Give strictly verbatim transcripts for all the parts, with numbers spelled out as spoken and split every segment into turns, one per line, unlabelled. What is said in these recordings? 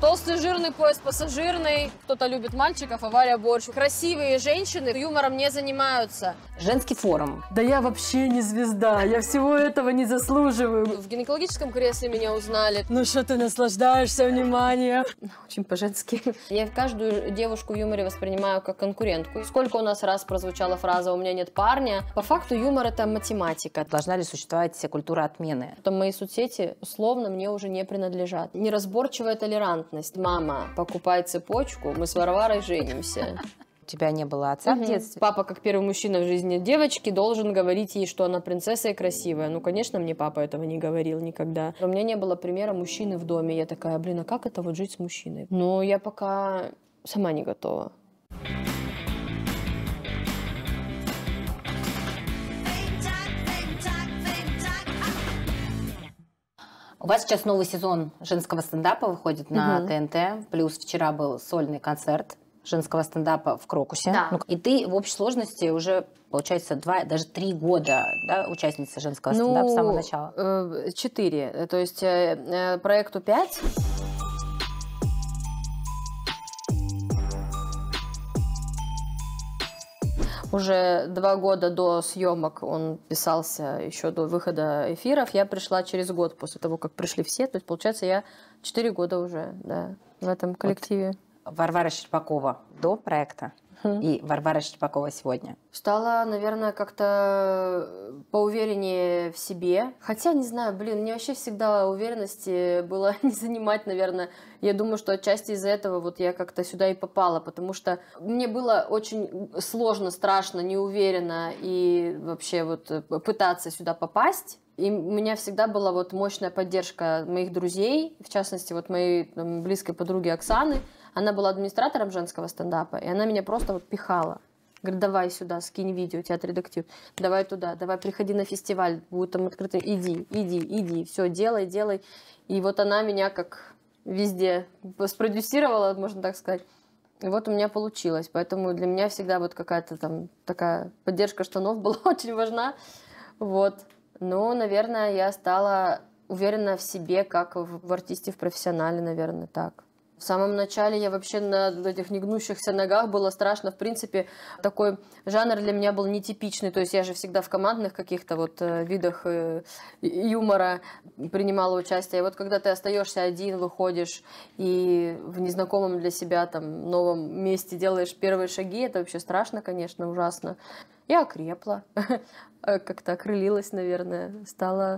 Толстый жирный поезд пассажирный. Кто-то любит мальчиков, авария борщ. Красивые женщины юмором не занимаются.
Женский форум.
Да я вообще не звезда, я всего этого не заслуживаю.
В гинекологическом кресле меня узнали.
Ну что ты наслаждаешься вниманием?
Очень по-женски. Я каждую девушку в юморе воспринимаю как конкурентку. Сколько у нас раз прозвучала фраза «у меня нет парня». По факту юмор — это математика.
Должна ли существовать культура отмены?
Там мои соцсети условно мне уже не принадлежат. Неразборчивая толерантность. Мама, покупай цепочку, мы с Варварой женимся.
У тебя не было отца
Угу.
в детстве?
Папа, как первый мужчина в жизни девочки, должен говорить ей, что она принцесса и красивая. Ну, конечно, мне папа этого не говорил никогда. У меня не было примера мужчины в доме. Я такая, блин, а как это вот жить с мужчиной? Но я пока сама не готова.
У вас сейчас новый сезон женского стендапа выходит на
Угу.
ТНТ. Плюс вчера был сольный концерт женского стендапа в Крокусе.
Да.
Ну, и ты в общей сложности уже, получается, два, даже три года, да, участница женского
Ну,
стендапа с самого начала.
э, четыре. То есть э, э, проекту пять. Уже два года до съемок он писался, еще до выхода эфиров. Я пришла через год после того, как пришли все. То есть, получается, я четыре года уже, да, в этом коллективе.
Вот Варвара Щербакова до проекта
Хм.
и Варвара Щербакова сегодня.
Стала, наверное, как-то поувереннее в себе. Хотя, не знаю, блин, мне вообще всегда уверенности было не занимать, наверное. Я думаю, что отчасти из-за этого вот я как-то сюда и попала, потому что мне было очень сложно, страшно, неуверенно и вообще вот пытаться сюда попасть. И у меня всегда была вот мощная поддержка моих друзей, в частности, вот моей там, близкой подруги Оксаны. Она была администратором женского стендапа, и она меня просто вот пихала. Говорит, давай сюда, скинь видео, тебя отредактируют. Давай туда, давай приходи на фестиваль, будет там открытый. Иди, иди, иди, все, делай, делай. И вот она меня как везде спродюсировала, можно так сказать. И вот у меня получилось. Поэтому для меня всегда вот какая-то там такая поддержка штанов была очень важна. Вот. Но, наверное, я стала уверена в себе, как в, в артисте, в профессионале, наверное, так. В самом начале я вообще на этих негнущихся ногах, было страшно. В принципе, такой жанр для меня был нетипичный. То есть я же всегда в командных каких-то вот видах юмора принимала участие. И вот когда ты остаешься один, выходишь и в незнакомом для себя там новом месте делаешь первые шаги, это вообще страшно, конечно, ужасно. Я окрепла, как-то окрылилась, наверное, стала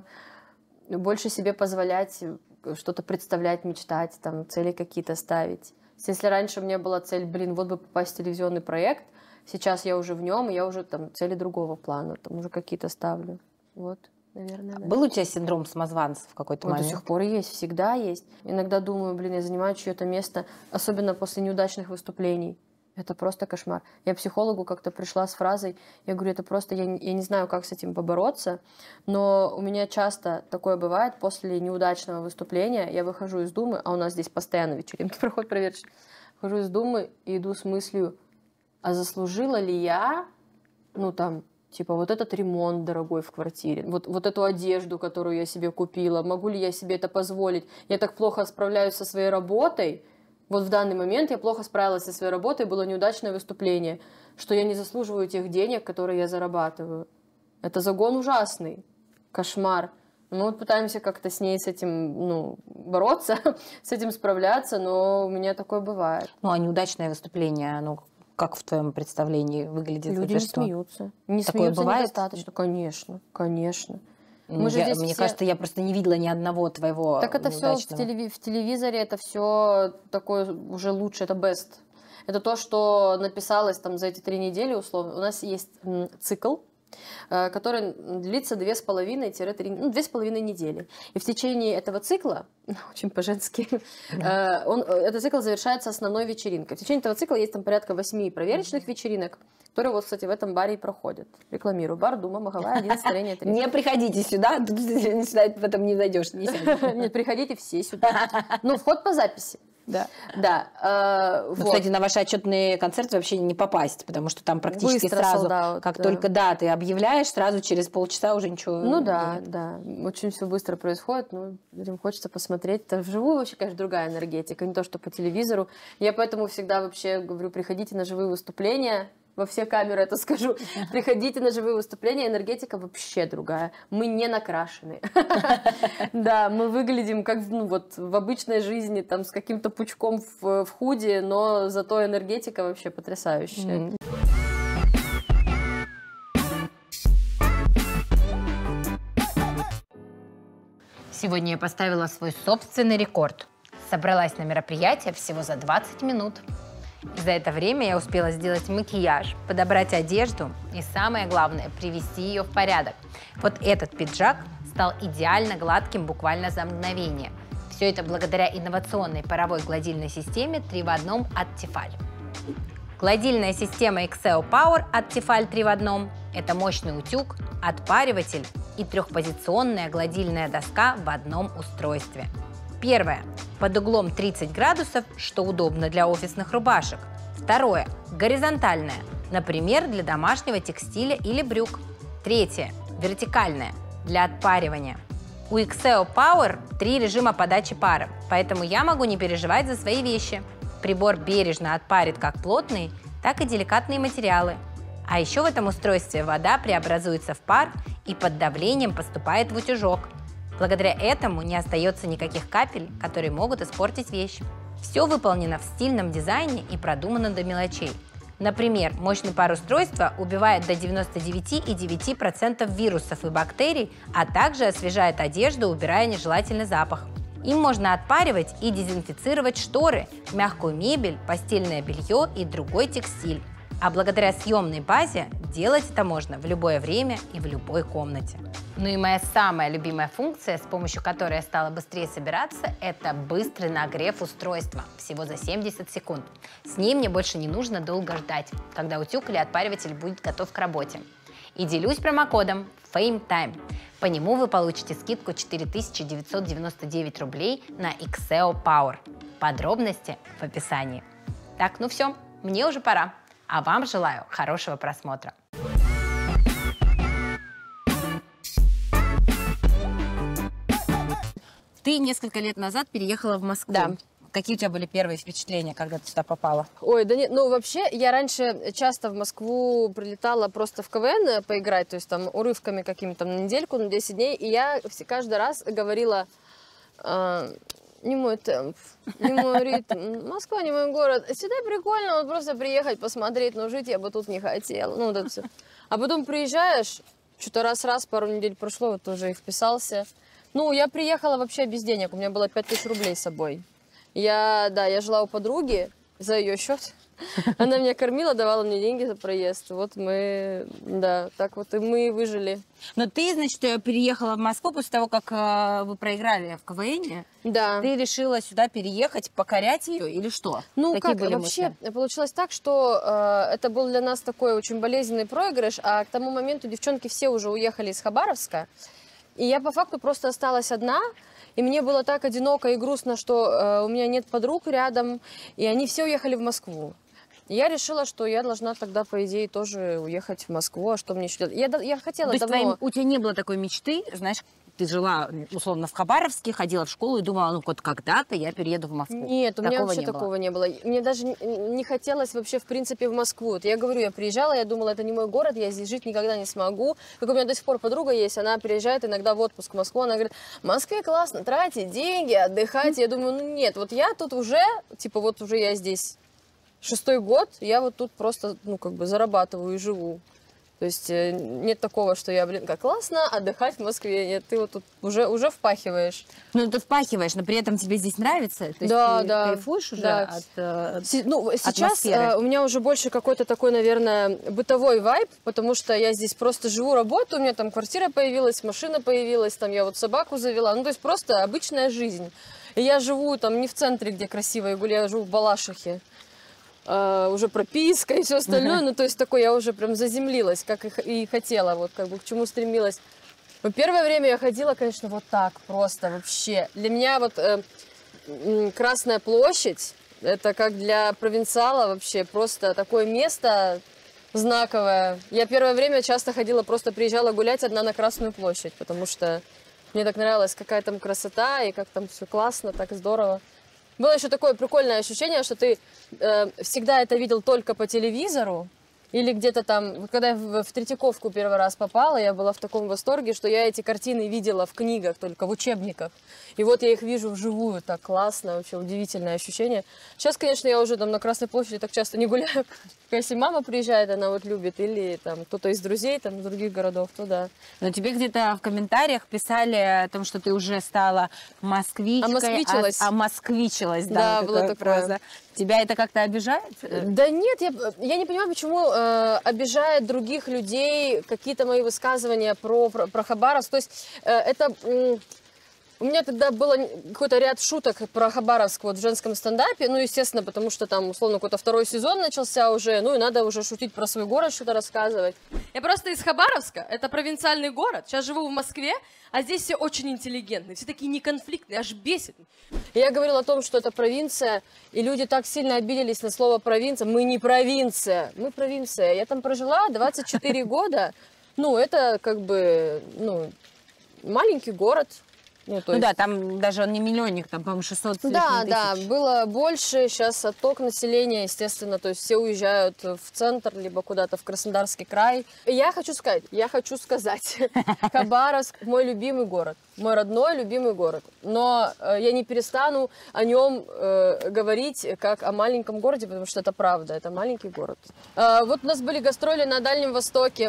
больше себе позволять что-то представлять, мечтать, там, цели какие-то ставить. Если раньше у меня была цель, блин, вот бы попасть в телевизионный проект, сейчас я уже в нем, и я уже там цели другого плана, там уже какие-то ставлю. Вот, наверное. Да.
Был у тебя синдром самозванца в какой-то
Вот
момент?
до сих пор есть, всегда есть. Иногда думаю, блин, я занимаю чье-то место, особенно после неудачных выступлений. Это просто кошмар. Я к психологу как-то пришла с фразой, я говорю, это просто, я, я не знаю, как с этим побороться, но у меня часто такое бывает, после неудачного выступления я выхожу из Думы, а у нас здесь постоянно вечеринки проходят проверочные, выхожу из Думы и иду с мыслью, а заслужила ли я, ну там, типа вот этот ремонт дорогой в квартире, вот, вот эту одежду, которую я себе купила, могу ли я себе это позволить, я так плохо справляюсь со своей работой. Вот в данный момент я плохо справилась со своей работой, было неудачное выступление, что я не заслуживаю тех денег, которые я зарабатываю. Это загон ужасный, кошмар. Мы вот пытаемся как-то с ней, с этим, ну, бороться, с этим справляться, но у меня такое бывает.
Ну, а неудачное выступление, ну, как в твоем представлении выглядит?
Люди
это
не
что?
смеются. Не
Такое
смеются
бывает?
недостаточно. Конечно, конечно.
Мы
же
я,
здесь
мне
все...
кажется, я просто не видела ни одного твоего
Так это все в, телеви... в телевизоре, это все такое уже лучше, это best. Это то, что написалось там за эти три недели, условно. У нас есть цикл, который длится две с половиной три, ну, две с половиной недели. И в течение этого цикла, очень по-женски, да. он, этот цикл завершается основной вечеринкой. В течение этого цикла есть там порядка восьми проверочных вечеринок, которые вот, кстати, в этом баре и проходят. Рекламирую. Бар Дума, Маховая, один, строение три.
Не приходите сюда, тут сюда в этом не зайдешь. Не
Нет, приходите все сюда. Ну, вход по записи.
Да.
Да. Э,
ну,
вот.
Кстати, на ваши отчетные концерты вообще не попасть, потому что там практически
Быстро
сразу,
sold out,
как
да.
только да, ты объявляешь, сразу через полчаса уже ничего
Ну да,
нет.
да. Очень все быстро происходит. Ну, людям хочется посмотреть. Это вживую вообще, конечно, другая энергетика, не то, что по телевизору. Я поэтому всегда вообще говорю, приходите на живые выступления. Во все камеры это скажу. Приходите на живые выступления, энергетика вообще другая. Мы не накрашены. Да, мы выглядим как ну, вот, в обычной жизни, там, с каким-то пучком в, в худи, но зато энергетика вообще потрясающая.
Сегодня я поставила свой собственный рекорд. Собралась на мероприятие всего за двадцать минут. И за это время я успела сделать макияж, подобрать одежду и, самое главное, привести ее в порядок. Вот этот пиджак стал идеально гладким буквально за мгновение. Все это благодаря инновационной паровой гладильной системе три в одном от Tefal. Гладильная система Exeo Power от Tefal три в одном – это мощный утюг, отпариватель и трехпозиционная гладильная доска в одном устройстве. Первое. Под углом тридцать градусов, что удобно для офисных рубашек. Второе. Горизонтальное, например, для домашнего текстиля или брюк. Третье. Вертикальное, для отпаривания. У Exeo Power три режима подачи пара, поэтому я могу не переживать за свои вещи. Прибор бережно отпарит как плотные, так и деликатные материалы. А еще в этом устройстве вода преобразуется в пар и под давлением поступает в утюжок. Благодаря этому не остается никаких капель, которые могут испортить вещь. Все выполнено в стильном дизайне и продумано до мелочей. Например, мощный пар устройства убивает до девяноста девяти и девяти десятых процента вирусов и бактерий, а также освежает одежду, убирая нежелательный запах. Им можно отпаривать и дезинфицировать шторы, мягкую мебель, постельное белье и другой текстиль. А благодаря съемной базе делать это можно в любое время и в любой комнате. Ну и моя самая любимая функция, с помощью которой я стала быстрее собираться, это быстрый нагрев устройства, всего за семьдесят секунд. С ней мне больше не нужно долго ждать, когда утюг или отпариватель будет готов к работе. И делюсь промокодом FameTime. По нему вы получите скидку четыре тысячи девятьсот девяносто девять рублей на Exeo Power. Подробности в описании. Так, ну все, мне уже пора. А вам желаю хорошего просмотра.
Ты несколько лет назад переехала в Москву.
Да.
Какие у тебя были первые впечатления, когда ты сюда попала?
Ой, да нет, ну вообще я раньше часто в Москву прилетала просто в КВН поиграть, то есть там урывками какими-то на недельку, на десять дней, и я каждый раз говорила... Э, не мой темп, не мой ритм. Москва не мой город. Сюда прикольно, вот просто приехать, посмотреть, но жить я бы тут не хотела. Ну, вот это все. А потом приезжаешь, что-то раз-раз, пару недель прошло, вот уже и вписался. Ну, я приехала вообще без денег, у меня было пять тысяч рублей с собой. Я, да, я жила у подруги за ее счет. Она меня кормила, давала мне деньги за проезд. Вот мы, да, так вот и мы выжили.
Но ты, значит, переехала в Москву после того, как э, вы проиграли в КВН.
Да.
Ты решила сюда переехать, покорять ее или что?
Ну,
Какие
как,
были
вообще
мысли?
получилось так, что э, это был для нас такой очень болезненный проигрыш, а к тому моменту девчонки все уже уехали из Хабаровска, и я по факту просто осталась одна. И мне было так одиноко и грустно, что э, у меня нет подруг рядом, и они все уехали в Москву. И я решила, что я должна тогда, по идее, тоже уехать в Москву, а что мне еще делать? Я, я хотела
То есть
давно...
твоим, у тебя не было такой мечты, знаешь, ты жила, условно, в Хабаровске, ходила в школу и думала, ну вот когда-то я перееду в Москву.
Нет, у меня
Такого
вообще
не
такого
было.
не было. Мне даже не хотелось вообще, в принципе, в Москву. Вот я говорю, я приезжала, я думала, это не мой город, я здесь жить никогда не смогу. Как у меня до сих пор подруга есть, она приезжает иногда в отпуск в Москву, она говорит, в Москве классно, тратить деньги, отдыхать. Я думаю, ну нет, вот я тут уже, типа вот уже я здесь шестой год, я вот тут просто, ну как бы зарабатываю и живу. То есть нет такого, что я, блин, как классно отдыхать в Москве. Нет, ты вот тут уже, уже впахиваешь.
Ну, ты впахиваешь, но при этом тебе здесь нравится? То есть
да,
ты
да.
кайфуешь уже
да.
от э,
Си- Ну, сейчас
атмосферы?
э, у меня уже больше какой-то такой, наверное, бытовой вайб, потому что я здесь просто живу, работаю, у меня там квартира появилась, машина появилась, там я вот собаку завела. Ну, то есть просто обычная жизнь. И я живу там не в центре, где красиво, я гуляю, я живу в Балашихе. Uh, уже прописка и все остальное, uh-huh. ну то есть такой я уже прям заземлилась, как и, и хотела, вот как бы к чему стремилась. Но первое время я ходила, конечно, вот так просто вообще. Для меня вот э, м, Красная площадь, это как для провинциала вообще просто такое место знаковое. Я первое время часто ходила, просто приезжала гулять одна на Красную площадь, потому что мне так нравилась, какая там красота и как там все классно, так здорово. Было еще такое прикольное ощущение, что ты э, всегда это видел только по телевизору, или где-то там, вот когда я в, в Третьяковку первый раз попала, я была в таком восторге, что я эти картины видела в книгах, только в учебниках. И вот я их вижу вживую, так классно, вообще удивительное ощущение. Сейчас, конечно, я уже там на Красной площади так часто не гуляю. Если мама приезжает, она вот любит, или там кто-то из друзей там, из других городов, то да.
Но тебе где-то в комментариях писали о том, что ты уже стала москвичкой.
Омосквичилась.
А, омосквичилась, да,
Да,
вот
было
такая
такое.
фраза. Тебя это как-то обижает?
Да нет, я, я не понимаю, почему э, обижает других людей какие-то мои высказывания про, про, про Хабаровск. То есть э, это... М, у меня тогда было какой-то ряд шуток про Хабаровск вот в женском стендапе. Ну, естественно, потому что там, условно, какой-то второй сезон начался уже. Ну, и надо уже шутить про свой город, что-то рассказывать.
Я просто из Хабаровска, это провинциальный город. Сейчас живу в Москве, а здесь все очень интеллигентные, все такие неконфликтные, аж бесит.
И я говорила о том, что это провинция, и люди так сильно обиделись на слово провинция. Мы не провинция, мы провинция. Я там прожила двадцать четыре года. Ну, это как бы, ну, маленький город. Ну, то
Ну
есть...
да, там даже он не миллионник, там, по-моему, шестьсот с лишним
Да,
тысяч.
да, было больше, сейчас отток населения, естественно, то есть все уезжают в центр, либо куда-то в Краснодарский край. И я хочу сказать, я хочу сказать, Хабаровск мой любимый город, мой родной любимый город, но э, я не перестану о нем э, говорить как о маленьком городе, потому что это правда, это маленький город. Э, вот у нас были гастроли на Дальнем Востоке.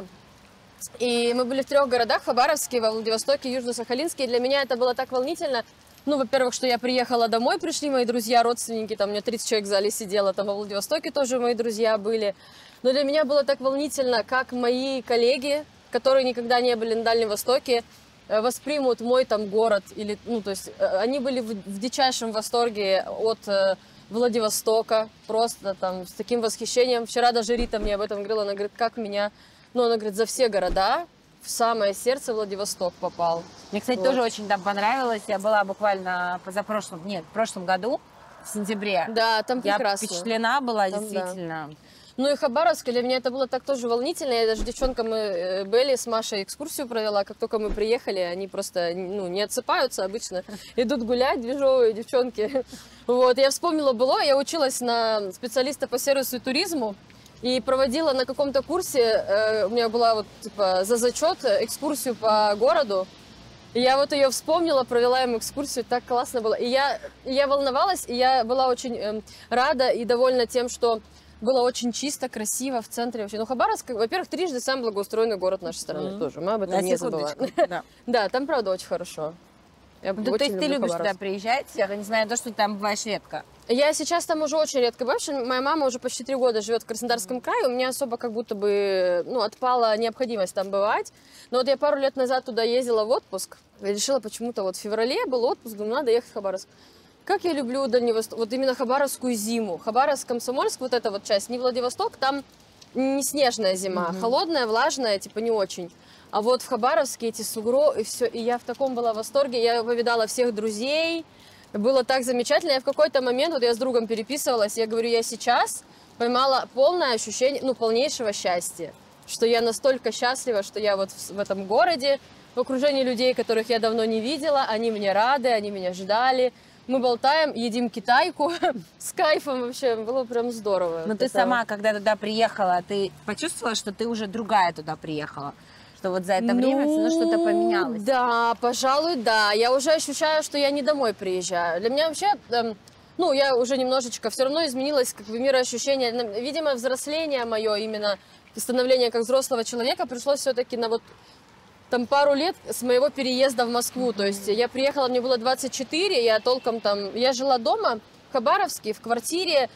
И мы были в трех городах: Хабаровске, во Владивостоке, Южно-Сахалинске. И для меня это было так волнительно. Ну, во-первых, что я приехала домой, пришли мои друзья, родственники, там у меня тридцать человек в зале сидело, там во Владивостоке тоже мои друзья были. Но для меня было так волнительно, как мои коллеги, которые никогда не были на Дальнем Востоке, воспримут мой там город. Или, ну, то есть они были в, в дичайшем восторге от Владивостока, просто там с таким восхищением. Вчера даже Рита мне об этом говорила, она говорит, как меня... Ну, она говорит, за все города в самое сердце Владивосток попал.
Мне, кстати,
Вот.
тоже очень там понравилось. Я была буквально позапрошлом, нет, в прошлом году, в сентябре.
Да, там
Я
прекрасно.
впечатлена была,
Там,
действительно.
Ну и Хабаровск, для меня это было так тоже волнительно. Я даже девчонкам мы Белли с Машей экскурсию провела. Как только мы приехали, они просто ну, не отсыпаются обычно. Идут гулять, движовые девчонки. Вот, я вспомнила было, я училась на специалиста по сервису и туризму. И проводила на каком-то курсе, э, у меня была вот типа за зачет экскурсию по городу. И я вот ее вспомнила, провела им экскурсию, так классно было. И я, и я волновалась, и я была очень э, рада и довольна тем, что было очень чисто, красиво в центре вообще. Ну, Хабаровск, во-первых, трижды самый благоустроенный город нашей страны
Мгм.
тоже. Мы об этом
На
не
секундочку,
забываем.
да.
Да, там правда очень хорошо. Я
Ну, то
очень
есть ты
люблю
любишь
Хабаровск.
туда приезжать, я не знаю, то, что ты там бываешь редко.
Я сейчас там уже очень редко бываю, потому что моя мама уже почти три года живет в Краснодарском крае, у меня особо как будто бы ну, отпала необходимость там бывать. Но вот я пару лет назад туда ездила в отпуск, я решила почему-то, вот в феврале был отпуск, думаю, надо ехать в Хабаровск. Как я люблю Дальневосток, вот именно Хабаровскую зиму. Хабаровск, Комсомольск, вот эта вот часть, не Владивосток, там не снежная зима,
Мгм.
холодная, влажная, типа не очень. А вот в Хабаровске эти сугробы, и все, и я в таком была восторге, я повидала всех друзей, было так замечательно. Я в какой-то момент, вот я с другом переписывалась, я говорю, я сейчас поймала полное ощущение, ну, полнейшего счастья, что я настолько счастлива, что я вот в, в этом городе, в окружении людей, которых я давно не видела, они мне рады, они меня ждали. Мы болтаем, едим китайку с кайфом вообще, было прям здорово.
Но ты
Это-
сама, когда туда приехала, ты почувствовала, что ты уже другая туда приехала? Что вот за это время ну, что-то поменялось?
Да, пожалуй, да. Я уже ощущаю, что я не домой приезжаю. Для меня вообще, эм, ну, я уже немножечко все равно изменилось, как бы мироощущение. Н- Видимо, взросление мое, именно становление как взрослого человека пришлось все-таки на вот там пару лет с моего переезда в Москву. То есть я приехала, мне было двадцать четыре, я толком там, я жила дома в Хабаровске, в квартире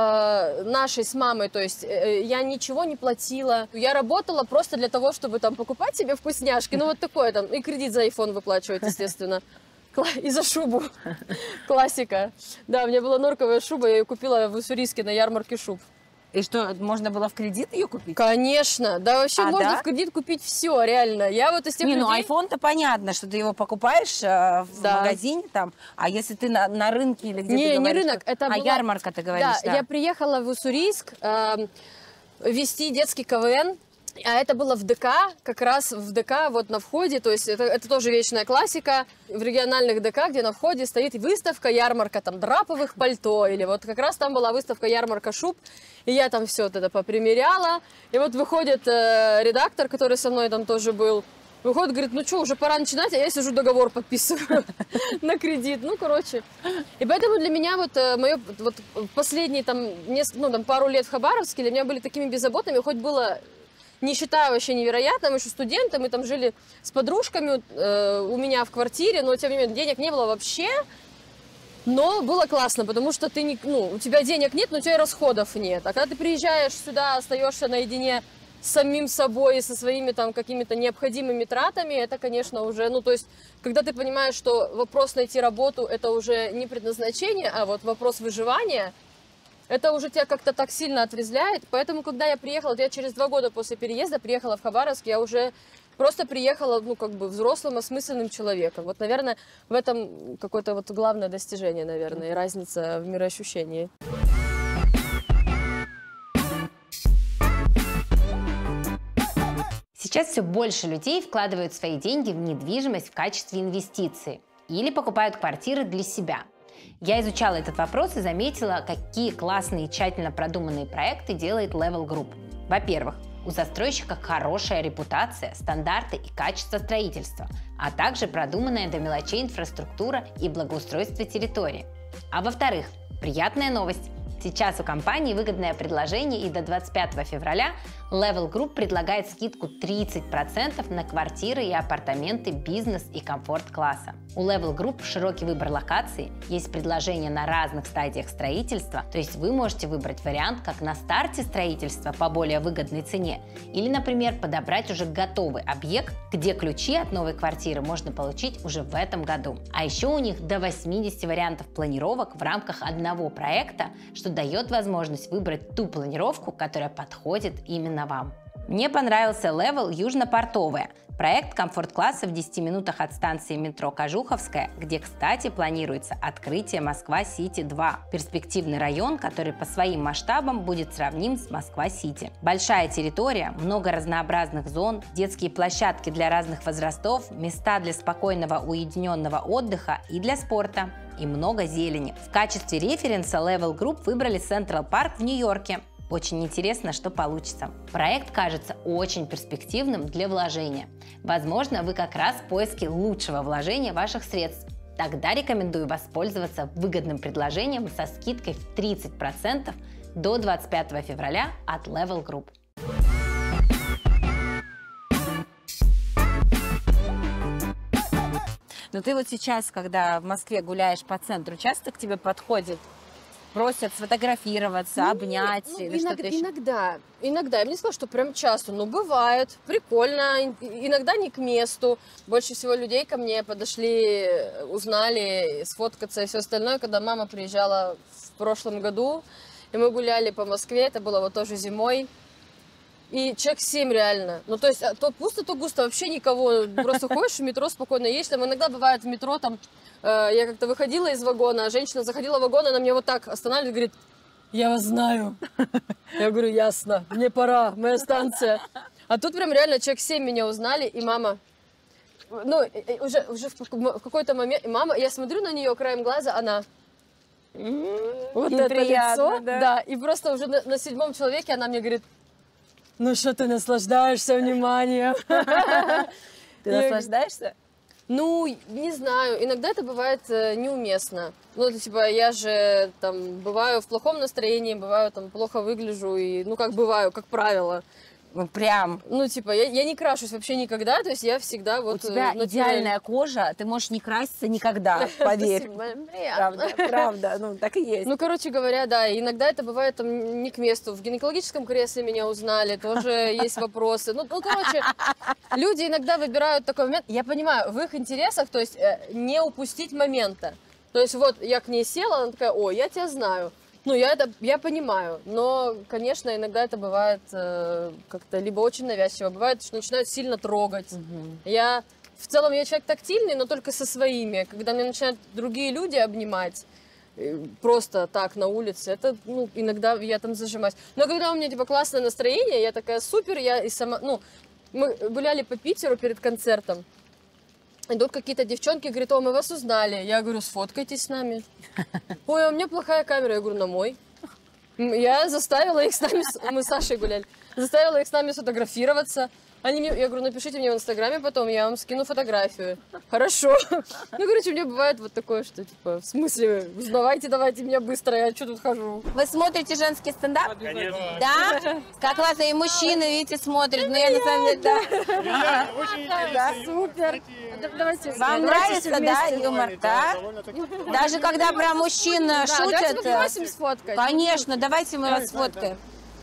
э, нашей с мамой, то есть э, я ничего не платила. Я работала просто для того, чтобы там покупать себе вкусняшки, ну вот такое там, и кредит за айфон выплачивать, естественно. Кла- И за шубу. Классика. Да, у меня была норковая шуба, я ее купила в Уссурийске на ярмарке шуб.
И что, можно было в кредит ее купить?
Конечно, да, вообще
А,
можно
да?
в кредит купить все, реально. Я вот из тех
Не, ну
людей...
айфон-то понятно, что ты его покупаешь э, в
Да.
магазине там, а если ты на, на рынке или где-то
Не, не
говоришь,
рынок,
что-
это
а
была-
ярмарка, ты говоришь,
Да,
да.
я приехала в Уссурийск эм, вести детский КВН, а это было в ДК, как раз в ДК вот на входе, то есть это, это тоже вечная классика, в региональных ДК, где на входе стоит выставка, ярмарка там драповых пальто, или вот как раз там была выставка ярмарка шуб, и я там все это попримеряла, и вот выходит э, редактор, который со мной там тоже был, выходит, говорит, ну что, уже пора начинать, а я сижу, договор подписываю на кредит, ну, короче. И поэтому для меня вот мое вот последние там, несколько, ну, там пару лет в Хабаровске для меня были такими беззаботными, хоть было, не считаю вообще невероятно, мы еще студенты, мы там жили с подружками э, у меня в квартире, но тем не менее денег не было вообще, но было классно, потому что ты не, ну, у тебя денег нет, но у тебя и расходов нет, а когда ты приезжаешь сюда, остаешься наедине с самим собой и со своими там какими-то необходимыми тратами, это, конечно, уже, ну, то есть, когда ты понимаешь, что вопрос найти работу, это уже не предназначение, а вот вопрос выживания, это уже тебя как-то так сильно отрезвляет, поэтому, когда я приехала, вот я через два года после переезда приехала в Хабаровск, я уже просто приехала, ну, как бы взрослым, осмысленным человеком. Вот, наверное, в этом какое-то вот главное достижение, наверное, и разница в мироощущении.
Сейчас все больше людей вкладывают свои деньги в недвижимость в качестве инвестиции или покупают квартиры для себя. Я изучала этот вопрос и заметила, какие классные и тщательно продуманные проекты делает Level Group. Во-первых, у застройщика хорошая репутация, стандарты и качество строительства, а также продуманная до мелочей инфраструктура и благоустройство территории. А во-вторых, приятная новость. Сейчас у компании выгодное предложение, и до двадцать пятого февраля Level Group предлагает скидку тридцать процентов на квартиры и апартаменты бизнес и комфорт-класса. У Level Group широкий выбор локаций, есть предложения на разных стадиях строительства, то есть вы можете выбрать вариант как на старте строительства по более выгодной цене, или, например, подобрать уже готовый объект, где ключи от новой квартиры можно получить уже в этом году. А еще у них до восьмидесяти вариантов планировок в рамках одного проекта, что дает возможность выбрать ту планировку, которая подходит именно вам. Мне понравился Level Южно-Портовая. Проект комфорт-класса в десяти минутах от станции метро Кожуховская, где, кстати, планируется открытие Москва-Сити два. Перспективный район, который по своим масштабам будет сравним с Москва-Сити. Большая территория, много разнообразных зон, детские площадки для разных возрастов, места для спокойного уединенного отдыха и для спорта. И много зелени. В качестве референса Level Group выбрали Централ Парк в Нью-Йорке. Очень интересно, что получится. Проект кажется очень перспективным для вложения. Возможно, вы как раз в поиске лучшего вложения ваших средств. Тогда рекомендую воспользоваться выгодным предложением со скидкой в тридцать процентов до двадцать пятого февраля от Level Group.
Но ты вот сейчас, когда в Москве гуляешь по центру, часто к тебе подходят, просят сфотографироваться,
Ну,
обнять
ну,
или
иног-
что-то еще?
Иногда, иногда. Я бы не сказала, что прям часто, но бывает. Прикольно. ин- Иногда не к месту. Больше всего людей ко мне подошли, узнали, сфоткаться и все остальное, когда мама приезжала в прошлом году, и мы гуляли по Москве, это было вот тоже зимой. И человек семь реально. Ну, то есть, а то пусто, то густо, вообще никого. Просто ходишь в метро, спокойно едешь. Там иногда бывает в метро, там, э, я как-то выходила из вагона, а женщина заходила в вагон, она меня вот так останавливает, говорит, я вас знаю. Я говорю, ясно, мне пора, моя станция. А тут прям реально человек семь меня узнали, и мама, ну, и- и уже, уже в какой- в какой-то момент, и мама, я смотрю на нее краем глаза, она, вот
Им
это
приятно,
лицо,
да?
да, и просто уже на, на седьмом человеке она мне говорит, ну что ты наслаждаешься вниманием?
Ты
Я-
наслаждаешься?
Ну, не знаю, иногда это бывает э, неуместно. Ну, это, типа, я же там бываю в плохом настроении, бываю там плохо выгляжу, и, ну, как бываю, как правило.
Ну, прям.
Ну, типа, я, я не крашусь вообще никогда, то есть я всегда вот...
У тебя
э, натурально-
идеальная кожа, ты можешь не краситься никогда, поверь.
Спасибо, приятно.
Правда, правда, ну так и есть.
Ну, короче говоря, да, иногда это бывает там не к месту. В гинекологическом кресле меня узнали, тоже есть вопросы. Ну, ну, короче, люди иногда выбирают такой момент. Я понимаю, в их интересах, то есть э, не упустить момента. То есть вот я к ней села, она такая, о, я тебя знаю. Ну, я это, я понимаю, но, конечно, иногда это бывает э, как-то либо очень навязчиво, бывает, что начинают сильно трогать. Угу. Я, в целом, я человек тактильный, но только со своими. Когда меня начинают другие люди обнимать, э, просто так на улице, это, ну, иногда я там зажимаюсь. Но когда у меня, типа, классное настроение, я такая супер, я и сама, ну, мы гуляли по Питеру перед концертом. Идут какие-то девчонки, говорят, о, мы вас узнали. Я говорю, сфоткайтесь с нами. Ой, а у меня плохая камера. Я говорю, на мой. Я заставила их с нами, мы с Сашей гуляли, заставила их с нами сфотографироваться. Они мне, я говорю, напишите мне в Инстаграме потом, я вам скину фотографию. Хорошо. Ну, короче, у меня бывает вот такое, что, типа, в смысле, узнавайте, давайте меня быстро, я что тут хожу.
Вы смотрите женский стендап?
Конечно.
Да? Как классно, и мужчины, видите, смотрят, но я на самом деле, да.
Я очень интересно.
Супер. Давайте,
Вам нравится, да, юмор, да? Даже когда про мужчин шутят.
Давайте сфоткать.
Конечно, давайте мы вас сфоткаем.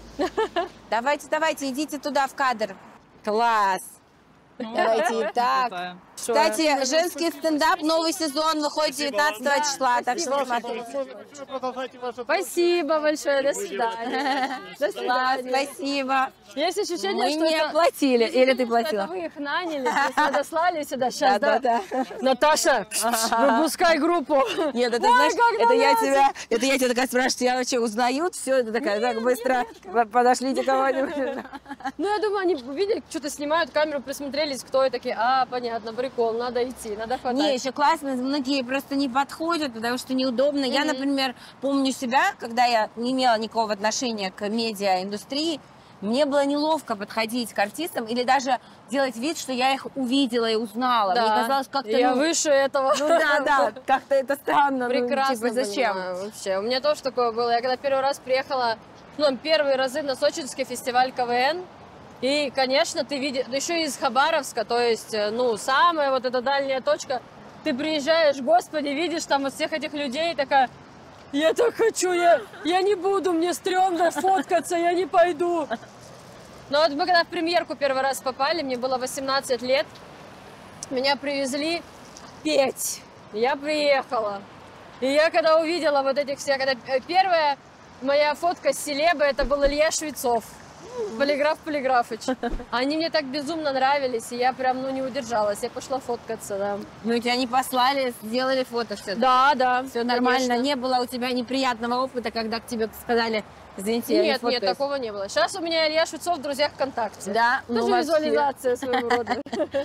Давайте, давайте, идите туда в кадр. Класс. Давайте, так. Кстати, женский стендап, новый сезон выходит девятнадцатого числа, так что смотрите.
Спасибо большое, до свидания. До свидания.
Спасибо.
Есть ощущение,
Мы
что
не
это...
оплатили, или ты платила?
Вы их наняли, то есть подослали сюда, сейчас, да?
Да, да,
Наташа, выпускай группу.
Нет, это, знаешь, это я тебя, это я тебя такая спрашиваю, тебя вообще узнают, все, это такая, так быстро, подошлите кого-нибудь.
Ну, я думаю, они увидели, что-то снимают, камеру присмотрелись, кто и такие, а, понятно, прикол, надо идти, надо хватать.
Не, еще классно, многие просто не подходят, потому что неудобно. Я, например, помню себя, когда я не имела никакого отношения к медиаиндустрии, мне было неловко подходить к артистам или даже делать вид, что я их увидела и узнала.
Да.
Мне казалось, как-то...
Я
ну,
выше этого.
Ну да, да, как-то это странно.
Прекрасно,
ну, типа, зачем?
понимаю, вообще. У меня тоже такое было. Я когда первый раз приехала, ну, первые разы на сочинский фестиваль КВН, и, конечно, ты видишь, еще из Хабаровска, то есть, ну, самая вот эта дальняя точка, ты приезжаешь, господи, видишь там вот всех этих людей, такая, я так хочу, я, я не буду, мне стрёмно фоткаться, я не пойду. Но вот мы когда в премьерку первый раз попали, мне было восемнадцать лет, меня привезли петь, я приехала. И я когда увидела вот этих всех, когда первая моя фотка с селебой, это был Илья Швецов. Полиграф Полиграфыч. Они мне так безумно нравились, и я прям, ну, не удержалась. Я пошла фоткаться, да.
Ну, тебя не послали, сделали фото все.
Да, да.
Все нормально.
конечно.
Не было у тебя неприятного опыта, когда к тебе сказали, извините, я не
Нет, нет,
фоткаюсь?
такого не было. Сейчас у меня Илья Швецов в друзьях ВКонтакте.
Да, ну,
Тоже
вообще.
визуализация своего рода.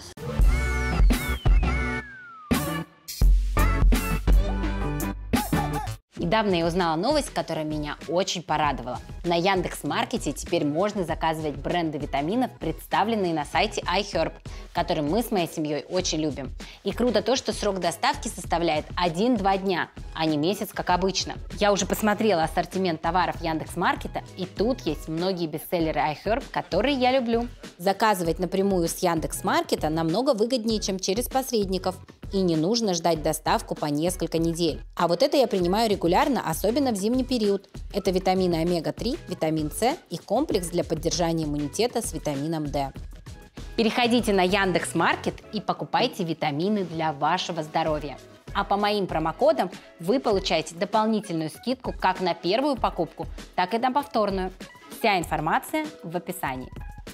Недавно я узнала новость, которая меня очень порадовала. На Яндекс.Маркете теперь можно заказывать бренды витаминов, представленные на сайте iHerb, который мы с моей семьей очень любим. И круто то, что срок доставки составляет один-два дня, а не месяц, как обычно. Я уже посмотрела ассортимент товаров Яндекс.Маркета, и тут есть многие бестселлеры iHerb, которые я люблю. Заказывать напрямую с Яндекс.Маркета намного выгоднее, чем через посредников. И не нужно ждать доставку по несколько недель. А вот это я принимаю регулярно, особенно в зимний период. Это витамины омега три, витамин С и комплекс для поддержания иммунитета с витамином D. Переходите на Яндекс.Маркет и покупайте витамины для вашего здоровья. А по моим промокодам вы получаете дополнительную скидку как на первую покупку, так и на повторную. Вся информация в описании.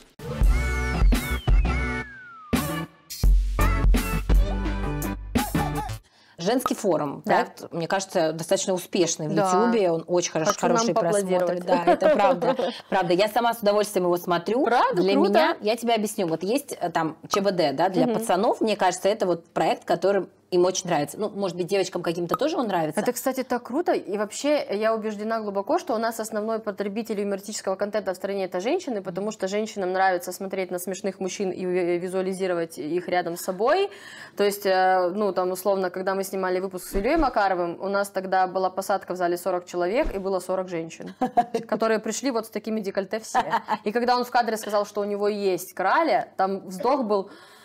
Женский форум,
Да.
проект, мне кажется, достаточно успешный в
Да.
Ютьюбе, он очень хорошо,
Хочу нам
хороший просмотр.
поаплодировать.
Да, это правда. Правда, я сама с удовольствием его смотрю.
Правда?
Для
Круто.
меня, я тебе объясню, вот есть э, там ЧВД, да, для пацанов, мне кажется, это вот проект, который им очень нравится. Ну, может быть, девочкам каким-то тоже он нравится.
Это, кстати, так круто. И вообще, я убеждена глубоко, что у нас основной потребитель юмористического контента в стране — это женщины, потому что женщинам нравится смотреть на смешных мужчин и визуализировать их рядом с собой. То есть, ну, там, условно, когда мы снимали выпуск с Ильей Макаровым, у нас тогда была посадка в зале сорок человек, и было сорок женщин, которые пришли вот с такими декольте все. И когда он в кадре сказал, что у него есть краля, там вздох был...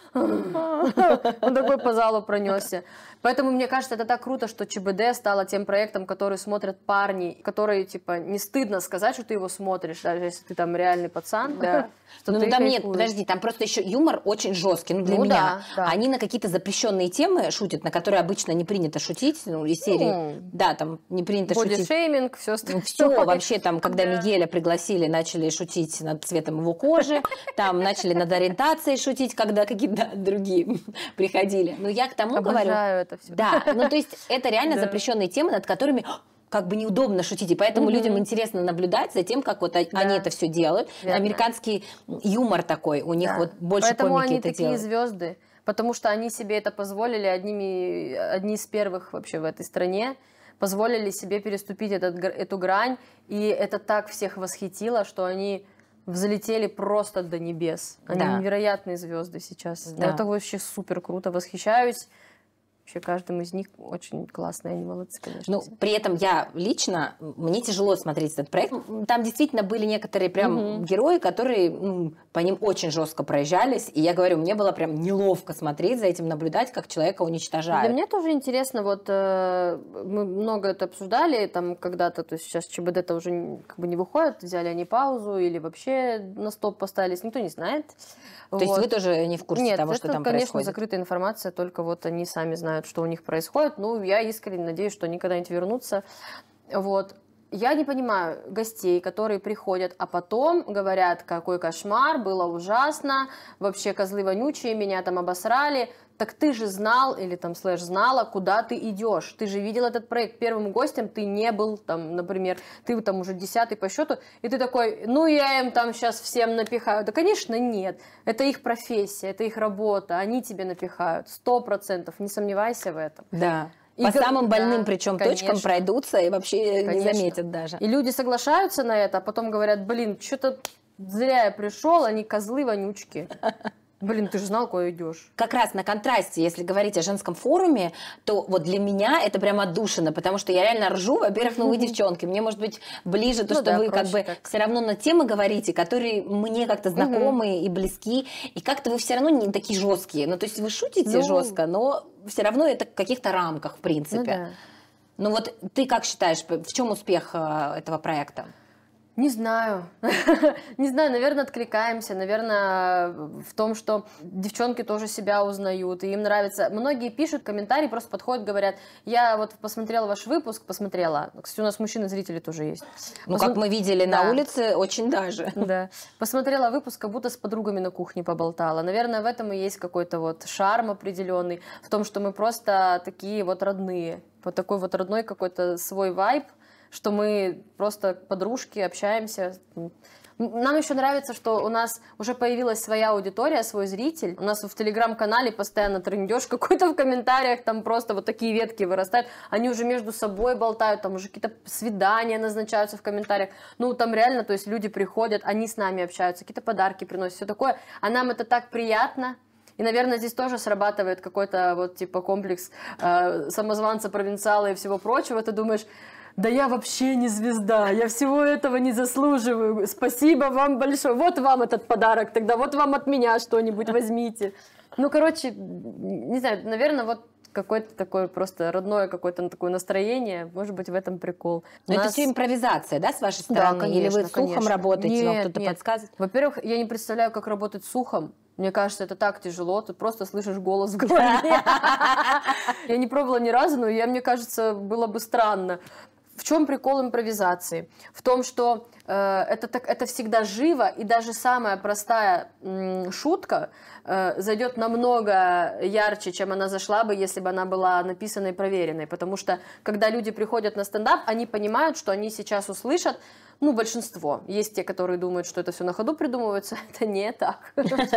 Он такой по залу пронесся. Поэтому мне кажется, это так круто, что ЧБД стало тем проектом, который смотрят парни, которые, типа, не стыдно сказать, что ты его смотришь, даже если ты там реальный пацан. Да.
Ну, там нет, подожди, там просто еще юмор очень жесткий, ну, для
ну,
меня.
Да, да.
Они на какие-то запрещенные темы шутят, на которые обычно не принято шутить, ну, из серии, ну, да, там не принято шутить.
Бодишейминг, все остальное.
Все, вообще там, когда Мигеля пригласили, начали шутить над цветом его кожи, там начали над ориентацией шутить, когда какие-то другие приходили. Но я к тому
Обожаю
говорю...
это все.
Да, ну, то есть это реально да. запрещенные темы, над которыми... как бы неудобно шутить, и поэтому угу. людям интересно наблюдать за тем, как вот да. они это все делают. Верно. Американский юмор такой, у них да. вот больше
поэтому
комики
они
это
такие
делают.
Звезды, потому что они себе это позволили, одними, одни из первых вообще в этой стране, позволили себе переступить этот, эту грань, и это так всех восхитило, что они взлетели просто до небес. Они да. невероятные звезды сейчас. Да. Это вообще супер круто, восхищаюсь. Вообще каждым из них очень классные, они молодцы, конечно.
Ну, при этом я лично, мне тяжело смотреть этот проект. Там действительно были некоторые прям угу. герои, которые ну, по ним очень жестко проезжались. И я говорю, мне было прям неловко смотреть за этим, наблюдать, как человека уничтожают.
Для меня тоже интересно, вот э, мы много это обсуждали, там когда-то, то есть сейчас ЧБД-то уже как бы не выходит, взяли они паузу или вообще на стоп поставились, никто не знает.
То
вот.
есть вы тоже не в курсе
Нет,
того,
это,
что там
конечно,
происходит?
закрытая информация, только вот они сами знают, что у них происходит. Ну, я искренне надеюсь, что они когда-нибудь вернутся. Вот. Я не понимаю гостей, которые приходят, а потом говорят, какой кошмар, было ужасно, вообще козлы вонючие, меня там обосрали. Так ты же знал, или там слэш знала, куда ты идешь. Ты же видел этот проект. Первым гостем ты не был, там, например, ты там уже десятый по счету, и ты такой, ну я им там сейчас всем напихаю. Да, конечно, нет. Это их профессия, это их работа, они тебе напихают. Сто процентов, не сомневайся в этом.
Да.
И
по
г...
самым больным,
да,
причем
конечно.
точкам пройдутся и вообще
конечно.
не заметят даже.
И люди соглашаются на это, а потом говорят, блин, что-то зря я пришел, они козлы вонючки. Блин, ты же знал, куда идешь.
Как раз на контрасте, если говорить о женском форуме, то вот для меня это прям отдушина, потому что я реально ржу, во-первых, ну вы девчонки, мне может быть ближе то, ну, что да, вы как бы так. все равно на темы говорите, которые мне как-то знакомые угу. и близки, и как-то вы все равно не такие жесткие. Ну то есть вы шутите ну... жестко, но все равно это в каких-то рамках, в принципе. Ну, да. Ну вот ты как считаешь, в чем успех этого проекта?
Не знаю. Не знаю, наверное, откликаемся. Наверное, в том, что девчонки тоже себя узнают, и им нравится. Многие пишут комментарии, просто подходят, говорят, я вот посмотрела ваш выпуск, посмотрела. Кстати, у нас мужчины-зрители тоже есть.
Ну, Посма... как мы видели да. на улице, очень даже.
Да. Посмотрела выпуск, как будто с подругами на кухне поболтала. Наверное, в этом и есть какой-то вот шарм определенный, в том, что мы просто такие вот родные. Вот такой вот родной какой-то свой вайб, что мы просто подружки, общаемся. Нам еще нравится, что у нас уже появилась своя аудитория, свой зритель. У нас в телеграм-канале постоянно трындеж какой-то в комментариях, там просто вот такие ветки вырастают. Они уже между собой болтают, там уже какие-то свидания назначаются в комментариях. Ну, там реально, то есть люди приходят, они с нами общаются, какие-то подарки приносят, все такое. А нам это так приятно. И, наверное, здесь тоже срабатывает какой-то вот типа комплекс э, самозванца, провинциала и всего прочего. Ты думаешь... Да я вообще не звезда, я всего этого не заслуживаю. Спасибо вам большое. Вот вам этот подарок тогда, вот вам от меня что-нибудь возьмите. Ну, короче, не знаю, наверное, вот какое-то такое просто родное какое-то такое настроение, может быть, в этом прикол.
Но нас... это все импровизация, да, с вашей стороны? Да, конечно, или вы с ухом конечно. работаете, нет, вам кто-то нет. подсказывает?
Во-первых, я не представляю, как работать с ухом. Мне кажется, это так тяжело, ты просто слышишь голос в голове. Я не пробовала ни разу, но я, мне кажется, было бы странно. В чем прикол импровизации? В том, что э, это, так, это всегда живо, и даже самая простая м, шутка э, зайдет намного ярче, чем она зашла бы, если бы она была написана и проверенной. Потому что, когда люди приходят на стендап, они понимают, что они сейчас услышат, ну, большинство. Есть те, которые думают, что это все на ходу придумывается. Это не так.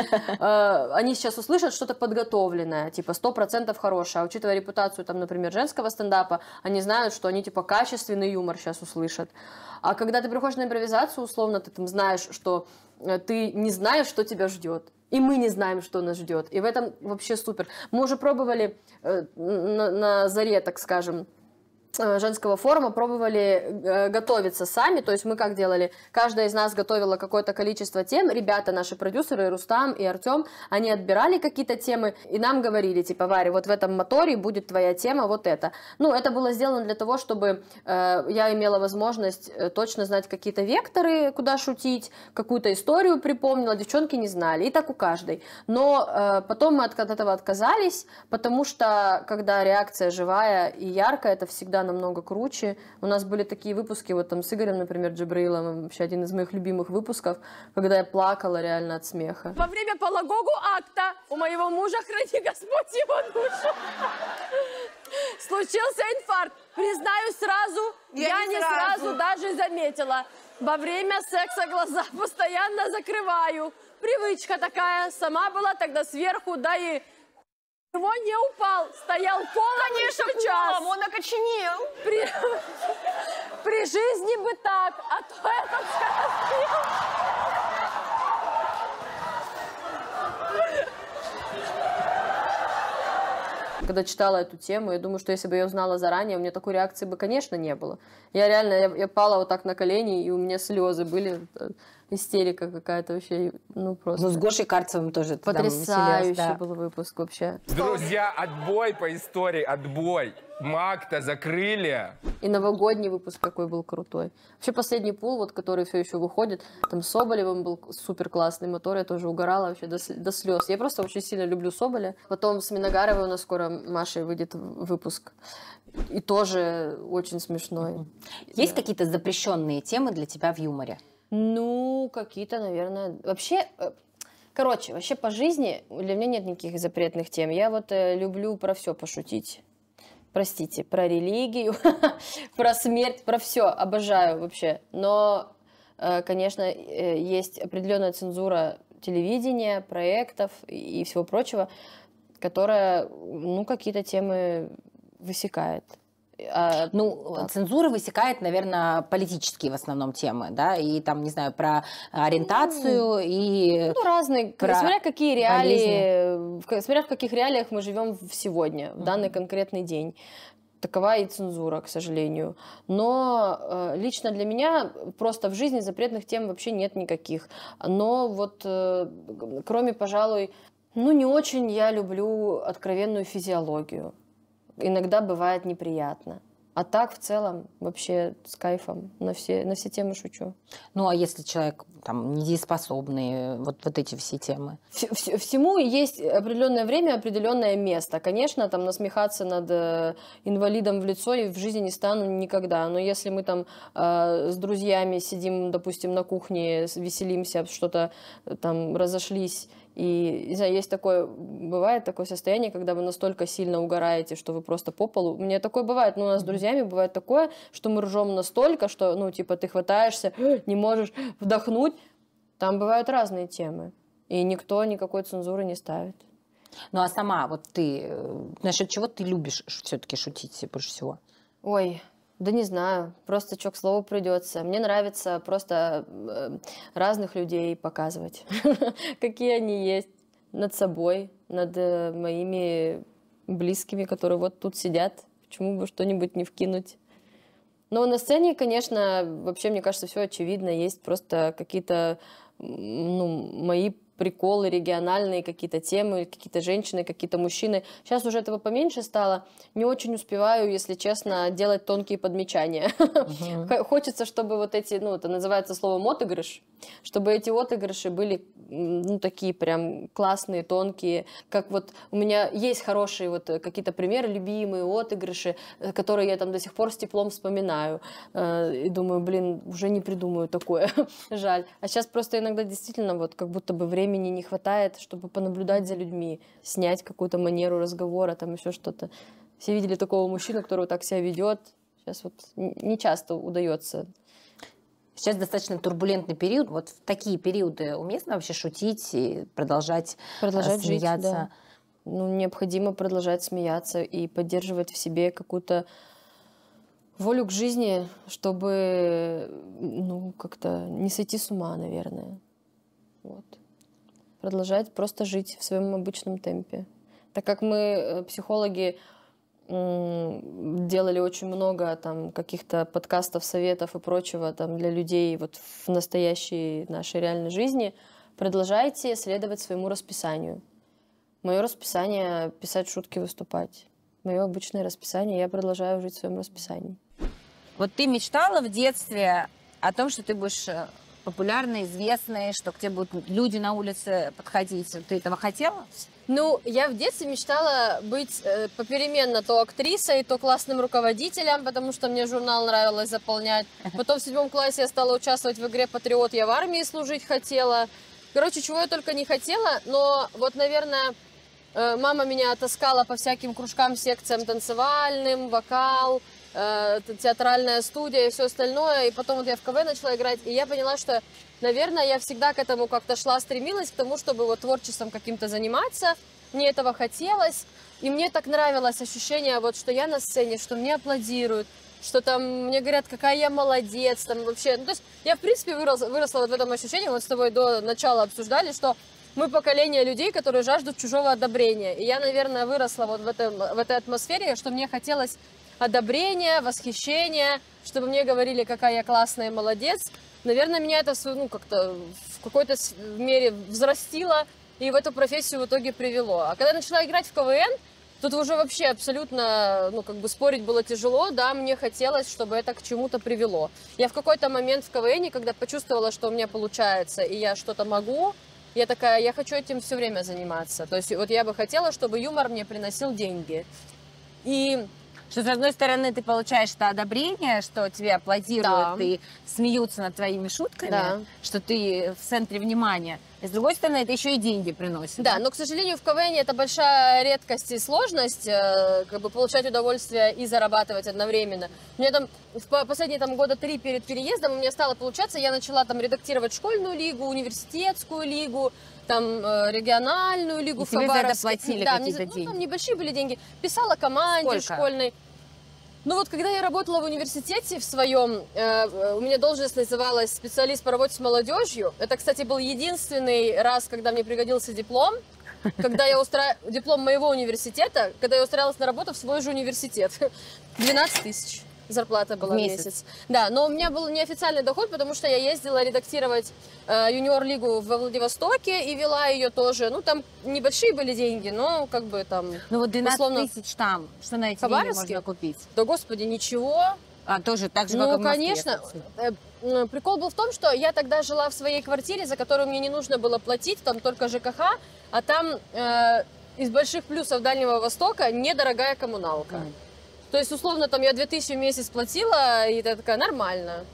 Они сейчас услышат что-то подготовленное, типа сто процентов хорошее. А учитывая репутацию, там, например, женского стендапа, они знают, что они, типа, качественный юмор сейчас услышат. А когда ты приходишь на импровизацию, условно, ты там знаешь, что ты не знаешь, что тебя ждет. И мы не знаем, что нас ждет. И в этом вообще супер. Мы уже пробовали на, на заре, так скажем, женского форума пробовали готовиться сами, то есть мы как делали, каждая из нас готовила какое-то количество тем, ребята, наши продюсеры, Рустам и Артем, они отбирали какие-то темы и нам говорили, типа, Варя, вот в этом моторе будет твоя тема, вот это. Ну, это было сделано для того, чтобы э, я имела возможность точно знать какие-то векторы, куда шутить, какую-то историю припомнила, девчонки не знали, и так у каждой. Но э, потом мы от этого отказались, потому что, когда реакция живая и яркая, это всегда намного круче. У нас были такие выпуски, вот там с Игорем, например, Джабраилом, вообще один из моих любимых выпусков, когда я плакала реально от смеха.
Во время полового акта у моего мужа, храни Господь его душу, случился инфаркт. Признаюсь сразу, я, я не сразу. сразу даже заметила. Во время секса глаза постоянно закрываю. Привычка такая, сама была тогда сверху, да и... Его не упал, стоял полом. Конечно, час. Полом, он окоченел. При... При жизни бы так, а то этот скоростил.
Когда читала эту тему, я думаю, что если бы я узнала заранее, у меня такой реакции бы, конечно, не было. Я реально, я, я пала вот так на колени, и у меня слезы были, истерика какая-то вообще, ну просто.
Ну, с Гошей Карцевым тоже.
Потрясающий
да.
был выпуск вообще.
Друзья, отбой по истории, отбой. Мак-то закрыли.
И новогодний выпуск какой был крутой. Вообще последний пул, вот, который все еще выходит, там с Соболевым был супер классный мотор, я тоже угорала вообще до, до слез. Я просто очень сильно люблю Соболя. Потом с Миногаровой у нас скоро Машей выйдет выпуск. И тоже очень смешной.
Есть да. какие-то запрещенные темы для тебя в юморе?
Ну, какие-то, наверное. Вообще, короче, вообще по жизни для меня нет никаких запретных тем. Я вот э, люблю про все пошутить. Простите, про религию, про смерть, про все. Обожаю вообще. Но, э, конечно, э, есть определенная цензура телевидения, проектов и всего прочего, которая, ну, какие-то темы высекает.
А, ну, так. Цензура высекает, наверное, политические в основном темы, да, и там, не знаю, про ориентацию ну, и...
Ну, разные, про смотря какие реалии, болезни. Смотря в каких реалиях мы живем сегодня, в mm-hmm. данный конкретный день. Такова и цензура, к сожалению. Но э, лично для меня просто в жизни запретных тем вообще нет никаких. Но вот э, кроме, пожалуй, ну, не очень я люблю откровенную физиологию. Иногда бывает неприятно. А так, в целом, вообще с кайфом. На все, на все темы шучу.
Ну, а если человек там недееспособный, вот, вот эти все темы?
Вс- всему есть определенное время, определенное место. Конечно, там насмехаться над э, инвалидом в лицо я в жизни не стану никогда. Но если мы там э, с друзьями сидим, допустим, на кухне, веселимся, что-то там разошлись, и, не знаю, есть такое, бывает такое состояние, когда вы настолько сильно угораете, что вы просто по полу. У меня такое бывает, но у нас с друзьями бывает такое, что мы ржем настолько, что, ну, типа, ты хватаешься, не можешь вдохнуть. Там бывают разные темы, и никто никакой цензуры не ставит.
Ну, а сама, вот ты, насчет чего ты любишь все-таки шутить больше всего?
Ой... Да не знаю, просто что к слову придется. Мне нравится просто э, разных людей показывать, какие они есть, над собой, над э, моими близкими, которые вот тут сидят. Почему бы что-нибудь не вкинуть? Но на сцене, конечно, вообще, мне кажется, все очевидно. Есть просто какие-то, ну, мои приколы региональные, какие-то темы, какие-то женщины, какие-то мужчины. Сейчас уже этого поменьше стало. Не очень успеваю, если честно, делать тонкие подмечания. Uh-huh. Хочется, чтобы вот эти, ну, это называется словом отыгрыш, чтобы эти отыгрыши были, ну, такие прям классные, тонкие. Как вот у меня есть хорошие вот какие-то примеры, любимые отыгрыши, которые я там до сих пор с теплом вспоминаю. И думаю, блин, уже не придумаю такое. Жаль. А сейчас просто иногда действительно вот как будто бы время Времени не хватает, чтобы понаблюдать за людьми, снять какую-то манеру разговора, там еще что-то. Все видели такого мужчину, который вот так себя ведет. Сейчас вот не часто удается.
Сейчас достаточно турбулентный период. Вот в такие периоды уместно вообще шутить и продолжать, продолжать смеяться?
Жить, да. Ну, необходимо продолжать смеяться и поддерживать в себе какую-то волю к жизни, чтобы, ну, как-то не сойти с ума, наверное. Вот. Продолжать просто жить в своем обычном темпе. Так как мы, психологи, делали очень много там каких-то подкастов, советов и прочего там для людей вот в настоящей нашей реальной жизни. Продолжайте следовать своему расписанию. Мое расписание — писать шутки, выступать. Мое обычное расписание, я продолжаю жить в своем расписании.
Вот ты мечтала в детстве о том, что ты будешь популярной, известной, что к тебе будут люди на улице подходить. Ты этого хотела?
Ну, я в детстве мечтала быть э, попеременно то актрисой, то классным руководителем, потому что мне журнал нравилось заполнять. Потом в седьмом классе я стала участвовать в игре «Патриот», я в армии служить хотела. Короче, чего я только не хотела, но вот, наверное, э, мама меня таскала по всяким кружкам, секциям танцевальным, вокал, э, театральная студия и все остальное. И потом вот я в КВН начала играть, и я поняла, что... Наверное, я всегда к этому как-то шла, стремилась к тому, чтобы вот творчеством каким-то заниматься. Мне этого хотелось. И мне так нравилось ощущение, вот, что я на сцене, что мне аплодируют, что там мне говорят, какая я молодец. Там вообще, ну, то есть я, в принципе, выросла, выросла вот в этом ощущении. Мы с тобой до начала обсуждали, что мы поколение людей, которые жаждут чужого одобрения. И я, наверное, выросла вот в, этом, в этой атмосфере, что мне хотелось одобрения, восхищения, чтобы мне говорили, какая я классная и молодец. Наверное, меня это ну, как-то в какой-то мере взрастило и в эту профессию в итоге привело. А когда я начала играть в КВН, тут уже вообще абсолютно, ну, как бы спорить было тяжело, да, мне хотелось, чтобы это к чему-то привело. Я в какой-то момент в КВН, когда почувствовала, что у меня получается, и я что-то могу, я такая, я хочу этим все время заниматься. То есть вот я бы хотела, чтобы юмор мне приносил деньги. И...
Что, с одной стороны, ты получаешь это одобрение, что тебе аплодируют, да, и смеются над твоими шутками, да, что ты в центре внимания. И с другой стороны, это еще и деньги приносит.
Да, но, к сожалению, в КВН это большая редкость и сложность, как бы получать удовольствие и зарабатывать одновременно. У меня там в последние там, года три перед переездом у меня стало получаться, я начала там редактировать школьную лигу, университетскую лигу, там региональную лигу
и
в Хабаровске.
За это платили
да,
какие-то
ну,
деньги?
Там небольшие были деньги. Писала команде
Сколько?
Школьной. Ну вот, когда я работала в университете в своем, э, у меня должность называлась специалист по работе с молодежью. Это, кстати, был единственный раз, когда мне пригодился диплом, когда я устра... диплом моего университета, когда я устраивалась на работу в свой же университет. двенадцать тысяч зарплата была в месяц. месяц. Да, но у меня был неофициальный доход, потому что я ездила редактировать э, юниор-лигу во Владивостоке и вела ее тоже. Ну, там небольшие были деньги, но как бы там...
Ну, вот двенадцать тысяч там, что на эти деньги можно купить?
Да, господи, ничего.
А, тоже так же,
ну,
как и в Москве,
конечно. Э, прикол был в том, что я тогда жила в своей квартире, за которую мне не нужно было платить, там только ЖКХ, а там э, из больших плюсов Дальнего Востока недорогая коммуналка. Mm. То есть, условно, там я две тысячи в месяц платила, и это такая, нормально.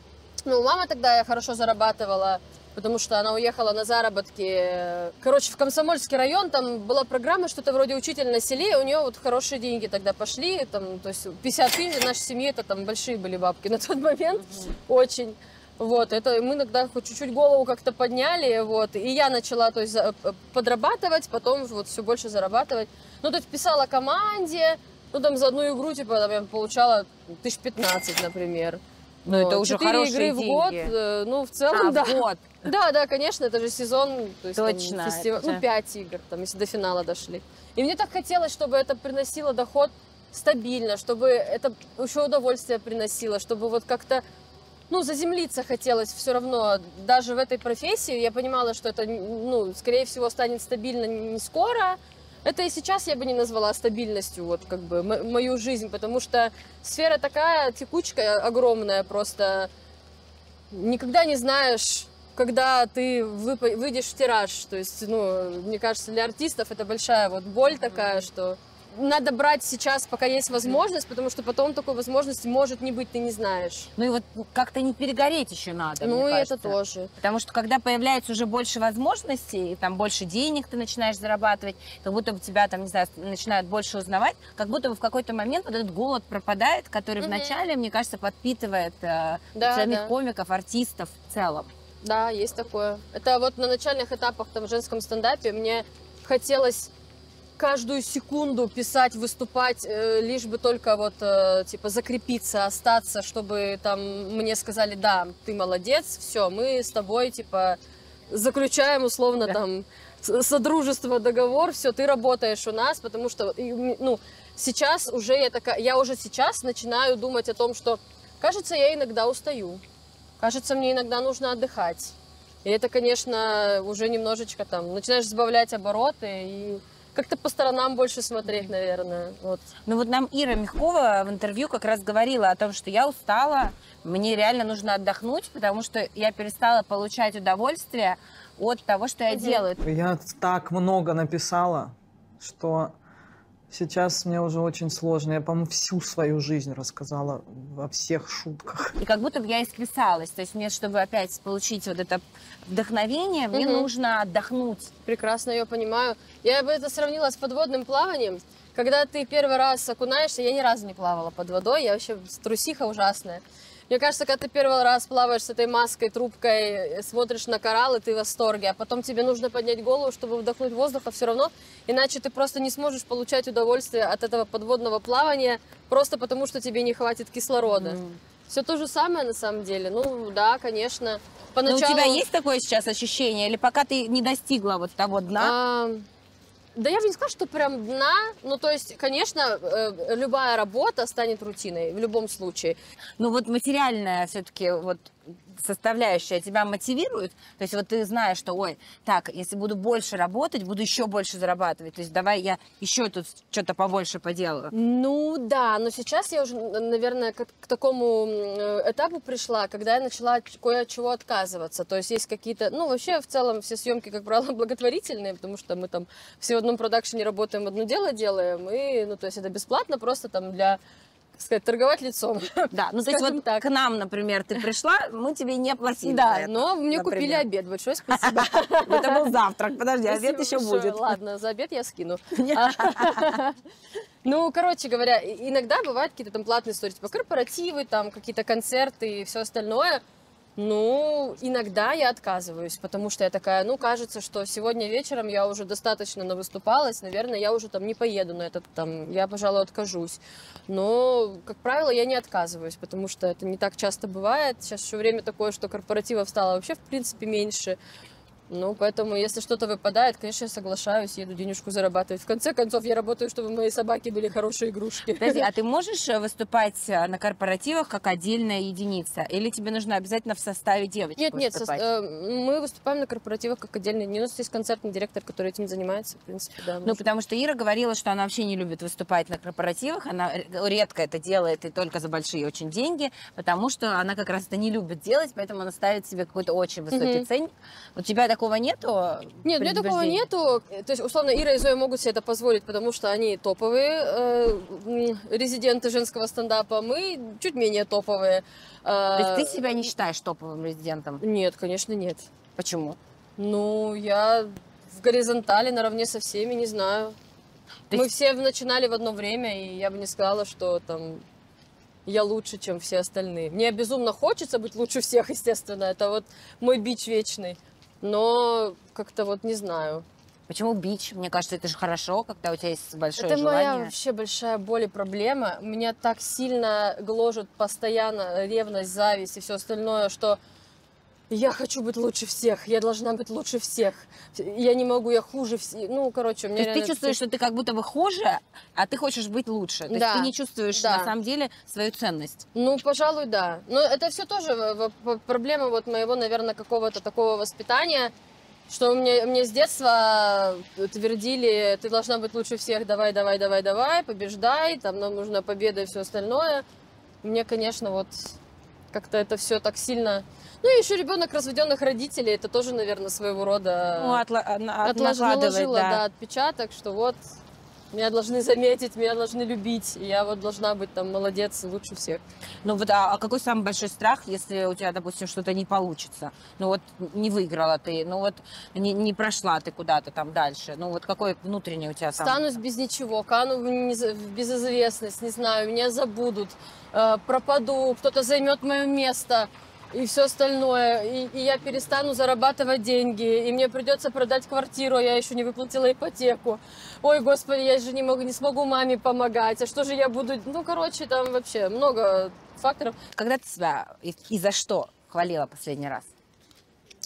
Ну, мама тогда я хорошо зарабатывала, потому что она уехала на заработки. Короче, в Комсомольский район, там была программа, что-то вроде «Учитель на селе», у нее вот хорошие деньги тогда пошли, там, то есть пятьдесят тысяч в нашей семье, это там большие были бабки на тот момент, mm-hmm. очень. Вот, это мы иногда хоть чуть-чуть голову как-то подняли, вот, и я начала, то есть, подрабатывать, потом вот все больше зарабатывать. Ну, то есть писала команде. Ну, там за одну игру, типа, там, я получала тысяч пятнадцать, например.
Ну, вот. Это уже хорошие
игры
деньги.
в год, ну, в целом,
а,
да.
в год.
Да, да, конечно, это же сезон, то есть,
точно,
там, фестиваль,
это...
ну, пять игр, там, если до финала дошли. И мне так хотелось, чтобы это приносило доход стабильно, чтобы это еще удовольствие приносило, чтобы вот как-то, ну, заземлиться хотелось все равно. Даже в этой профессии я понимала, что это, ну, скорее всего, станет стабильно не скоро. Это и сейчас я бы не назвала стабильностью, вот, как бы, м- мою жизнь, потому что сфера такая текучка огромная, просто никогда не знаешь, когда ты вып- выйдешь в тираж. То есть, ну, мне кажется, для артистов это большая вот боль такая, что надо брать сейчас, пока есть возможность, потому что потом такой возможности может не быть, ты не знаешь.
Ну и вот как-то не перегореть еще надо,
ну
мне
и
кажется.
это тоже.
Потому что когда появляется уже больше возможностей, и там больше денег ты начинаешь зарабатывать, как будто бы тебя там, не знаю, начинают больше узнавать, как будто бы в какой-то момент вот этот голод пропадает, который mm-hmm. вначале, мне кажется, подпитывает э, да, самих да. комиков, артистов в целом.
Да, есть такое. Это вот на начальных этапах там в женском стендапе мне хотелось каждую секунду писать, выступать, э, лишь бы только вот, э, типа, закрепиться, остаться, чтобы там мне сказали, да, ты молодец, все, мы с тобой, типа, заключаем условно да. там содружество, договор, все, ты работаешь у нас, потому что, ну, сейчас уже я такая, я уже сейчас начинаю думать о том, что, кажется, я иногда устаю, кажется, мне иногда нужно отдыхать. И это, конечно, уже немножечко там, начинаешь сбавлять обороты и как-то по сторонам больше смотреть, наверное. Вот.
Ну вот нам Ира Мягкова в интервью как раз говорила о том, что я устала, мне реально нужно отдохнуть, потому что я перестала получать удовольствие от того, что я
Угу.
делаю.
Я так много написала, что сейчас мне уже очень сложно. Я, по-моему, всю свою жизнь рассказала во всех шутках.
И как будто бы я исписалась. То есть мне, чтобы опять получить вот это вдохновение, мне
Мгм.
нужно отдохнуть.
Прекрасно ее понимаю. Я бы это сравнила с подводным плаванием. Когда ты первый раз окунаешься, я ни разу не плавала под водой, я вообще трусиха ужасная. Мне кажется, когда ты первый раз плаваешь с этой маской, трубкой, смотришь на кораллы, ты в восторге, а потом тебе нужно поднять голову, чтобы вдохнуть воздуха все равно, иначе ты просто не сможешь получать удовольствие от этого подводного плавания, просто потому что тебе не хватит кислорода. Mm. Все то же самое на самом деле. Ну да, конечно. Поначалу...
Но у тебя есть такое сейчас ощущение, или пока ты не достигла вот того дна?
А... Да я бы не сказала, что прям дна, ну то есть, конечно, э, любая работа станет рутиной в любом случае.
Ну вот материальная все-таки вот составляющая тебя мотивирует? То есть вот ты знаешь, что, ой, так, если буду больше работать, буду еще больше зарабатывать. То есть давай я еще тут что-то побольше поделаю.
Ну да, но сейчас я уже, наверное, к, к такому этапу пришла, когда я начала кое от чего отказываться. То есть есть какие-то, ну вообще в целом все съемки, как правило, благотворительные, потому что мы там все в одном продакшене работаем, одно дело делаем, и, ну то есть это бесплатно, просто там для... сказать, торговать лицом.
Да, ну то есть вот так. К нам, например, ты пришла, мы тебе не платили.
Да, но мне купили обед. Большое спасибо.
Это был завтрак, подожди, обед еще будет.
Ладно, за обед я скину. Ну, короче говоря, иногда бывают какие-то там платные истории, типа корпоративы, там какие-то концерты и все остальное. Ну, иногда я отказываюсь, потому что я такая, ну, кажется, что сегодня вечером я уже достаточно навыступалась, наверное, я уже там не поеду на этот, там, я, пожалуй, откажусь. Но, как правило, я не отказываюсь, потому что это не так часто бывает. Сейчас еще время такое, что корпоративов стало вообще, в принципе, меньше. Ну, поэтому, если что-то выпадает, конечно, я соглашаюсь, еду денежку зарабатывать. В конце концов, я работаю, чтобы мои собаки были хорошие игрушки.
Подожди, а ты можешь выступать на корпоративах как отдельная единица? Или тебе нужно обязательно в составе девочек
Нет, нет,
выступать?
со, э, мы выступаем на корпоративах как отдельная единица. У нас есть концертный директор, который этим занимается, в принципе, да.
Ну, потому что Ира говорила, что она вообще не любит выступать на корпоративах, она редко это делает и только за большие очень деньги, потому что она как раз это не любит делать, поэтому она ставит себе какой-то очень высокий mm-hmm. ценник. У тебя такого нету?
Нет, у меня такого нету. То есть, условно, Ира и Зоя могут себе это позволить, потому что они топовые э, резиденты женского стендапа, мы чуть менее топовые.
То есть ты себя не считаешь топовым резидентом?
Нет, конечно, нет.
Почему?
Ну, я в горизонтали наравне со всеми, не знаю. То мы есть... все начинали в одно время, и я бы не сказала, что там... я лучше, чем все остальные. Мне безумно хочется быть лучше всех, естественно. Это вот мой бич вечный. Но как-то вот не знаю.
Почему бич? Мне кажется, это же хорошо, когда у тебя есть большое
это
желание.
Это моя вообще большая боль и проблема. Меня так сильно гложет постоянно ревность, зависть и все остальное, что я хочу быть лучше всех, я должна быть лучше всех. Я не могу, я хуже всех. Ну, короче, у меня...
То есть ты чувствуешь, все... что ты как будто бы хуже, а ты хочешь быть лучше. То
да.
есть ты не чувствуешь
да.
на самом деле свою ценность.
Ну, пожалуй, да. Но это все тоже проблема вот моего, наверное, какого-то такого воспитания, что мне, мне с детства твердили, ты должна быть лучше всех, давай, давай, давай, давай, побеждай, там нам нужна победа и все остальное. Мне, конечно, вот как-то это все так сильно... Ну и еще ребенок разведенных родителей, это тоже, наверное, своего рода
ну, отла- от-
отложила, наложила, да. Да, отпечаток, что вот меня должны заметить, меня должны любить, и я вот должна быть там молодец, лучше всех.
Ну вот, а, а какой самый большой страх, если у тебя, допустим, что-то не получится? Ну вот не выиграла ты, ну вот не, не прошла ты куда-то там дальше, ну вот какой внутренний у тебя там?
Станусь без ничего, кану в, нез... в безызвестность, не знаю, меня забудут, э, пропаду, кто-то займет мое место. И все остальное, и, и я перестану зарабатывать деньги, и мне придется продать квартиру, а я еще не выплатила ипотеку. Ой, господи, я же не могу, не смогу маме помогать, а что же я буду... Ну, короче, там вообще много факторов.
Когда ты себя и, и за что хвалила последний раз?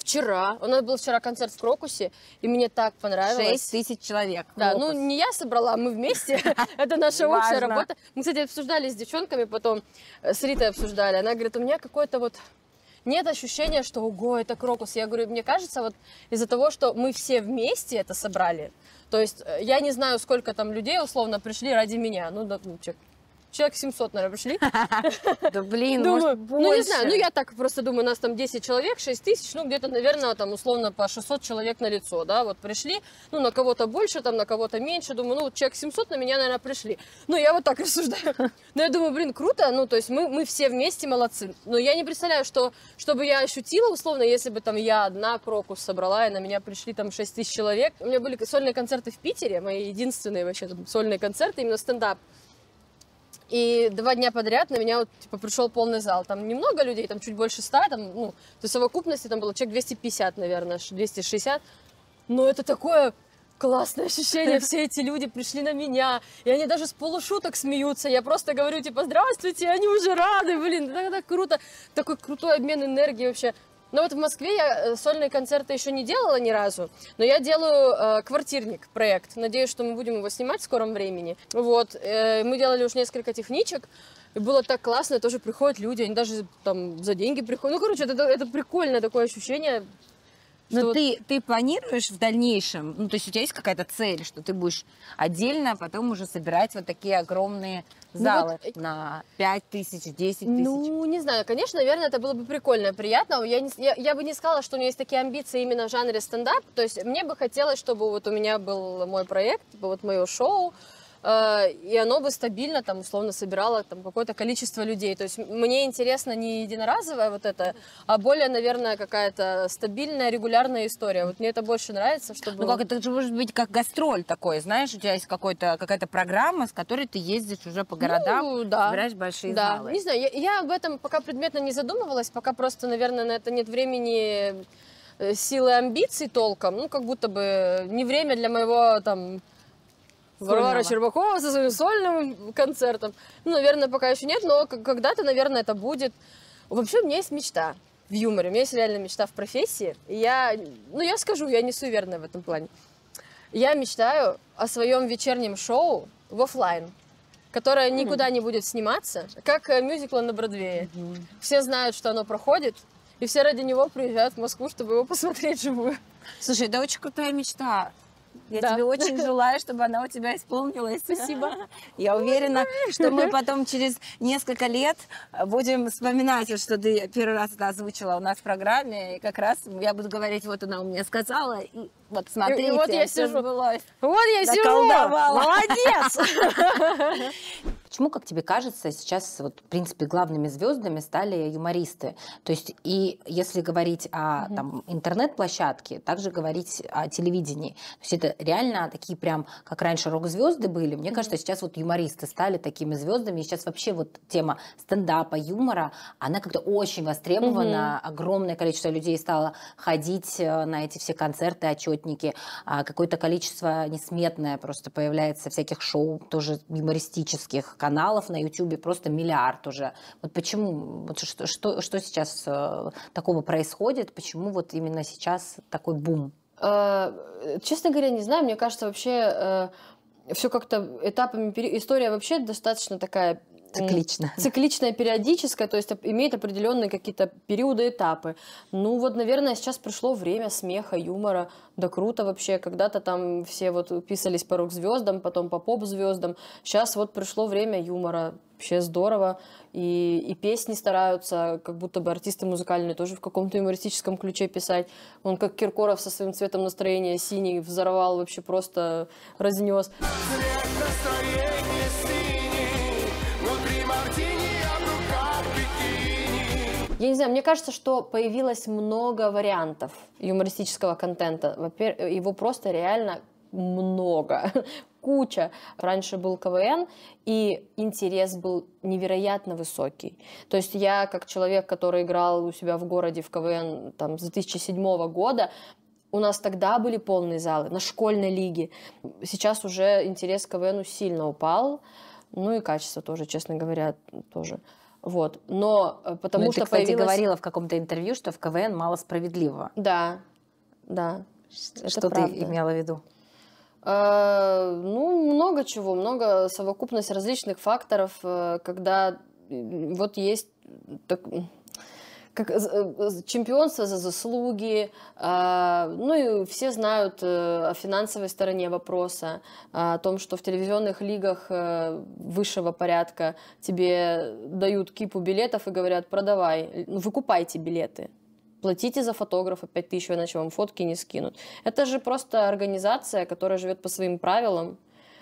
Вчера. У нас был вчера концерт в Крокусе, и мне так понравилось.
Шесть тысяч человек.
Да, ну не я собрала, мы вместе. Это наша общая работа. Мы, кстати, обсуждали с девчонками потом, с Ритой обсуждали. Она говорит, у меня какое-то вот... Нет ощущения, что ого, это Крокус. Я говорю, мне кажется, вот из-за того, что мы все вместе это собрали, то есть я не знаю, сколько там людей условно пришли ради меня. Ну, да, ну, человек семьсот, наверное, пришли.
Да блин,
думаю,
может, больше.
Ну, не знаю, ну я так просто думаю, у нас там десять человек, шесть тысяч, ну где-то, наверное, там условно по шестьсот человек на лицо, да, вот пришли, ну на кого-то больше, там на кого-то меньше, думаю, ну человек семьсот на меня, наверное, пришли. Ну я вот так рассуждаю. Но я думаю, блин, круто, ну то есть мы, мы все вместе молодцы. Но я не представляю, что, чтобы я ощутила, условно, если бы там я одна Крокус собрала, и на меня пришли там шесть тысяч человек. У меня были сольные концерты в Питере, мои единственные вообще там, сольные концерты, именно стендап. И два дня подряд на меня вот, типа, пришел полный зал. Там немного людей, там чуть больше ста, там, ну, то есть в совокупности там было человек двести пятьдесят, наверное, двести шестьдесят. Но это такое классное ощущение, все эти люди пришли на меня, и они даже с полушуток смеются. Я просто говорю, типа, здравствуйте, они уже рады, блин, это так круто. Такой крутой обмен энергией вообще. Но вот в Москве я сольные концерты еще не делала ни разу, но я делаю э, квартирник проект. Надеюсь, что мы будем его снимать в скором времени. Вот, э, мы делали уже несколько техничек, и было так классно, тоже приходят люди, они даже там за деньги приходят. Ну, короче, это, это прикольное такое ощущение.
Но
вот...
ты, ты планируешь в дальнейшем, ну, то есть у тебя есть какая-то цель, что ты будешь отдельно, а потом уже собирать вот такие огромные залы ну, вот... на пять тысяч, десять тысяч?
Ну, не знаю, конечно, наверное, это было бы прикольно, приятно. Я, не, я, я бы не сказала, что у меня есть такие амбиции именно в жанре стендап. То есть мне бы хотелось, чтобы вот у меня был мой проект, вот мое шоу, и оно бы стабильно, там, условно, собирало там какое-то количество людей. То есть мне интересно не единоразовая вот это, а более, наверное, какая-то стабильная, регулярная история. Вот мне это больше нравится, чтобы...
Ну как, это же может быть как гастроль такой, знаешь, у тебя есть какой-то, какая-то программа, с которой ты ездишь уже по городам, ну, да. собираешь большие
да.
залы.
Не знаю, я, я об этом пока предметно не задумывалась, пока просто, наверное, на это нет времени, силы, амбиций толком. Ну, как будто бы не время для моего, там... Варвара Щербакова со своим сольным концертом. Ну, наверное, пока еще нет, но когда-то, наверное, это будет. Вообще, у меня есть мечта в юморе, у меня есть реально мечта в профессии. И я, ну, я скажу, я не суеверная в этом плане. Я мечтаю о своем вечернем шоу в офлайн, которое никуда не будет сниматься, как мюзикл на Бродвее. Mm-hmm. Все знают, что оно проходит, и все ради него приезжают в Москву, чтобы его посмотреть вживую.
Слушай, это очень крутая мечта. Я
да.
тебе очень желаю, чтобы она у тебя исполнилась.
Спасибо.
Я уверена, что мы потом через несколько лет будем вспоминать, что ты первый раз это озвучила у нас в программе. И как раз я буду говорить, вот она у меня сказала. И вот смотрите,
и, и вот я сижу.
Сбылось.
Вот я сижу.
Молодец!
Почему, как тебе кажется, сейчас, вот, в принципе, главными звездами стали юмористы? То есть, и если говорить о mm-hmm. там, интернет-площадке, также говорить о телевидении. То есть это реально такие прям, как раньше рок-звезды были. Мне mm-hmm. кажется, сейчас вот юмористы стали такими звездами. И сейчас вообще вот тема стендапа, юмора, она как-то очень востребована. Mm-hmm. Огромное количество людей стало ходить на эти все концерты, отчетники. Какое-то количество несметное просто появляется всяких шоу, тоже юмористических, каналов на Ютубе просто миллиард уже. Вот почему, вот что, что, что сейчас э, такого происходит, почему вот именно сейчас такой бум?
Э, честно говоря, не знаю, мне кажется, вообще э, все как-то этапами, история вообще достаточно такая...
Циклично.
Цикличная, периодическая, то есть имеет определенные какие-то периоды, этапы. Ну вот, наверное, сейчас пришло время смеха, юмора. Да круто вообще. Когда-то там все вот писались по рок-звездам, потом по поп-звездам. Сейчас вот пришло время юмора. Вообще здорово. И, и песни стараются, как будто бы артисты музыкальные тоже в каком-то юмористическом ключе писать. Он как Киркоров со своим цветом настроения синий взорвал, вообще просто разнес. Цвет настроения синий. Я не знаю, мне кажется, что появилось много вариантов юмористического контента. Во-первых, его просто реально много, куча. Раньше был КВН, и интерес был невероятно высокий. То есть я, как человек, который играл у себя в городе в КВН там, с две тысячи седьмого года, у нас тогда были полные залы на школьной лиге. Сейчас уже интерес к КВНу сильно упал. Ну и качество тоже, честно говоря, тоже. Вот. Но потому
ну,
что
ты, кстати,
появилась...
говорила в каком-то интервью, что в КВН мало справедливого.
Да, да.
Что ты имела в виду?
Э, ну, много чего, много совокупность различных факторов, э, когда вот есть так, как, э, чемпионство за заслуги, э, ну и все знают э, о финансовой стороне вопроса, о том, что в телевизионных лигах э, высшего порядка тебе дают кипу билетов и говорят: продавай, ну, выкупайте билеты. Платите за фотографа пять тысяч, иначе вам фотки не скинут. Это же просто организация, которая живет по своим правилам.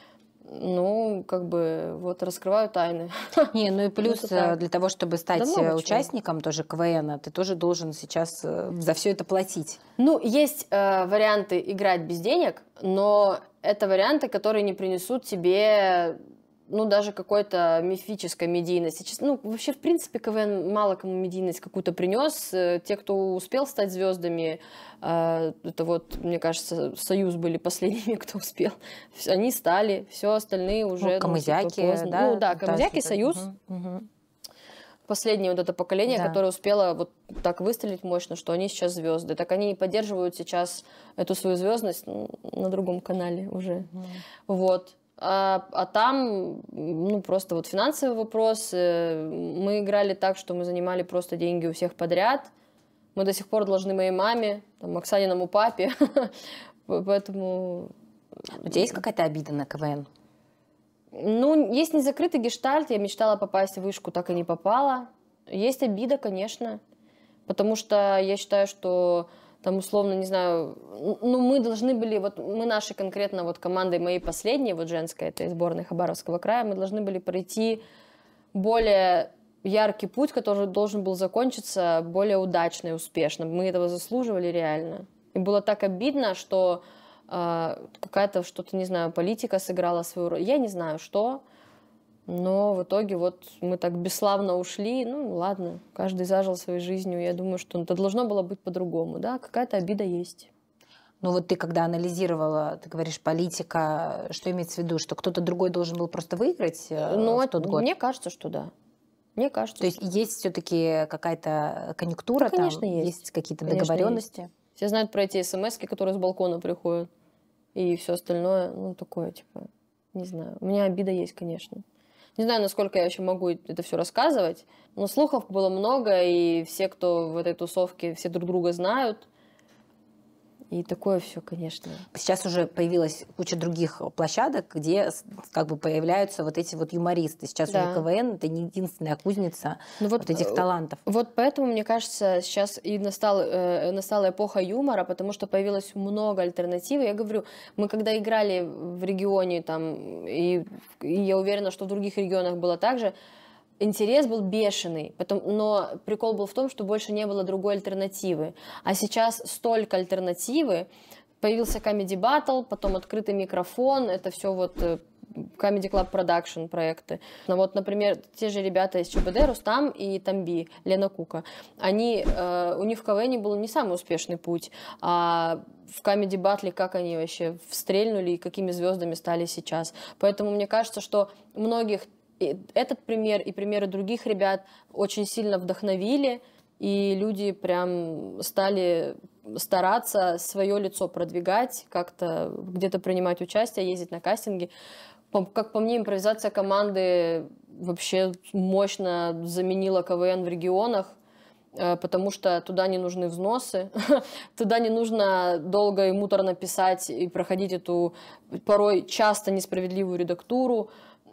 Ну, как бы, вот, раскрываю тайны.
Не, ну и плюс для того, чтобы стать
да
участником тоже КВН, ты тоже должен сейчас за все это платить.
Ну, есть э, варианты играть без денег, но это варианты, которые не принесут тебе... ну, даже какой-то мифической медийности. Ну, вообще, в принципе, КВН мало кому медийность какую-то принес. Те, кто успел стать звездами, это вот, мне кажется, Союз были последними, кто успел. Они стали, все остальные уже...
Ну, Камызяки,
ну,
да?
Ну, да, Камызяки, Союз.
Угу, угу.
Последнее вот это поколение, да. которое успело вот так выстрелить мощно, что они сейчас звезды. Так они поддерживают сейчас эту свою звездность на другом канале уже. Угу. Вот. А, а там, ну, просто вот финансовый вопрос. Мы играли так, что мы занимали просто деньги у всех подряд. Мы до сих пор должны моей маме, там, Оксаниному папе. Поэтому...
У тебя есть какая-то обида на КВН?
Ну, есть незакрытый гештальт. Я мечтала попасть в вышку, так и не попала. Есть обида, конечно. Потому что я считаю, что... Там, условно, не знаю, ну, мы должны были, вот мы нашей конкретно вот командой моей последней, вот женской, этой сборной Хабаровского края, мы должны были пройти более яркий путь, который должен был закончиться более удачно и успешно. Мы этого заслуживали реально. И было так обидно, что э, какая-то что-то, не знаю, политика сыграла свою роль. Я не знаю, что... Но в итоге вот мы так бесславно ушли. Ну, ладно, каждый зажил своей жизнью. Я думаю, что это должно было быть по-другому. Да, какая-то обида есть.
Ну вот ты когда анализировала, ты говоришь, политика, что имеется в виду? Что кто-то другой должен был просто выиграть ну, в тот год?
Мне кажется, что да. Мне кажется.
То есть есть все-таки какая-то конъюнктура, да, конечно, там, есть, есть какие-то договоренности? Есть.
Все знают про эти смс-ки, которые с балкона приходят. И все остальное, ну, такое, типа, не знаю. У меня обида есть, конечно. Не знаю, насколько я еще могу это все рассказывать, но слухов было много, и все, кто в этой тусовке, все друг друга знают. И такое все, конечно.
Сейчас уже появилась куча других площадок, где как бы появляются вот эти вот юмористы. Сейчас да. уже КВН — это не единственная кузница ну вот, вот этих талантов.
Вот поэтому, мне кажется, сейчас и настала, э, настала эпоха юмора, потому что появилось много альтернатив. Я говорю, мы когда играли в регионе, там, и, и я уверена, что в других регионах было так же, интерес был бешеный, потом, но прикол был в том, что больше не было другой альтернативы. А сейчас столько альтернативы. Появился Comedy Battle, потом открытый микрофон, это все вот Comedy Club Production проекты. Ну вот, например, те же ребята из ЧБД, Рустам и Тамби, Лена Кука, они, э, у них в КВН был не самый успешный путь, а в Comedy Battle как они вообще встрельнули и какими звездами стали сейчас. Поэтому мне кажется, что многих и этот пример и примеры других ребят очень сильно вдохновили, и люди прям стали стараться свое лицо продвигать, как-то где-то принимать участие, ездить на кастинги. Как по мне, импровизация команды вообще мощно заменила КВН в регионах, потому что туда не нужны взносы, туда не нужно долго и муторно писать и проходить эту порой часто несправедливую редактуру,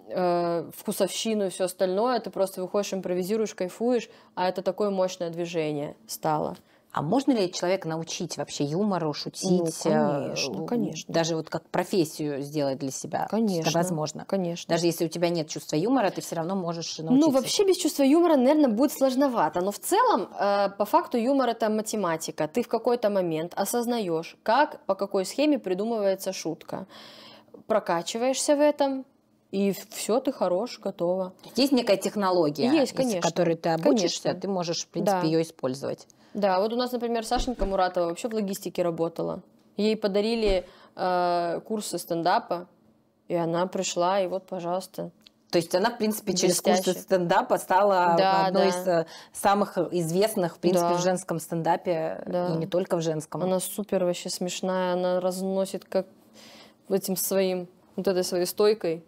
вкусовщину и все остальное, ты просто выходишь, импровизируешь, кайфуешь, а это такое мощное движение стало.
А можно ли человека научить вообще юмору, шутить?
Ну, конечно, конечно.
Даже вот как профессию сделать для себя?
Конечно.
Это возможно?
Конечно.
Даже если у тебя нет чувства юмора, ты все равно можешь научиться?
Ну, вообще без чувства юмора, наверное, будет сложновато. Но в целом, э, по факту, юмор — это математика. Ты в какой-то момент осознаешь, как, по какой схеме придумывается шутка. Прокачиваешься в этом, и все, ты хорош, готово.
Есть некая технология,
есть, конечно,
из которой ты обучишься,
конечно.
Ты можешь, в принципе, да. ее использовать.
Да, вот у нас, например, Сашенька Муратова вообще в логистике работала. Ей подарили э, курсы стендапа, и она пришла, и вот, пожалуйста.
То есть она, в принципе, через
Блестяще.
курсы стендапа стала
Да,
одной
да.
из э, самых известных, в принципе,
Да.
в женском стендапе,
Да.
и не только в женском.
Она супер вообще смешная, она разносит как этим своим, вот этой своей стойкой.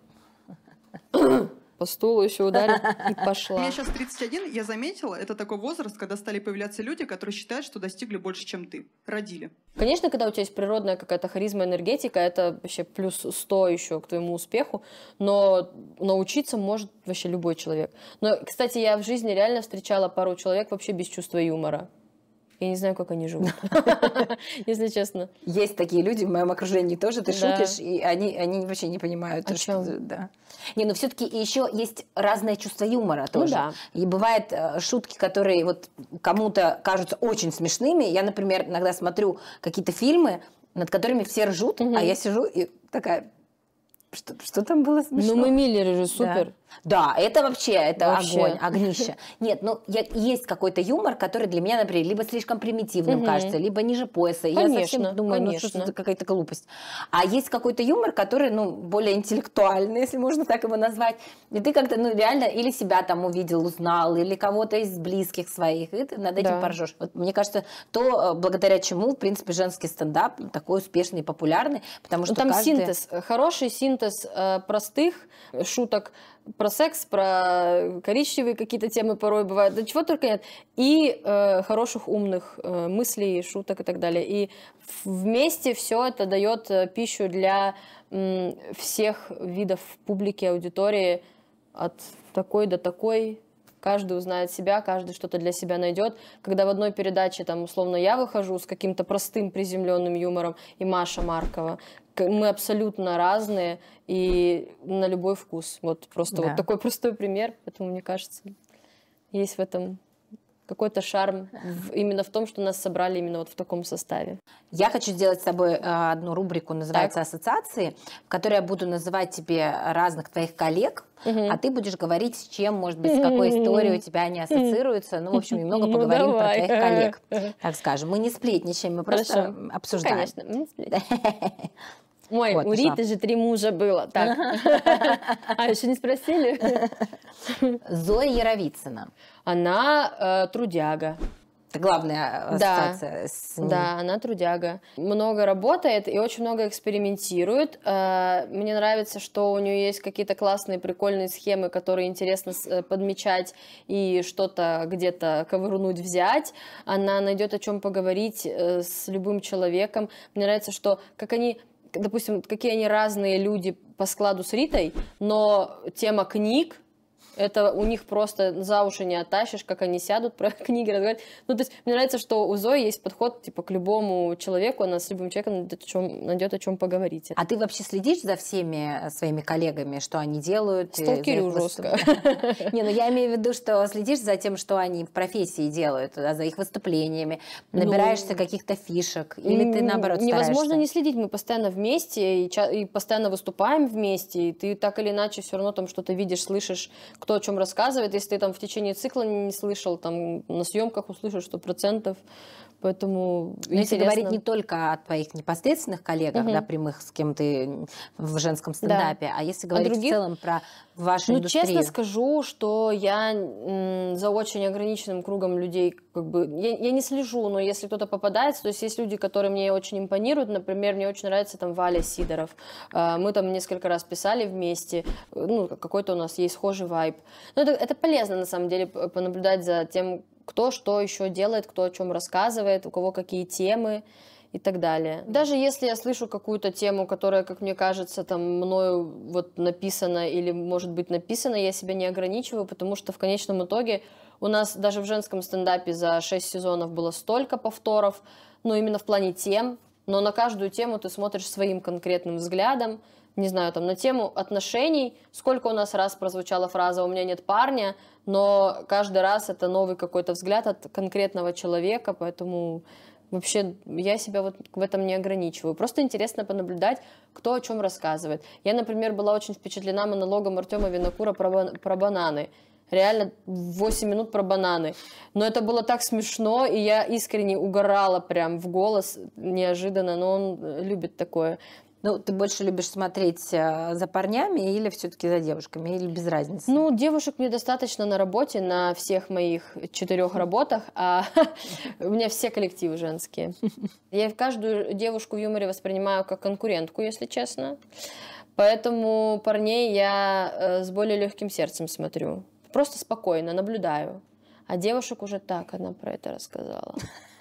По стулу еще ударит и пошла.
Мне сейчас тридцать один, я заметила, это такой возраст, когда стали появляться люди, которые считают, что достигли больше, чем ты. Родили.
Конечно, когда у тебя есть природная какая-то харизма, энергетика, это вообще плюс сто еще к твоему успеху, но научиться может вообще любой человек. Но, кстати, я в жизни реально встречала пару человек вообще без чувства юмора. Я не знаю, как они живут, если честно.
Есть такие люди в моем окружении тоже, ты
Да.
шутишь, и они, они вообще не понимают.
О
то, что,
чём?
да. Не, ну все-таки еще есть разное чувство юмора тоже.
да.
И бывают э, шутки, которые вот кому-то кажутся очень смешными. Я, например, иногда смотрю какие-то фильмы, над которыми все ржут, а я сижу и такая... Что, что там было смешно?
Ну, мы Миллеры же супер.
Да, это вообще, это
Вообще.
огонь, огнище. Нет, ну, я, есть какой-то юмор, который для меня, например, либо слишком примитивным
Мгм.
кажется, либо ниже пояса. И я
Конечно,
совсем думаю, ну, что
конечно.
это какая-то глупость. А есть какой-то юмор, который, ну, более интеллектуальный, если можно так его назвать. И ты как-то, ну, реально или себя там увидел, узнал, или кого-то из близких своих, и ты над этим
Да.
поржешь. Вот, мне кажется, то, благодаря чему, в принципе, женский стендап такой успешный и популярный, потому что
Ну, там
каждый...
синтез, хороший синтез э, простых шуток про секс, про коричневые какие-то темы порой бывают, да чего только нет, и э, хороших умных э, мыслей, шуток и так далее. И вместе все это дает э, пищу для м, всех видов публики, аудитории, от такой до такой. Каждый узнает себя, каждый что-то для себя найдет. Когда в одной передаче, там, условно, я выхожу с каким-то простым приземленным юмором, и Маша Маркова, к- мы абсолютно разные и на любой вкус. Вот просто
Да.
вот такой простой пример. Поэтому, мне кажется, есть в этом какой-то шарм в- именно в том, что нас собрали именно вот в таком составе.
Я хочу сделать с тобой э, одну рубрику, называется «Ассоциации», в которой я буду называть тебе разных твоих коллег,
Мгм.
а ты будешь говорить, с чем, может быть, с какой историей у тебя они ассоциируются. Ну, в общем, немного
Ну,
поговорим про
давай.
твоих коллег. Так скажем, мы не сплетничаем, мы просто
Хорошо.
обсуждаем.
Конечно. не сплетни. Ой,
Вот,
у
пошла.
Риты же три мужа было. Так. А, еще не спросили?
Зоя Яровицына.
Она э, трудяга.
Это главная
Да.
ассоциация с ней.
Да, она трудяга. Много работает и очень много экспериментирует. Э, Мне нравится, что у нее есть какие-то классные, прикольные схемы, которые интересно с- э, подмечать и что-то где-то ковырнуть, взять. Она найдет о чем поговорить э, с любым человеком. Мне нравится, что как они, допустим, какие они разные люди по складу с Ритой, но тема книг, это у них просто за уши не оттащишь, как они сядут, про книги разговаривать. Ну, то есть мне нравится, что у Зои есть подход типа к любому человеку, она с любым человеком найдет о чем, найдет о чем поговорить.
А ты вообще следишь за всеми своими коллегами, что они делают? и за
Сталкерю
их
жестко.
выступ- Не, ну я имею в виду, что следишь за тем, что они в профессии делают, да, за их выступлениями, набираешься каких-то фишек, или ты наоборот
Невозможно
стараешься?
не следить, мы постоянно вместе и, ча- и постоянно выступаем вместе, и ты так или иначе все равно там что-то видишь, слышишь, кто о чем рассказывает. Если ты там в течение цикла не слышал, там на съемках услышишь сто процентов. Поэтому
Но если
интересно.
говорить не только о твоих непосредственных коллегах,
Мгм.
да, прямых, с кем ты в женском стендапе, а если говорить
других?
в целом про вашу
Ну,
индустрию.
честно скажу, что я м, за очень ограниченным кругом людей, как бы, я, я не слежу, но если кто-то попадается, то есть есть люди, которые мне очень импонируют, например, мне очень нравится там Валя Сидоров, А, мы там несколько раз писали вместе, ну, какой-то у нас есть схожий вайб. Но это, это полезно, на самом деле, п- понаблюдать за тем, кто что еще делает, кто о чем рассказывает, у кого какие темы и так далее. Даже если я слышу какую-то тему, которая, как мне кажется, там мною вот написана или может быть написана, я себя не ограничиваю, потому что в конечном итоге у нас даже в женском стендапе за шесть сезонов было столько повторов, ну именно в плане тем, но на каждую тему ты смотришь своим конкретным взглядом. Не знаю, там на тему отношений, сколько у нас раз прозвучала фраза «у меня нет парня», но каждый раз это новый какой-то взгляд от конкретного человека, поэтому вообще я себя вот в этом не ограничиваю. Просто интересно понаблюдать, кто о чем рассказывает. Я, например, была очень впечатлена монологом Артема Винокура про, бан- про бананы. Реально восемь минут про бананы. Но это было так смешно, и я искренне угорала прям в голос неожиданно, но он любит такое.
Ну, ты больше любишь смотреть за парнями или все-таки за девушками, или без разницы?
Ну, девушек мне достаточно на работе, на всех моих четырех работах, а у меня все коллективы женские. Я каждую девушку в юморе воспринимаю как конкурентку, если честно. Поэтому парней я с более легким сердцем смотрю. Просто спокойно наблюдаю. А девушек уже так, она про это рассказала.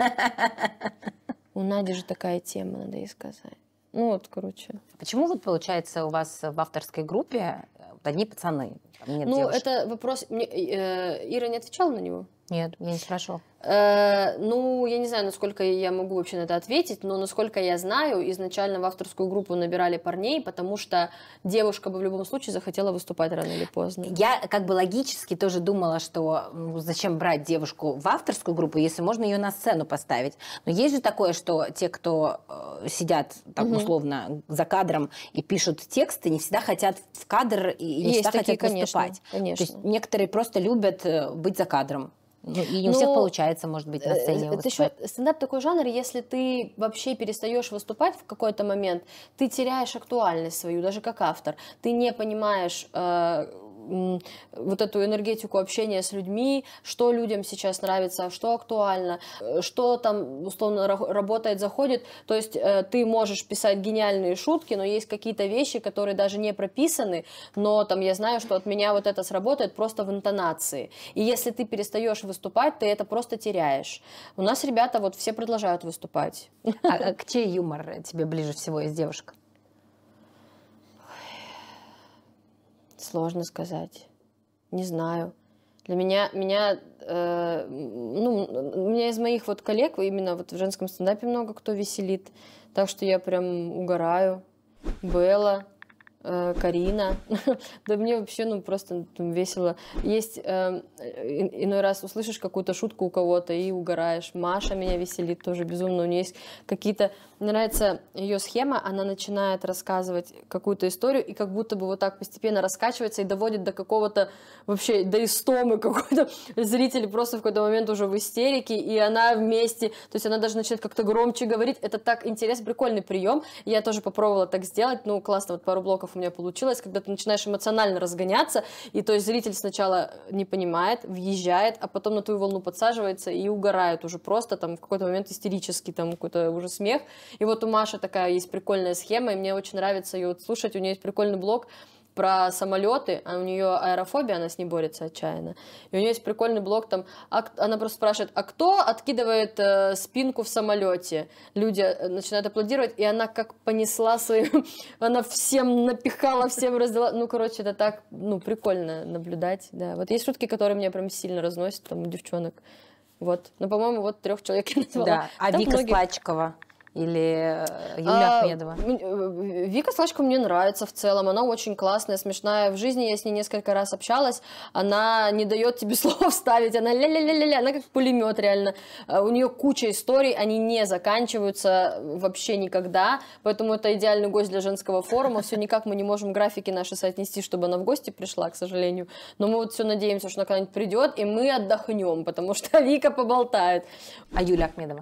У Нади же такая тема, надо ей сказать. Ну вот, короче.
Почему вот получается у вас в авторской группе одни пацаны? Нет
ну,
девушек?
это вопрос... Мне, э, Ира не отвечала на него?
Нет, я не спрашивала.
Э, ну, я не знаю, насколько я могу вообще на это ответить, но насколько я знаю, изначально в авторскую группу набирали парней, потому что девушка бы в любом случае захотела выступать рано или поздно.
Я как бы логически тоже думала, что ну, зачем брать девушку в авторскую группу, если можно ее на сцену поставить. Но есть же такое, что те, кто э, сидят так угу. условно за кадром и пишут тексты, не всегда хотят в кадр и не
есть
всегда
такие,
хотят
конечно,
выступать.
Конечно.
То есть некоторые просто любят быть за кадром. Ну, и не у всех получается, может быть, на сцене
это еще стендап такой жанр, если ты вообще перестаешь выступать в какой-то момент, ты теряешь актуальность свою, даже как автор. Ты не понимаешь э, вот эту энергетику общения с людьми, что людям сейчас нравится, что актуально, что там условно работает, заходит. То есть э, ты можешь писать гениальные шутки, но есть какие-то вещи, которые даже не прописаны, но там я знаю, что от меня вот это сработает просто в интонации. И если ты перестаешь выступать, ты это просто теряешь. У нас ребята вот все продолжают выступать.
А к чей юмор тебе ближе всего из девушек?
Сложно сказать. Не знаю. Для меня, меня, э, ну, у меня из моих вот коллег именно вот в женском стендапе много кто веселит. Так что я прям угораю. Белла, э, Карина. Да мне вообще, ну, просто там, весело. Есть э, иной раз услышишь какую-то шутку у кого-то и угораешь. Маша меня веселит тоже безумно. У нее есть какие-то... Мне нравится ее схема, она начинает рассказывать какую-то историю и как будто бы вот так постепенно раскачивается и доводит до какого-то вообще, до истомы какой-то. Зритель просто в какой-то момент уже в истерике, и она вместе, то есть она даже начинает как-то громче говорить. Это так интересно, прикольный прием. Я тоже попробовала так сделать, ну классно, вот пару блоков у меня получилось, когда ты начинаешь эмоционально разгоняться, и то есть зритель сначала не понимает, въезжает, а потом на твою волну подсаживается и угорает уже просто там в какой-то момент истерический, там какой-то уже смех. И вот у Маши такая есть прикольная схема, и мне очень нравится ее вот слушать. У нее есть прикольный блог про самолеты, а у нее аэрофобия, она с ней борется отчаянно. И у нее есть прикольный блог, там, а, она просто спрашивает, а кто откидывает э, спинку в самолете? Люди начинают аплодировать, и она как понесла свою, она всем напихала, всем раздала. Ну, короче, это так, ну, прикольно наблюдать, да. Вот есть шутки, которые меня прям сильно разносят, там, у девчонок. Вот. Ну, по-моему, вот трех человек я назвала.
Да, а
там
Вика
многих...
Сладчикова? Или Юля
а,
Ахмедова?
Вика Сладчикова мне нравится в целом. Она очень классная, смешная. В жизни я с ней несколько раз общалась. Она не дает тебе слов ставить. Она ля-ля-ля-ля-ля. Она как пулемет реально. У нее куча историй. Они не заканчиваются вообще никогда. Поэтому это идеальный гость для женского форума. Все никак мы не можем графики наши соотнести, чтобы она в гости пришла, к сожалению. Но мы вот все надеемся, что она когда-нибудь придет, и мы отдохнем, потому что Вика поболтает.
А Юля Ахмедова?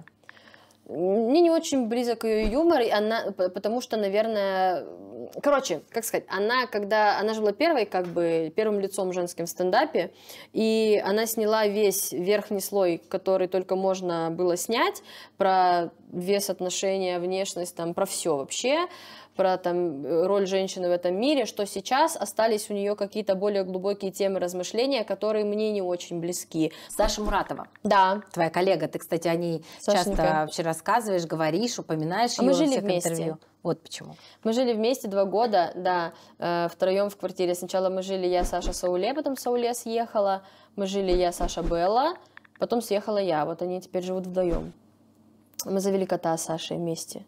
Мне не очень близок ее юмор, она, потому что, наверное, короче, как сказать, она, когда, она же была первой, как бы, первым лицом в женском стендапе, и она сняла весь верхний слой, который только можно было снять, про вес, отношения, внешность, там, про все вообще, про там, роль женщины в этом мире, что сейчас остались у нее какие-то более глубокие темы размышления, которые мне не очень близки.
Саша Муратова.
Да.
Твоя коллега, ты, кстати, о ней Сашенька. Часто вообще рассказываешь, говоришь, упоминаешь
а
ее
мы
во
жили
всех
вместе.
интервью. Вот почему.
Мы жили вместе два года, да, э, втроем в квартире. Сначала мы жили я, Саша, Сауле, потом Сауле съехала. Мы жили я, Саша, Белла, потом съехала я. Вот они теперь живут вдвоем. Мы завели кота с Сашей вместе.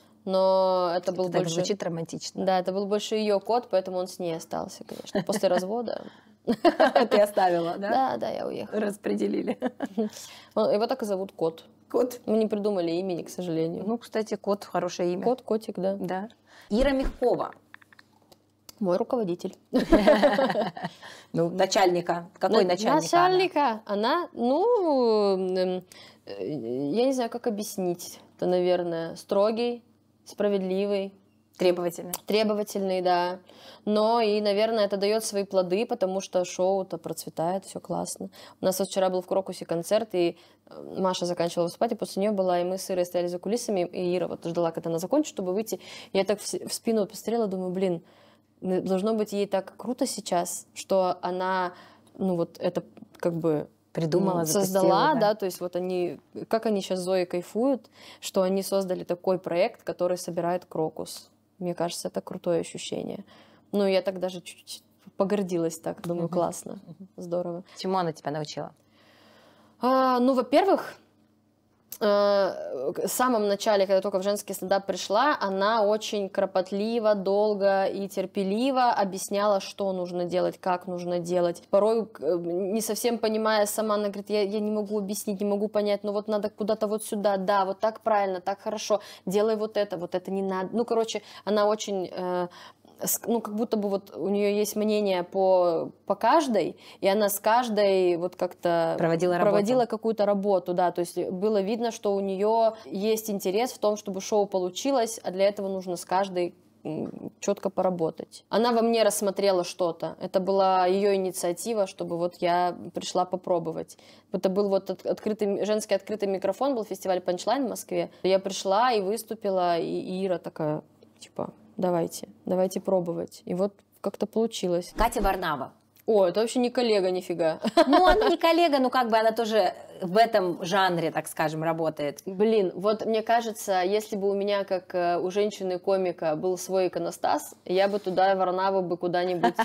Но это был
это
больше...
звучит романтично.
Да, это был больше ее кот, поэтому он с ней остался, конечно. После развода.
Ты оставила, да?
Да, да, я уехала.
Распределили.
Его так и зовут Кот.
Кот.
Мы не придумали имени, к сожалению.
Ну, кстати, Кот — хорошее имя.
Кот, котик, да.
Да. Ира Мягкова.
Мой руководитель.
Ну, начальника. Какой начальник?
Начальника. Она, ну, я не знаю, как объяснить. Это, наверное, строгий, справедливый,
Требовательный.
Требовательный, да. Но и, наверное, это дает свои плоды, потому что шоу-то процветает, все классно. У нас вот вчера был в Крокусе концерт, и Маша заканчивала выступать, и после нее была, и мы с Ирой стояли за кулисами, и Ира вот ждала, когда она закончит, чтобы выйти. Я так в спину посмотрела, думаю, блин, должно быть ей так круто сейчас, что она, ну вот это как бы...
Придумала,
создала,
да.
да, то есть вот они, как они сейчас с Зоей кайфуют, что они создали такой проект, который собирает Крокус. Мне кажется, это крутое ощущение. Ну, я так даже чуть-чуть погордилась так, думаю, классно, здорово.
Чему она тебя научила?
А, ну, во-первых, в самом начале, когда только в женский стендап пришла, она очень кропотливо, долго и терпеливо объясняла, что нужно делать, как нужно делать. Порой, не совсем понимая сама, она говорит, я, я не могу объяснить, не могу понять, но вот надо куда-то вот сюда, да, вот так правильно, так хорошо, делай вот это, вот это не надо. Ну, короче, она очень... Э, ну, как будто бы вот у нее есть мнение по, по каждой, и она с каждой вот как-то
проводила,
проводила какую-то работу, да, то есть было видно, что у нее есть интерес в том, чтобы шоу получилось, а для этого нужно с каждой четко поработать. Она во мне рассмотрела что-то. Это была ее инициатива, чтобы вот я пришла попробовать. Это был вот открытый, женский открытый микрофон, был фестиваль Punchline в Москве. Я пришла и выступила, и Ира такая, типа... Давайте, давайте пробовать. И вот как-то получилось.
Катя Варнава.
О, это вообще не коллега, нифига.
Ну, она не коллега, но как бы она тоже в этом жанре, так скажем, работает.
Блин, вот мне кажется, если бы у меня, как у женщины-комика, был свой иконостас, я бы туда Варнаву бы куда-нибудь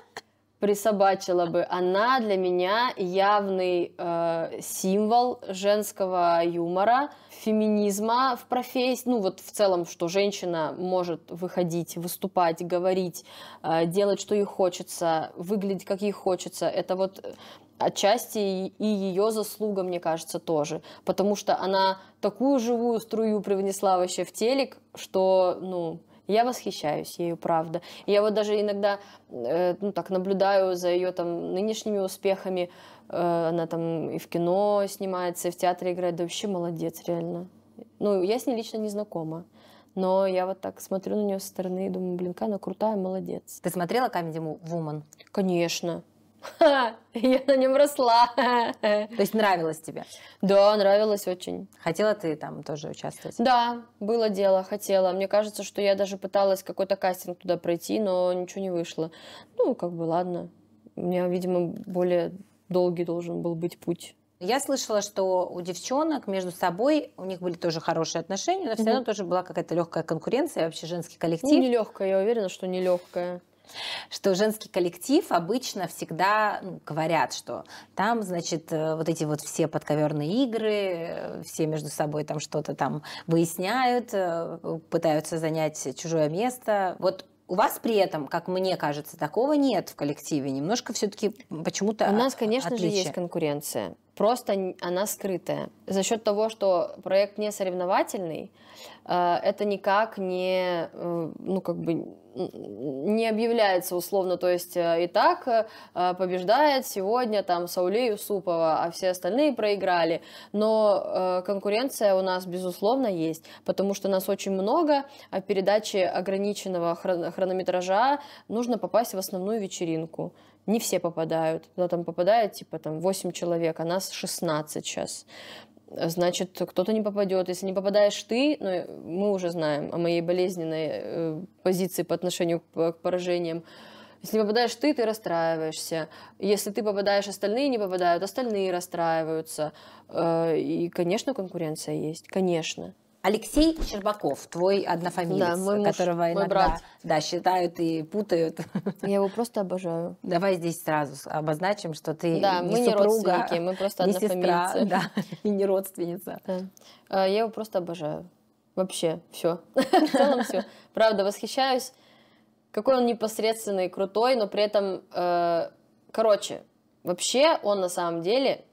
присобачила бы. Она для меня явный э, символ женского юмора, феминизма в профессии, ну вот в целом, что женщина может выходить, выступать, говорить, э, делать, что ей хочется, выглядеть, как ей хочется. Это вот отчасти и ее заслуга, мне кажется, тоже. Потому что она такую живую струю привнесла вообще в телек, что, ну... Я восхищаюсь ею, правда. Я вот даже иногда э, ну, так наблюдаю за ее там нынешними успехами. Э, она там и в кино снимается, и в театре играет. Да вообще молодец, реально. Ну, я с ней лично не знакома. Но я вот так смотрю на нее со стороны и думаю, блин, какая она крутая, молодец.
Ты смотрела Comedy Woman?
Конечно. Ха, я на нем росла.
То есть нравилось тебе?
Да, нравилось очень.
Хотела ты там тоже участвовать?
Да, было дело, хотела. Мне кажется, что я даже пыталась какой-то кастинг туда пройти, но ничего не вышло. Ну, как бы, ладно. У меня, видимо, более долгий должен был быть путь.
Я слышала, что у девчонок между собой, у них были тоже хорошие отношения, но все равно тоже была какая-то легкая конкуренция, вообще женский коллектив.
Ну, не легкая, я уверена, что не легкая.
Что женский коллектив обычно всегда ну, говорят, что там, значит, вот эти вот все подковерные игры, все между собой там что-то там выясняют, пытаются занять чужое место. Вот у вас при этом, как мне кажется, такого нет в коллективе. Немножко все-таки почему-то
У нас, конечно
отличие.
же, есть конкуренция. Просто она скрытая. За счет того, что проект не соревновательный, это никак не, ну, как бы, не объявляется условно. То есть и так побеждает сегодня там Сауле Юсупова, а все остальные проиграли. Но конкуренция у нас, безусловно, есть, потому что нас очень много, а в передаче ограниченного хронометража нужно попасть в основную вечеринку. Не все попадают. Туда там попадает типа там восемь человек, а нас шестнадцать сейчас. Значит, кто-то не попадет. Если не попадаешь ты, ну, мы уже знаем о моей болезненной э, позиции по отношению к, к поражениям. Если не попадаешь ты, ты расстраиваешься. Если ты попадаешь, остальные не попадают, остальные расстраиваются. Э, и, конечно, конкуренция есть. Конечно.
Алексей Щербаков, твой однофамилец,
да, мой муж,
которого
мой
иногда
брат.
Да, считают и путают.
Я его просто обожаю.
Давай здесь сразу обозначим, что ты
да,
не
мы
супруга,
не родственники, мы просто
не
однофамильцы.
сестра, да, и не родственница.
Да. Я его просто обожаю. Вообще, все. В целом все. Правда, восхищаюсь. Какой он непосредственный, крутой, но при этом... Короче, вообще он на самом деле...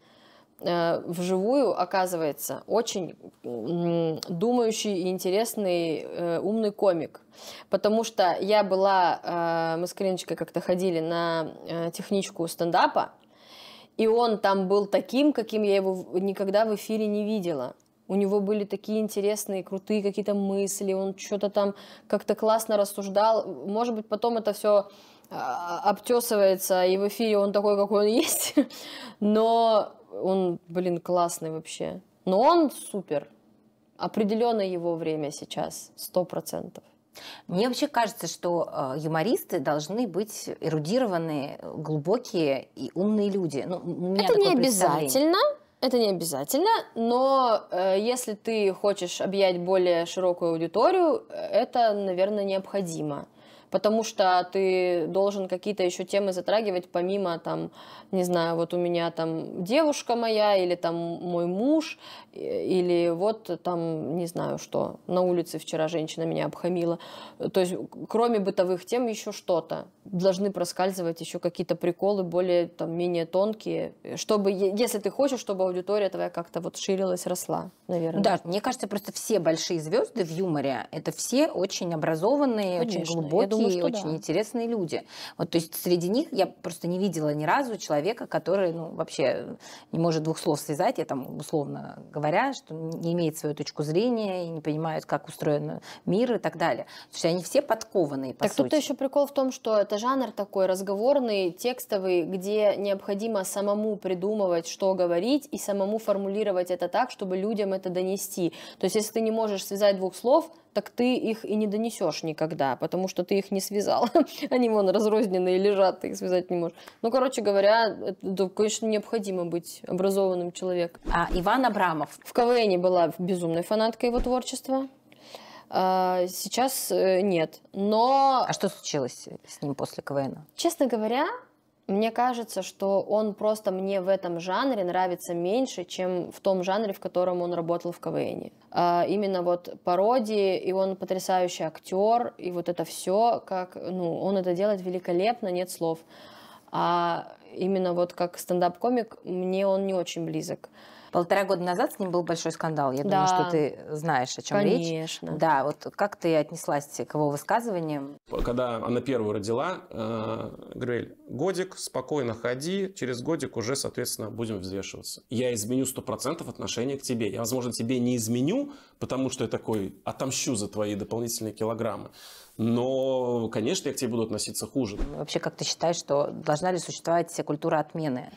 вживую, оказывается, очень думающий и интересный, умный комик. Потому что я была, мы с Кариночкой как-то ходили на техничку стендапа, и он там был таким, каким я его никогда в эфире не видела. У него были такие интересные, крутые какие-то мысли, он что-то там как-то классно рассуждал. Может быть, потом это все обтесывается, и в эфире он такой, какой он есть. Но он, блин, классный вообще. Но он супер. Определенно его время сейчас, сто процентов.
Мне вообще кажется, что э, юмористы должны быть эрудированные, глубокие и умные люди. Ну, у меня
это не
такое
обязательно, это не обязательно, но э, если ты хочешь объять более широкую аудиторию, это, наверное, необходимо. Потому что ты должен какие-то еще темы затрагивать, помимо, там, не знаю, вот у меня там девушка моя, или там мой муж, или вот там, не знаю что, на улице вчера женщина меня обхамила. То есть, кроме бытовых тем, еще что-то. Должны проскальзывать еще какие-то приколы, более, там, менее тонкие, чтобы, если ты хочешь, чтобы аудитория твоя как-то вот ширилась, росла, наверное.
Да, мне кажется, просто все большие звезды в юморе, это все очень образованные, Конечно, очень глубокие, и очень да. интересные люди. Вот, то есть среди них я просто не видела ни разу человека, который ну, вообще не может двух слов связать, я там условно говоря, что не имеет свою точку зрения и не понимает, как устроен мир и так далее. То есть они все подкованные, по
так
сути.
Тут еще прикол в том, что это жанр такой разговорный, текстовый, где необходимо самому придумывать, что говорить, и самому формулировать это так, чтобы людям это донести. То есть если ты не можешь связать двух слов, так ты их и не донесешь никогда, потому что ты их не связал. Они вон разрозненные лежат, ты их связать не можешь. Ну, короче говоря, это, конечно, необходимо быть образованным человеком.
А Иван Абрамов?
В КВН была безумной фанаткой его творчества. А сейчас нет. Но...
А что случилось с ним после КВН?
Честно говоря, мне кажется, что он просто мне в этом жанре нравится меньше, чем в том жанре, в котором он работал в КВН. А именно вот пародии, и он потрясающий актер, и вот это все, как, ну, он это делает великолепно, нет слов. А именно вот как стендап-комик мне он не очень близок.
Полтора года назад с ним был большой скандал. Я
да.
думаю, что ты знаешь, о чем речь.
Конечно.
Да, вот как ты отнеслась к его высказываниям?
Когда она первую родила, э, говорю, годик, спокойно ходи, через годик уже, соответственно, будем взвешиваться. Я изменю сто процентов отношение к тебе. Я, возможно, тебе не изменю, потому что я такой отомщу за твои дополнительные килограммы. Но, конечно, я к тебе буду относиться хуже.
Вообще, как ты считаешь, что должна ли существовать культура отмены?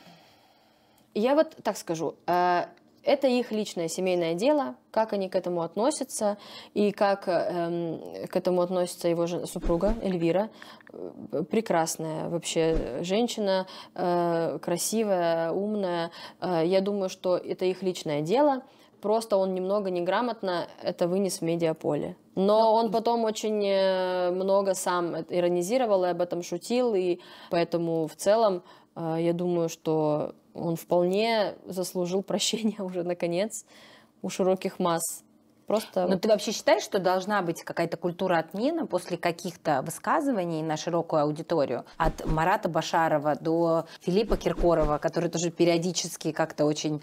Я вот так скажу, это их личное семейное дело, как они к этому относятся, и как эм, к этому относится его же супруга Эльвира. Прекрасная вообще женщина, э, красивая, умная. Э, я думаю, что это их личное дело, просто он немного неграмотно это вынес в медиаполе. Но он потом очень много сам иронизировал и об этом шутил, и поэтому в целом э, я думаю, что он вполне заслужил прощения уже, наконец, у широких масс. Просто...
Но ты вообще считаешь, что должна быть какая-то культура отмены после каких-то высказываний на широкую аудиторию? От Марата Башарова до Филиппа Киркорова, который тоже периодически как-то очень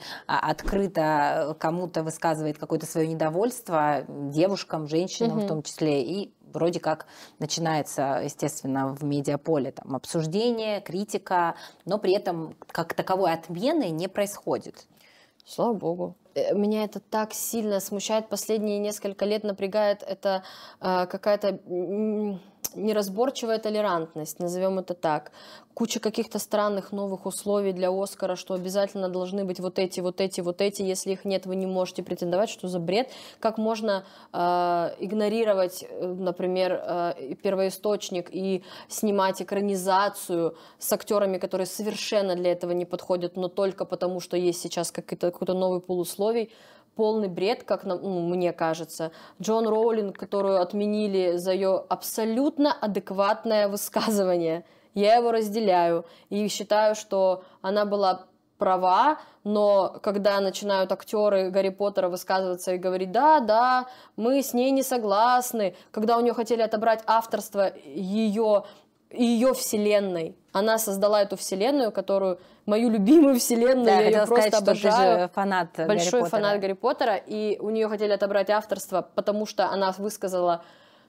открыто кому-то высказывает какое-то свое недовольство, девушкам, женщинам mm-hmm. в том числе, и вроде как начинается, естественно, в медиаполе там, обсуждение, критика, но при этом как таковой отмены не происходит.
Слава богу. Меня это так сильно смущает. Последние несколько лет напрягает это э, какая-то неразборчивая толерантность, назовем это так. Куча каких-то странных новых условий для Оскара, что обязательно должны быть вот эти, вот эти, вот эти. Если их нет, вы не можете претендовать. Что за бред? Как можно э, игнорировать, например, э, первоисточник и снимать экранизацию с актерами, которые совершенно для этого не подходят, но только потому, что есть сейчас какой-то, какой-то новый пул условий. Полный бред, как нам, ну, мне кажется. Джон Роулинг, которую отменили за ее абсолютно адекватное высказывание. Я его разделяю и считаю, что она была права, но когда начинают актеры Гарри Поттера высказываться и говорить, да, да, мы с ней не согласны, когда у нее хотели отобрать авторство ее, ее вселенной, она создала эту вселенную, которую мою любимую вселенную, да, я ее просто
сказать,
обожаю.
Что ты же фанат
большой
Гарри
фанат Гарри Поттера, и у нее хотели отобрать авторство, потому что она высказала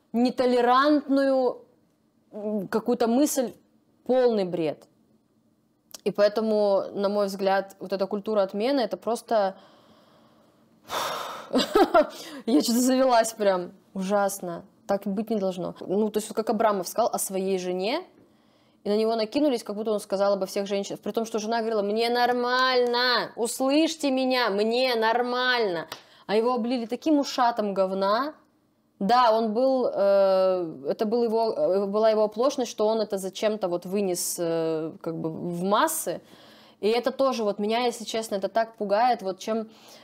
нетолерантную какую-то мысль, полный бред. И поэтому, на мой взгляд, вот эта культура отмены, это просто Я что-то завелась прям. Ужасно. Так быть не должно. Ну, то есть, как Абрамов сказал о своей жене, и на него накинулись, как будто он сказал обо всех женщинах. При том, что жена говорила, мне нормально, услышьте меня, мне нормально. А его облили таким ушатом говна. Да, он был, э, это был его, была его оплошность, что он это зачем-то вот вынес э, как бы в массы. И это тоже вот меня, если честно, это так пугает. Вот чем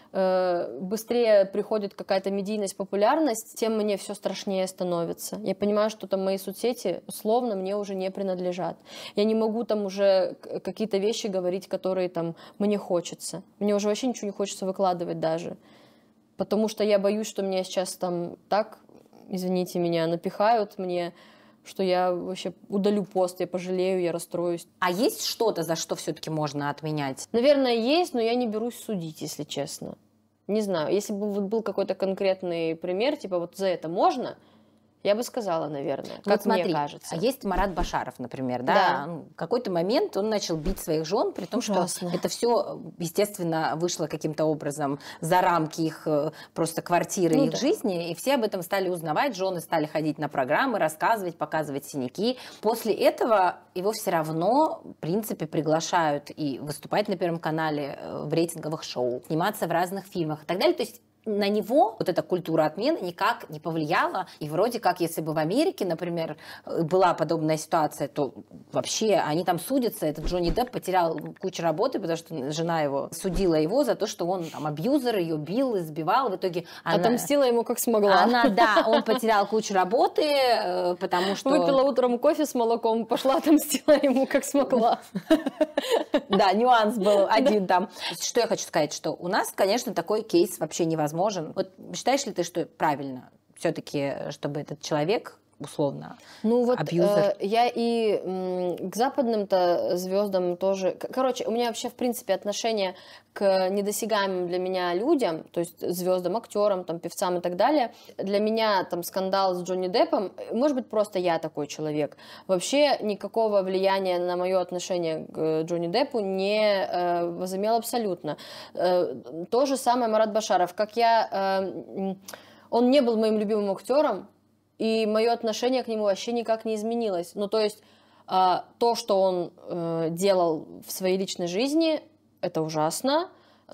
э, быстрее приходит какая-то медийность, популярность, тем мне все страшнее становится. Я понимаю, что там мои соцсети условно мне уже не принадлежат. Я не могу там уже какие-то вещи говорить, которые там мне хочется. Мне уже вообще ничего не хочется выкладывать даже. Потому что я боюсь, что меня сейчас там так, извините меня, напихают мне, что я вообще удалю пост, я пожалею, я расстроюсь.
А есть что-то, за что все-таки можно отменять?
Наверное, есть, но я не берусь судить, если честно. Не знаю, если бы вот был какой-то конкретный пример, типа вот за это можно, я бы сказала, наверное, как
вот смотри,
мне кажется.
А есть Марат Башаров, например, да?
Да.
В какой-то момент он начал бить своих жен, при том,
Ужасно.
что это все, естественно, вышло каким-то образом за рамки их просто квартиры,
Ну
их
да.
жизни, и все об этом стали узнавать, жены стали ходить на программы, рассказывать, показывать синяки. После этого его все равно, в принципе, приглашают и выступать на Первом канале в рейтинговых шоу, сниматься в разных фильмах и так далее. То есть на него вот эта культура отмены никак не повлияла. И вроде как, если бы в Америке, например, была подобная ситуация, то вообще они там судятся. Этот Джонни Депп потерял кучу работы, потому что жена его судила его за то, что он там абьюзер, ее бил, избивал. В итоге она...
Отомстила ему как смогла.
Она, да, он потерял кучу работы, потому что...
Выпила утром кофе с молоком, пошла отомстила ему как смогла.
Да, нюанс был один там. Что я хочу сказать, что у нас, конечно, такой кейс вообще невозможен. Вот считаешь ли ты, что правильно все-таки, чтобы этот человек условно
ну вот
абьюзер?
Э, я и м, к западным-то звездам тоже... Короче, у меня вообще в принципе отношение к недосягаемым для меня людям, то есть звездам, актерам, там, певцам и так далее. Для меня там скандал с Джонни Деппом, может быть, просто я такой человек. Вообще никакого влияния на мое отношение к Джонни Деппу не э, возымел абсолютно. Э, то же самое Марат Башаров. Как я... Э, он не был моим любимым актером, и мое отношение к нему вообще никак не изменилось. Ну, то есть э, то, что он э, делал в своей личной жизни, это ужасно,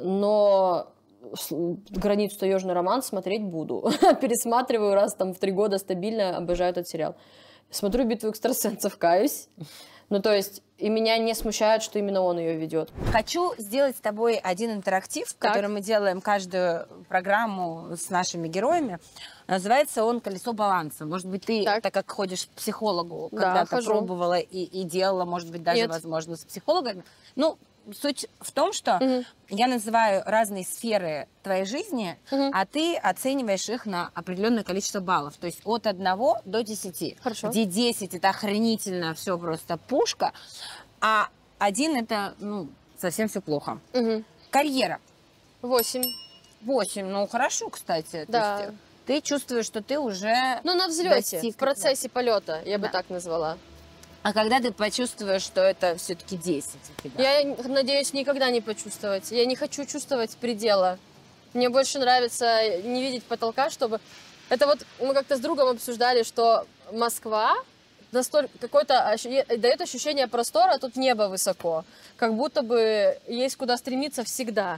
но «Границу таежный роман» смотреть буду. Пересматриваю раз там в три года стабильно, обожаю этот сериал. Смотрю «Битву экстрасенсов», каюсь. Ну, то есть, и меня не смущает, что именно он ее ведет.
Хочу сделать с тобой один интерактив,
Так.
который мы делаем каждую программу с нашими героями. Называется он «Колесо баланса». Может быть, ты, так, так как ходишь к психологу,
Да,
когда-то
хожу.
пробовала и, и делала, может быть, даже,
Нет.
возможно, с психологами. Ну, суть в том, что
Мгм.
я называю разные сферы твоей жизни,
Мгм.
а ты оцениваешь их на определенное количество баллов. То есть от одного до десяти.
Хорошо.
Где десять это охренительно, все просто пушка, а один это, ну, совсем все плохо.
Угу.
Карьера.
Восемь.
Восемь, ну хорошо, кстати.
Да.
То есть ты чувствуешь, что ты уже...
Ну, на взлете,
достиг,
в процессе полета, я бы
Да.
так назвала.
А когда ты почувствуешь, что это все-таки десять у тебя?
Я надеюсь никогда не почувствовать. Я не хочу чувствовать предела. Мне больше нравится не видеть потолка, чтобы... Это вот мы как-то с другом обсуждали, что Москва настолько какое-то ощу... дает ощущение простора, а тут небо высоко. Как будто бы есть куда стремиться всегда.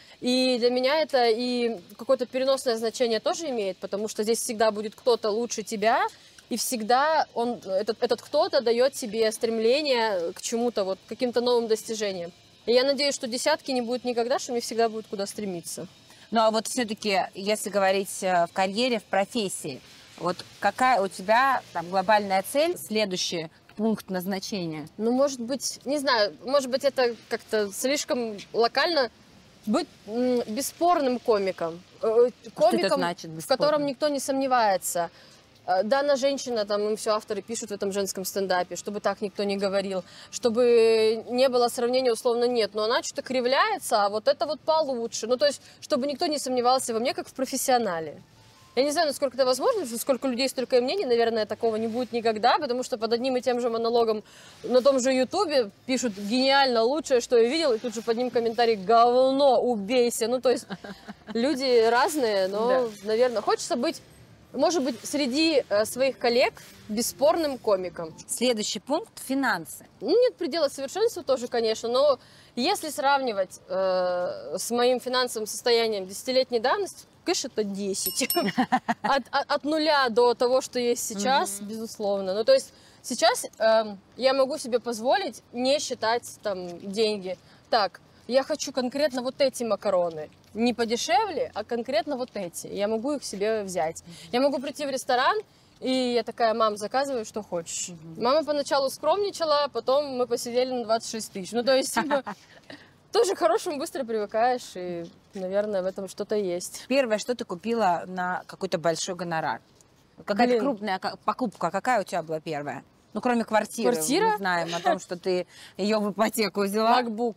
И для меня это и какое-то переносное значение тоже имеет, потому что здесь всегда будет кто-то лучше тебя, и всегда он, этот, этот кто-то дает тебе стремление к чему-то, вот, к каким-то новым достижениям. И я надеюсь, что десятки не будет никогда, что мне всегда будет куда стремиться.
Ну а вот все-таки, если говорить э, в карьере, в профессии, вот какая у тебя там глобальная цель, следующий пункт назначения?
Ну, может быть, не знаю, может быть, это как-то слишком локально, быть м, бесспорным комиком. Э, Комиком,
это значит,
в
бесспорным?
котором никто не сомневается. Э, Да, она женщина, там им все авторы пишут в этом женском стендапе, чтобы так никто не говорил, чтобы не было сравнения, условно, нет, но она что-то кривляется, а вот это вот получше. Ну, то есть, чтобы никто не сомневался во мне, как в профессионале.
Я не знаю, насколько это возможно, что сколько людей, столько и мнений, наверное, такого не будет никогда, потому что под одним и тем же монологом на том же Ютубе пишут «гениально, лучшее, что я видел», и тут же под ним комментарий «говно, убейся». Ну, то есть люди разные, но, да. наверное, хочется быть, может быть, среди э, своих коллег бесспорным комиком.
Следующий пункт – финансы.
Ну, нет предела совершенству тоже, конечно, но если сравнивать э, с моим финансовым состоянием десятилетней давности, конечно, это десять. От, от, от нуля до того, что есть сейчас, mm-hmm. безусловно. Ну, то есть сейчас э, я могу себе позволить не считать там деньги. Так, я хочу конкретно вот эти макароны. Не подешевле, а конкретно вот эти. Я могу их себе взять. Mm-hmm. Я могу прийти в ресторан, и я такая: мам, заказывай, что хочешь. Mm-hmm. Мама поначалу скромничала, потом мы посидели на двадцать шесть тысяч. Ну, то есть, типа, тоже к хорошему быстро привыкаешь, и, наверное, в этом что-то есть.
Первое, что ты купила на какой-то большой гонорар? Какая-то крупная покупка, какая у тебя была первая? Ну, кроме квартиры.
Квартира?
Мы знаем о том, что ты ее в ипотеку взяла.
MacBook.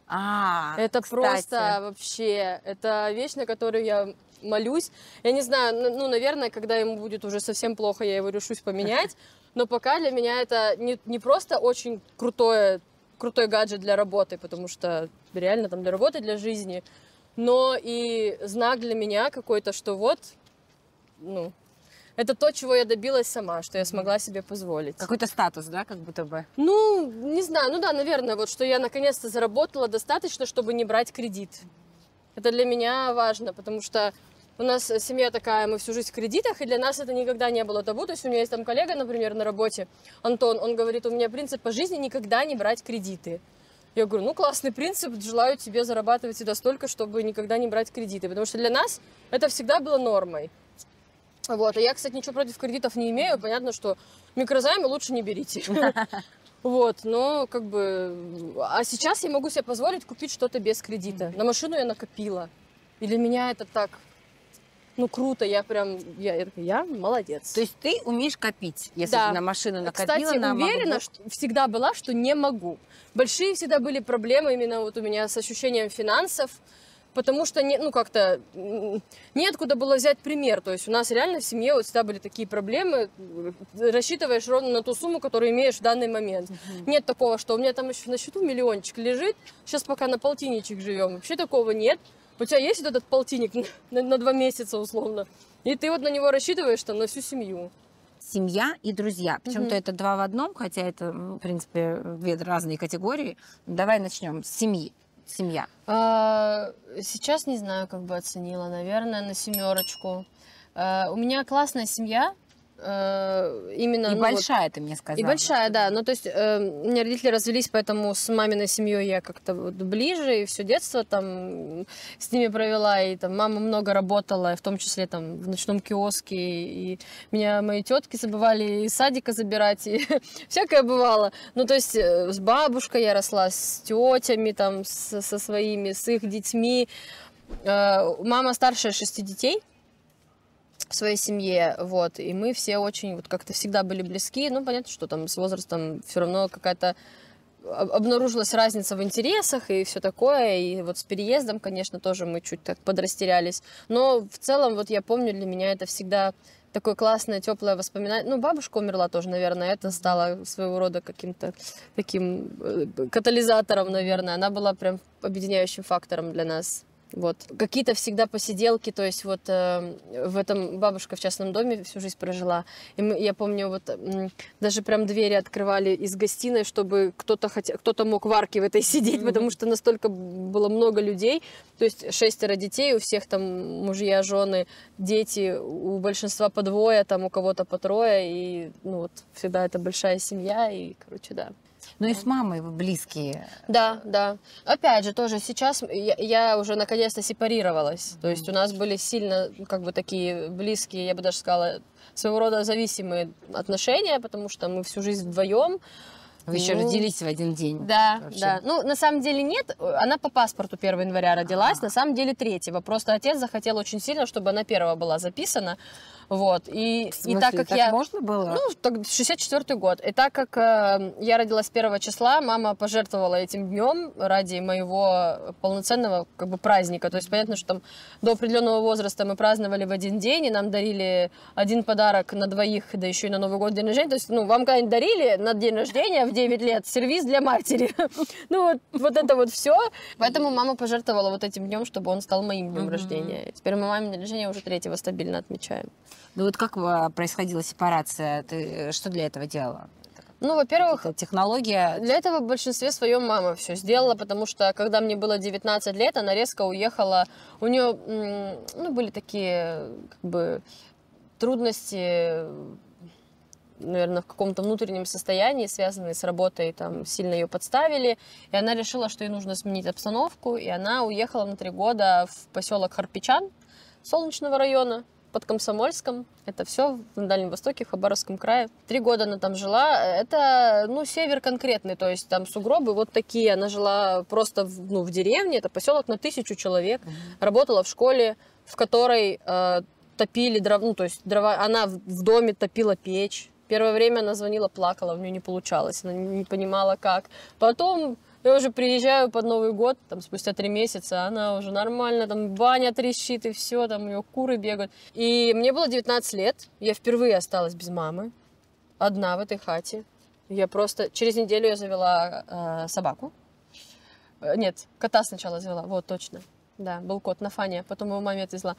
А,
это
кстати.
просто вообще, это вещь, на которую я молюсь. Я не знаю, ну, наверное, когда ему будет уже совсем плохо, я его решусь поменять. Но пока для меня это не, не просто очень крутое, крутой гаджет для работы, потому что реально там для работы, для жизни, но и знак для меня какой-то, что вот, ну, это то, чего я добилась сама, что я смогла себе позволить.
Какой-то статус, да, как будто бы?
Ну, не знаю, ну да, наверное, вот что я наконец-то заработала достаточно, чтобы не брать кредит. Это для меня важно, потому что у нас семья такая, мы всю жизнь в кредитах, и для нас это никогда не было табу. То есть у меня есть там коллега, например, на работе, Антон, он говорит, у меня принцип по жизни никогда не брать кредиты. Я говорю, ну классный принцип, желаю тебе зарабатывать всегда столько, чтобы никогда не брать кредиты, потому что для нас это всегда было нормой. Вот, а я, кстати, ничего против кредитов не имею, понятно, что микрозаймы лучше не берите. Вот, но как бы... А сейчас я могу себе позволить купить что-то без кредита. На машину я накопила. И для меня это так, ну, круто, я прям, я, я молодец.
То есть ты умеешь копить, если
да.
ты на машину накопила,
Кстати,
на
уверена, что всегда была, что не могу. Большие всегда были проблемы именно вот у меня с ощущением финансов, потому что, не, ну, как-то неоткуда было взять пример. То есть у нас реально в семье вот всегда были такие проблемы. Рассчитываешь ровно на ту сумму, которую имеешь в данный момент. Mm-hmm. Нет такого, что у меня там еще на счету миллиончик лежит, сейчас пока на полтинничек живем. Вообще такого нет. У тебя есть вот этот полтинник на, на два месяца условно, и ты вот на него рассчитываешь там на всю семью.
Семья и друзья. Почему-то mm-hmm. это два в одном, хотя это, в принципе, две разные категории. Давай начнем с семьи. Семья.
А, сейчас не знаю, как бы оценила, наверное, на семерочку. А, у меня классная семья. А, именно,
и
ну,
большая,
вот,
ты мне сказала.
И большая, да. Ну, то есть, э, у меня родители развелись, поэтому с маминой семьей я как-то вот ближе, и все детство там с ними провела, и там мама много работала, в том числе там в ночном киоске, и меня мои тетки забывали из садика забирать, и всякое бывало. Ну, то есть, э, с бабушкой я росла, с тетями там, с, со своими, с их детьми. Э, мама старшая шести детей в своей семье, вот, и мы все очень вот как-то всегда были близки, ну, понятно, что там с возрастом все равно какая-то обнаружилась разница в интересах и все такое, и вот с переездом, конечно, тоже мы чуть так подрастерялись, но в целом, вот я помню, для меня это всегда такое классное, теплое воспоминание, ну, бабушка умерла тоже, наверное, это стало своего рода каким-то таким катализатором, наверное, она была прям объединяющим фактором для нас. Вот. Какие-то всегда посиделки, то есть вот э, в этом бабушка в частном доме всю жизнь прожила. И мы, я помню, вот э, даже прям двери открывали из гостиной, чтобы кто-то хотя, кто-то мог в арке в этой сидеть, mm-hmm. потому что настолько было много людей. То есть шестеро детей, у всех там мужья, жены, дети, у большинства по двое, там у кого-то по трое. И ну, вот всегда это большая семья, и, короче, да.
Ну и с мамой вы близкие.
Да, да. Опять же, тоже сейчас я, я уже наконец-то сепарировалась. Mm-hmm. То есть у нас были сильно, как бы, такие близкие, я бы даже сказала, своего рода зависимые отношения, потому что мы всю жизнь вдвоем.
Вы еще ну, родились в один день.
Да, вообще. Да. Ну, на самом деле нет. Она по паспорту первого января родилась, А-а-а. на самом деле третьего. Просто отец захотел очень сильно, чтобы она первого была записана.
Вот. И,
В смысле,
и так как
так
я...
можно было?
Ну, так, шестьдесят четвёртый год. И так как э, я родилась первого числа, мама пожертвовала этим днем ради моего полноценного как бы праздника. То есть понятно, что там до определенного возраста мы праздновали в один день, и нам дарили один подарок на двоих, да еще и на Новый год, день рождения. То есть, ну, вам когда-нибудь дарили на день рождения в девять лет сервиз для матери. Ну, вот, вот это вот все. Поэтому мама пожертвовала вот этим днем, чтобы он стал моим днем рождения. Теперь мы мамин день рождения уже третьего стабильно отмечаем.
Ну вот как а, происходила сепарация? Ты что для этого делала?
Ну, во-первых,
технология...
Для этого в большинстве своем мама все сделала, потому что, когда мне было девятнадцать лет, она резко уехала. У нее, ну, были такие, как бы, трудности, наверное, в каком-то внутреннем состоянии, связанные с работой, там, сильно ее подставили, и она решила, что ей нужно сменить обстановку, и она уехала на три года в поселок Харпичан Солнечного района, под Комсомольском. Это все на Дальнем Востоке, в Хабаровском крае. Три года она там жила. Это, ну, север конкретный, то есть там сугробы вот такие. Она жила просто в, ну, в деревне, это поселок на тысячу человек. Mm-hmm. Работала в школе, в которой э, топили дрова, ну, то есть дрова, она в, в доме топила печь. Первое время она звонила, плакала, у нее не получалось, она не понимала как. Потом я уже приезжаю под Новый год, там, спустя три месяца, она уже нормально, там, баня трещит и все, там, у нее куры бегают. И мне было девятнадцать лет, я впервые осталась без мамы, одна в этой хате. Я просто... Через неделю я завела э, собаку. Э, нет, кота сначала завела, вот, точно. Да, был кот на Фане, потом его маме отвезла.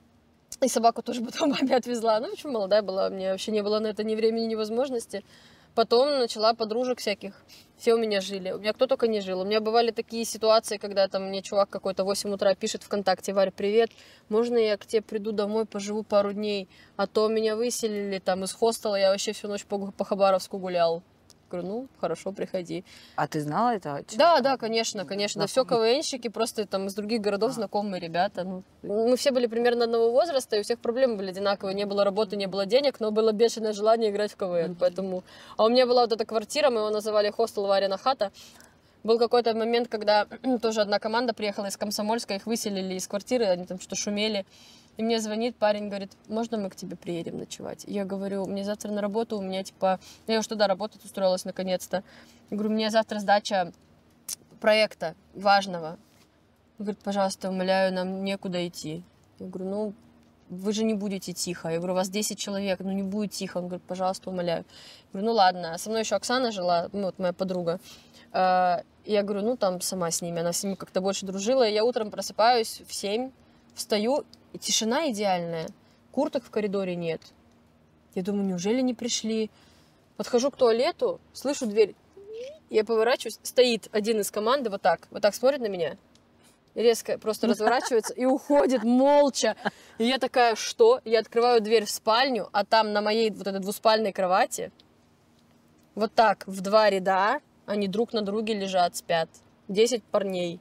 И собаку тоже потом маме отвезла. Ну, почему молодая была, мне вообще не было на это ни времени, ни возможности. Потом начала подружек всяких. Все у меня жили. У меня кто только не жил. У меня бывали такие ситуации, когда там мне чувак какой-то в восемь утра пишет ВКонтакте: Варя, привет, можно я к тебе приду домой, поживу пару дней? А то меня выселили там из хостела, я вообще всю ночь по, по Хабаровску гулял. Говорю, ну, хорошо, приходи.
А ты знала этого человека?
Да, да, конечно, конечно. Да, все КВНщики, просто там из других городов знакомые ребята. Ну, мы все были примерно одного возраста, и у всех проблемы были одинаковые. Не было работы, не было денег, но было бешеное желание играть в КВН. Mm-hmm. Поэтому... А у меня была вот эта квартира, мы его называли хостел Варина хата. Был какой-то момент, когда тоже одна команда приехала из Комсомольска, их выселили из квартиры, они там что-то шумели. И мне звонит парень, говорит, можно мы к тебе приедем ночевать? Я говорю, мне завтра на работу, у меня типа... Я уж туда работать устроилась наконец-то. Я говорю, мне завтра сдача проекта важного. Он говорит, пожалуйста, умоляю, нам некуда идти. Я говорю, ну, вы же не будете тихо. Я говорю, у вас десять человек, ну не будет тихо. Он говорит, пожалуйста, умоляю. Я говорю, ну ладно. Со мной еще Оксана жила, ну вот моя подруга. Я говорю, ну там сама с ними. Она с ними как-то больше дружила. И я утром просыпаюсь в семь, встаю, и тишина идеальная. Курток в коридоре нет. Я думаю, неужели не пришли? Подхожу к туалету, слышу дверь. Я поворачиваюсь, стоит один из команды вот так, вот так смотрит на меня. Резко просто разворачивается и уходит молча. И я такая, что? Я открываю дверь в спальню, а там на моей вот этой двуспальной кровати вот так в два ряда они друг на друге лежат, спят. Десять парней.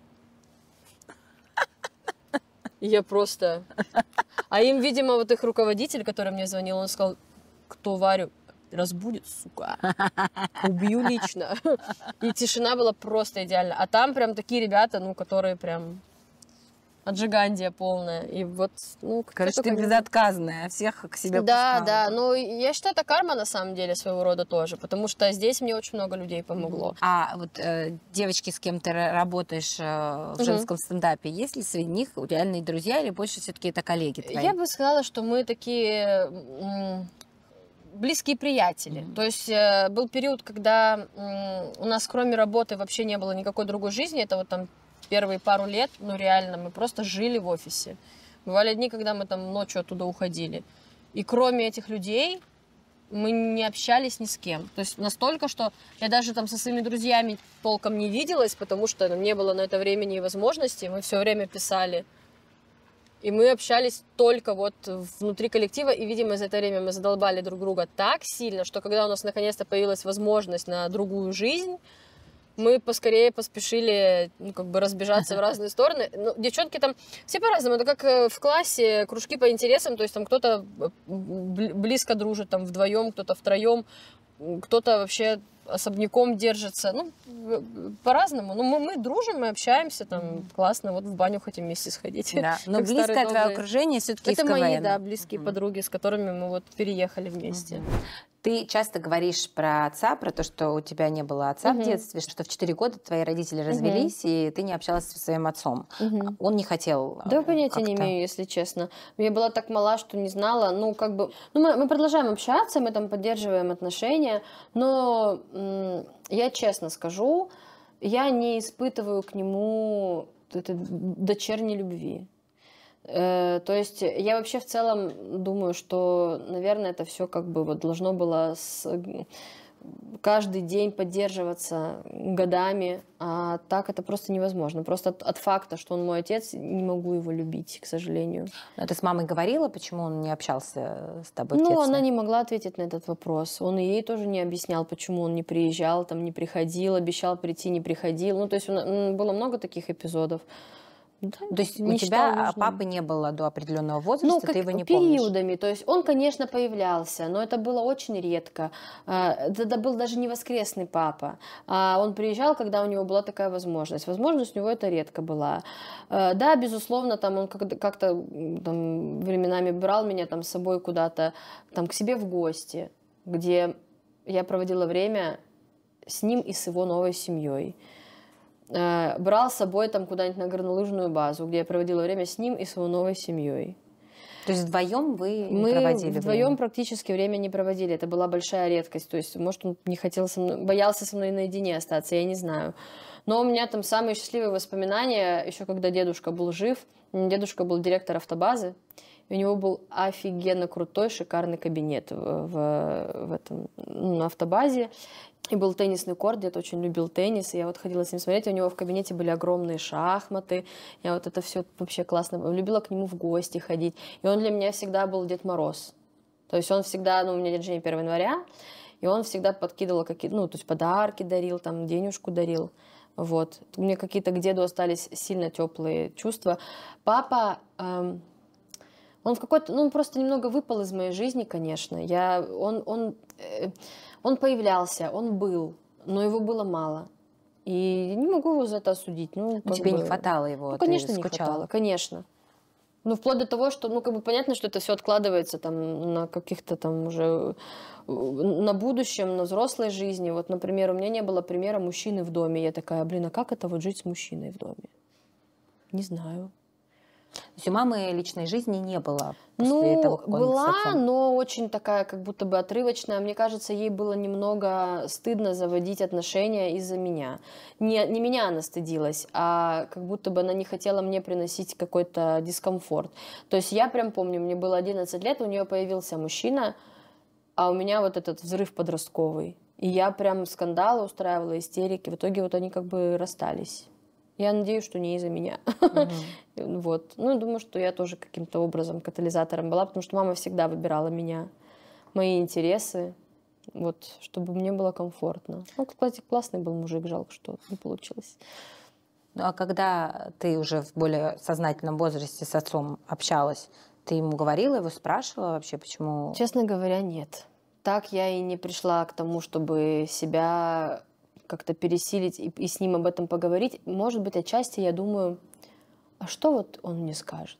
И я просто... А им, видимо, вот их руководитель, который мне звонил, он сказал, кто Варю разбудит, сука, убью лично. И тишина была просто идеальна. А там прям такие ребята, ну, которые прям... Отжигандия полная. И вот, ну,
короче, ты безотказная, всех к себе
Да,
пускала.
да. Ну, я считаю, это карма, на самом деле, своего рода тоже. Потому что здесь мне очень много людей помогло.
А вот э, девочки, с кем ты работаешь э, в женском стендапе, есть ли среди них реальные друзья или больше все-таки это коллеги твои?
Я бы сказала, что мы такие... М- близкие приятели. Mm-hmm. То есть э, был период, когда э, у нас кроме работы вообще не было никакой другой жизни. Это вот там первые пару лет, ну реально, мы просто жили в офисе. Бывали дни, когда мы там ночью оттуда уходили. И кроме этих людей мы не общались ни с кем. То есть настолько, что я даже там со своими друзьями толком не виделась, потому что ну, не было на это времени и возможности. Мы все время писали. И мы общались только вот внутри коллектива, и, видимо, за это время мы задолбали друг друга так сильно, что когда у нас наконец-то появилась возможность на другую жизнь, мы поскорее поспешили, ну, как бы разбежаться в разные стороны. Ну, девчонки там все по-разному. Это как в классе кружки по интересам, то есть там кто-то близко дружит, там вдвоем, кто-то втроем, кто-то вообще
особняком держится. Ну, по-разному. Ну, мы, мы дружим, мы общаемся, там, mm-hmm. классно. Вот в баню хотим вместе сходить.
Да. Но близкое твое окружение все-таки из
Это
КВН.
мои, да, близкие mm-hmm. подруги, с которыми мы вот переехали вместе.
Mm-hmm. Ты часто говоришь про отца, про то, что у тебя не было отца mm-hmm. в детстве, что в четыре года твои родители развелись, mm-hmm. и ты не общалась со своим отцом. Mm-hmm. Он не хотел.
Да, понятия как-то... не имею, если честно. Я была так мала, что не знала. Ну, как бы. Ну, мы, мы продолжаем общаться, мы там поддерживаем отношения, но м- я честно скажу, я не испытываю к нему этой дочерней любви. То есть я вообще в целом думаю, что, наверное, это все как бы вот должно было с... каждый день поддерживаться годами, а так это просто невозможно. Просто от, от факта, что он мой отец, не могу его любить, к сожалению.
Но ты с мамой говорила, почему он не общался с тобой?
Ну, она не могла ответить на этот вопрос. Он и ей тоже не объяснял, почему он не приезжал, там, не приходил, обещал прийти, не приходил. Ну, то есть было много таких эпизодов.
Да, то есть у тебя папы не было до определенного возраста,
ну, как
ты его не
периодами.
помнишь?
То есть он, конечно, появлялся, но это было очень редко. Это был даже не воскресный папа. Он приезжал, когда у него была такая возможность. Возможность у него это редко была. Да, безусловно, там он как-то там, временами брал меня там, с собой куда-то там, к себе в гости, где я проводила время с ним и с его новой семьей. Брал с собой там куда-нибудь на горнолыжную базу, где я проводила время с ним и с его новой семьей.
То есть вдвоем вы не
Мы
проводили время?
вдвоем практически время не проводили. Это была большая редкость. То есть, может, он не хотел со мной, боялся со мной наедине остаться, я не знаю. Но у меня там самые счастливые воспоминания, еще когда дедушка был жив. Дедушка был директор автобазы. И у него был офигенно крутой, шикарный кабинет в, в, в этом, ну, на автобазе. И был теннисный корт, дед очень любил теннис, и я вот ходила с ним смотреть, у него в кабинете были огромные шахматы, я вот это все вообще классно, любила к нему в гости ходить, и он для меня всегда был Дед Мороз, то есть он всегда, ну, у меня день рождения первого января, и он всегда подкидывал какие-то, ну, то есть подарки дарил, там, денежку дарил, вот, мне какие-то к деду остались сильно теплые чувства. Папа... Эм, Он в какой-то, ну, он просто немного выпал из моей жизни, конечно. Я, он, он, он появлялся, он был, но его было мало. И не могу его за это осудить. Ну,
тебе
бы...
не хватало его?
Ну, конечно, не хватало, конечно. Ну, вплоть до того, что, ну, как бы понятно, что это все откладывается там на каких-то там уже, на будущем, на взрослой жизни. Вот, например, у меня не было примера мужчины в доме. Я такая, блин, а как это вот жить с мужчиной в доме? Не знаю.
То есть у мамы личной жизни не было после
ну,
того, как он
была,
с отцом?
но очень такая, как будто бы отрывочная. Мне кажется, ей было немного стыдно заводить отношения из-за меня. Не, не меня она стыдилась, а как будто бы она не хотела мне приносить какой-то дискомфорт. То есть я прям помню, мне было одиннадцать лет, у нее появился мужчина, а у меня вот этот взрыв подростковый. И я прям скандалы устраивала, истерики. В итоге вот они как бы расстались. Я надеюсь, что не из-за меня. Mm-hmm. Вот. Ну, думаю, что я тоже каким-то образом катализатором была, потому что мама всегда выбирала меня, мои интересы, вот, чтобы мне было комфортно. Ну, кстати, классный был мужик, жалко, что не получилось.
Ну, а когда ты уже в более сознательном возрасте с отцом общалась, ты ему говорила, его спрашивала вообще, почему?
Честно говоря, нет. Так я и не пришла к тому, чтобы себя... как-то пересилить и, и с ним об этом поговорить. Может быть, отчасти я думаю, а что вот он мне скажет?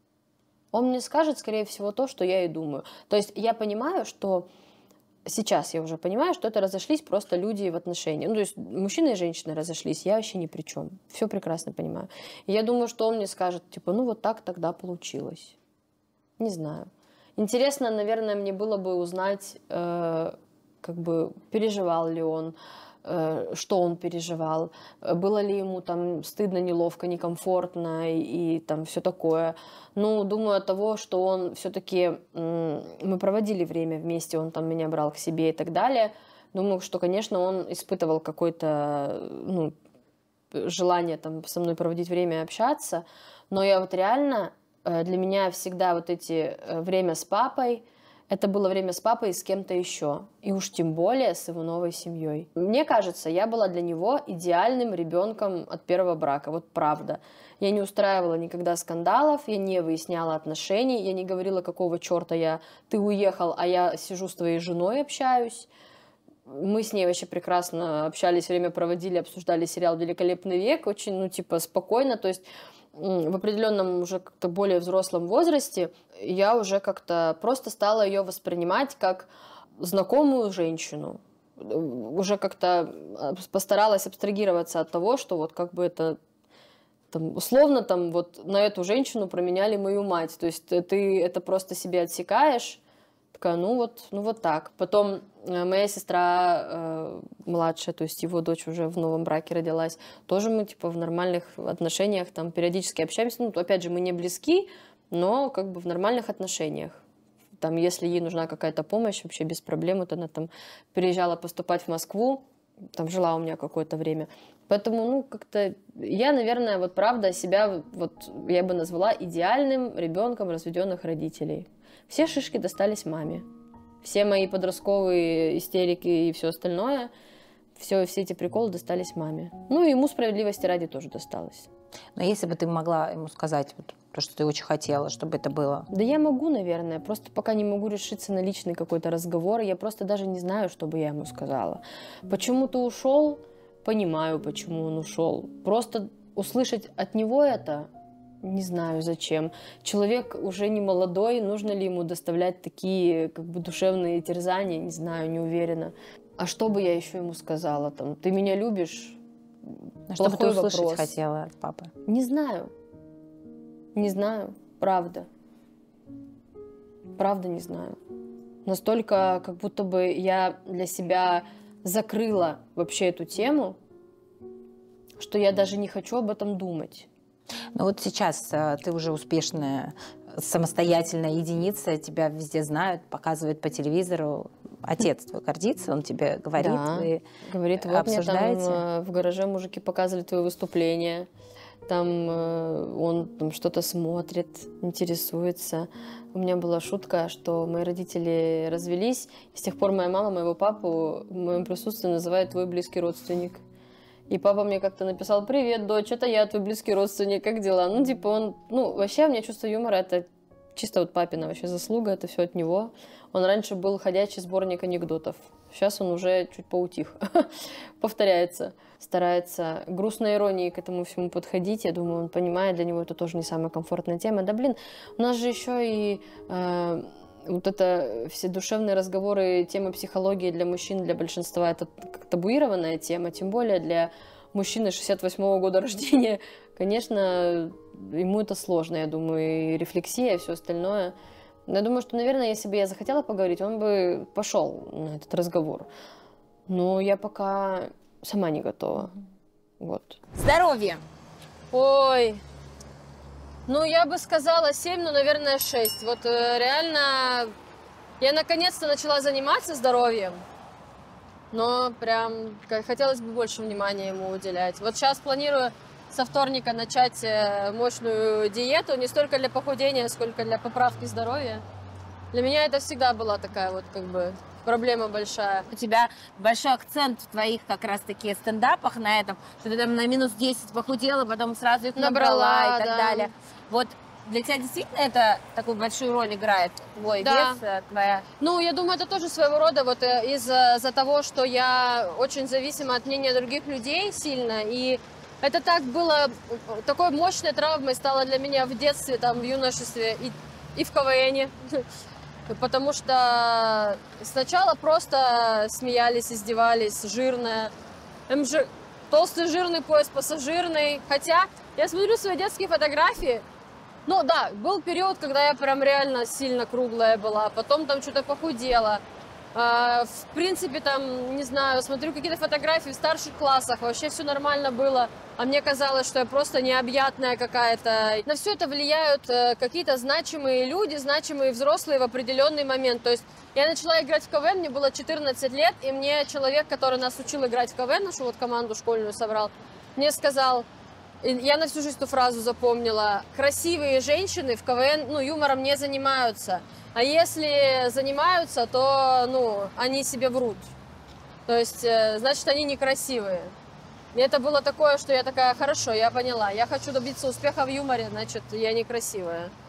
Он мне скажет, скорее всего, то, что я и думаю. То есть я понимаю, что сейчас я уже понимаю, что это разошлись просто люди в отношениях. Ну, то есть мужчина и женщина разошлись, я вообще ни при чем. Все прекрасно понимаю. И я думаю, что он мне скажет, типа, ну вот так тогда получилось. Не знаю. Интересно, наверное, мне было бы узнать, э, как бы, переживал ли он, что он переживал, было ли ему там стыдно, неловко, некомфортно и, и там все такое. Ну, думаю, от того, что он все-таки, мы проводили время вместе, он там меня брал к себе и так далее, думаю, что, конечно, он испытывал какое-то, ну, желание там со мной проводить время и общаться, но я вот реально, для меня всегда вот эти время с папой, это было время с папой и с кем-то еще. И уж тем более с его новой семьей. Мне кажется, я была для него идеальным ребенком от первого брака. Вот правда. Я не устраивала никогда скандалов, я не выясняла отношений, я не говорила, какого черта я, ты уехал, а я сижу с твоей женой общаюсь. Мы с ней вообще прекрасно общались, время проводили, обсуждали сериал «Великолепный век», очень, ну, типа, спокойно, то есть в определенном уже как-то более взрослом возрасте я уже как-то просто стала ее воспринимать как знакомую женщину. Уже как-то постаралась абстрагироваться от того, что вот как бы это там, условно там вот на эту женщину променяли мою мать. То есть ты это просто себе отсекаешь, такая, ну вот, ну вот так. Потом моя сестра э, младшая, то есть его дочь уже в новом браке родилась, тоже мы типа в нормальных отношениях там периодически общаемся. Ну, опять же, мы не близки, но как бы в нормальных отношениях. Там, если ей нужна какая-то помощь, вообще без проблем. Вот она там переезжала поступать в Москву, там жила у меня какое-то время. Поэтому, ну, как-то я, наверное, вот правда себя, вот я бы назвала идеальным ребенком разведенных родителей. Все шишки достались маме. Все мои подростковые истерики и все остальное, все, все эти приколы достались маме. Ну, и ему справедливости ради тоже досталось.
Но если бы ты могла ему сказать вот, то, что ты очень хотела, чтобы это было?
Да я могу, наверное, просто пока не могу решиться на личный какой-то разговор. Я просто даже не знаю, что бы я ему сказала. Почему ты ушел? Понимаю, почему он ушел. Просто услышать от него это, не знаю зачем. Человек уже не молодой, нужно ли ему доставлять такие как бы душевные терзания, не знаю, не уверена. А что бы я еще ему сказала? Там, ты меня любишь?
А что бы ты услышать
вопрос.
хотела от папы?
Не знаю. Не знаю. Правда. Правда не знаю. Настолько, как будто бы я для себя закрыла вообще эту тему, что я даже не хочу об этом думать.
Ну вот сейчас ты уже успешная, самостоятельная единица, тебя везде знают, показывают по телевизору. Отец твой гордится, он тебе говорит,
да,
вы
говорит, вот
обсуждаете?
Мне там в гараже мужики показывали твои выступления, там он там что-то смотрит, интересуется. У меня была шутка, что мои родители развелись, и с тех пор моя мама моего папу в моем присутствии называет твой близкий родственник. И папа мне как-то написал: привет, дочь, это я, твой близкий родственник, как дела? Ну, типа он, ну, вообще у меня чувство юмора, это чисто вот папина вообще заслуга, это все от него. Он раньше был ходячий сборник анекдотов. Сейчас он уже чуть поутих, повторяется, старается грустной иронией к этому всему подходить. Я думаю, он понимает, для него это тоже не самая комфортная тема. Да блин, у нас же еще и э, вот это все душевные разговоры, тема психологии для мужчин, для большинства это табуированная тема, тем более для мужчины шестьдесят восьмого года рождения. Конечно, ему это сложно, я думаю, и рефлексия, и все остальное. Я думаю, что, наверное, если бы я захотела поговорить, он бы пошел на этот разговор. Но я пока сама не готова. Вот.
Здоровье!
Ой, ну я бы сказала семь, но, наверное, шесть. Вот э, реально, я наконец-то начала заниматься здоровьем, но прям хотелось бы больше внимания ему уделять. Вот сейчас планирую со вторника начать мощную диету, не столько для похудения, сколько для поправки здоровья. Для меня это всегда была такая вот как бы проблема большая.
У тебя большой акцент в твоих как раз-таки стендапах на этом, что ты там на минус десять похудела, потом сразу их набрала, набрала и так да. далее. Вот для тебя действительно это такую большую роль играет? Твой
да.
вес, твоя...
Ну, я думаю, это тоже своего рода вот из-за из-за того, что я очень зависима от мнения других людей сильно, и это так было, такой мощной травмой стало для меня в детстве, там, в юношестве и, и в КВНе. Потому что сначала просто смеялись, издевались, жирная. МЖ... Толстый жирный пояс пассажирный. Хотя я смотрю свои детские фотографии. Ну да, был период, когда я прям реально сильно круглая была. Потом там что-то похудела. В принципе, там, не знаю, смотрю какие-то фотографии в старших классах, вообще все нормально было, а мне казалось, что я просто необъятная какая-то. На все это влияют какие-то значимые люди, значимые взрослые в определенный момент. То есть я начала играть в КВН, мне было четырнадцать лет, и мне человек, который нас учил играть в КВН, нашу вот команду школьную собрал, мне сказал, я на всю жизнь эту фразу запомнила: красивые женщины в КВН, ну, юмором не занимаются. А если занимаются, то, ну, они себе врут. То есть, значит, они некрасивые. И это было такое, что я такая: хорошо, я поняла, я хочу добиться успеха в юморе, значит, я некрасивая.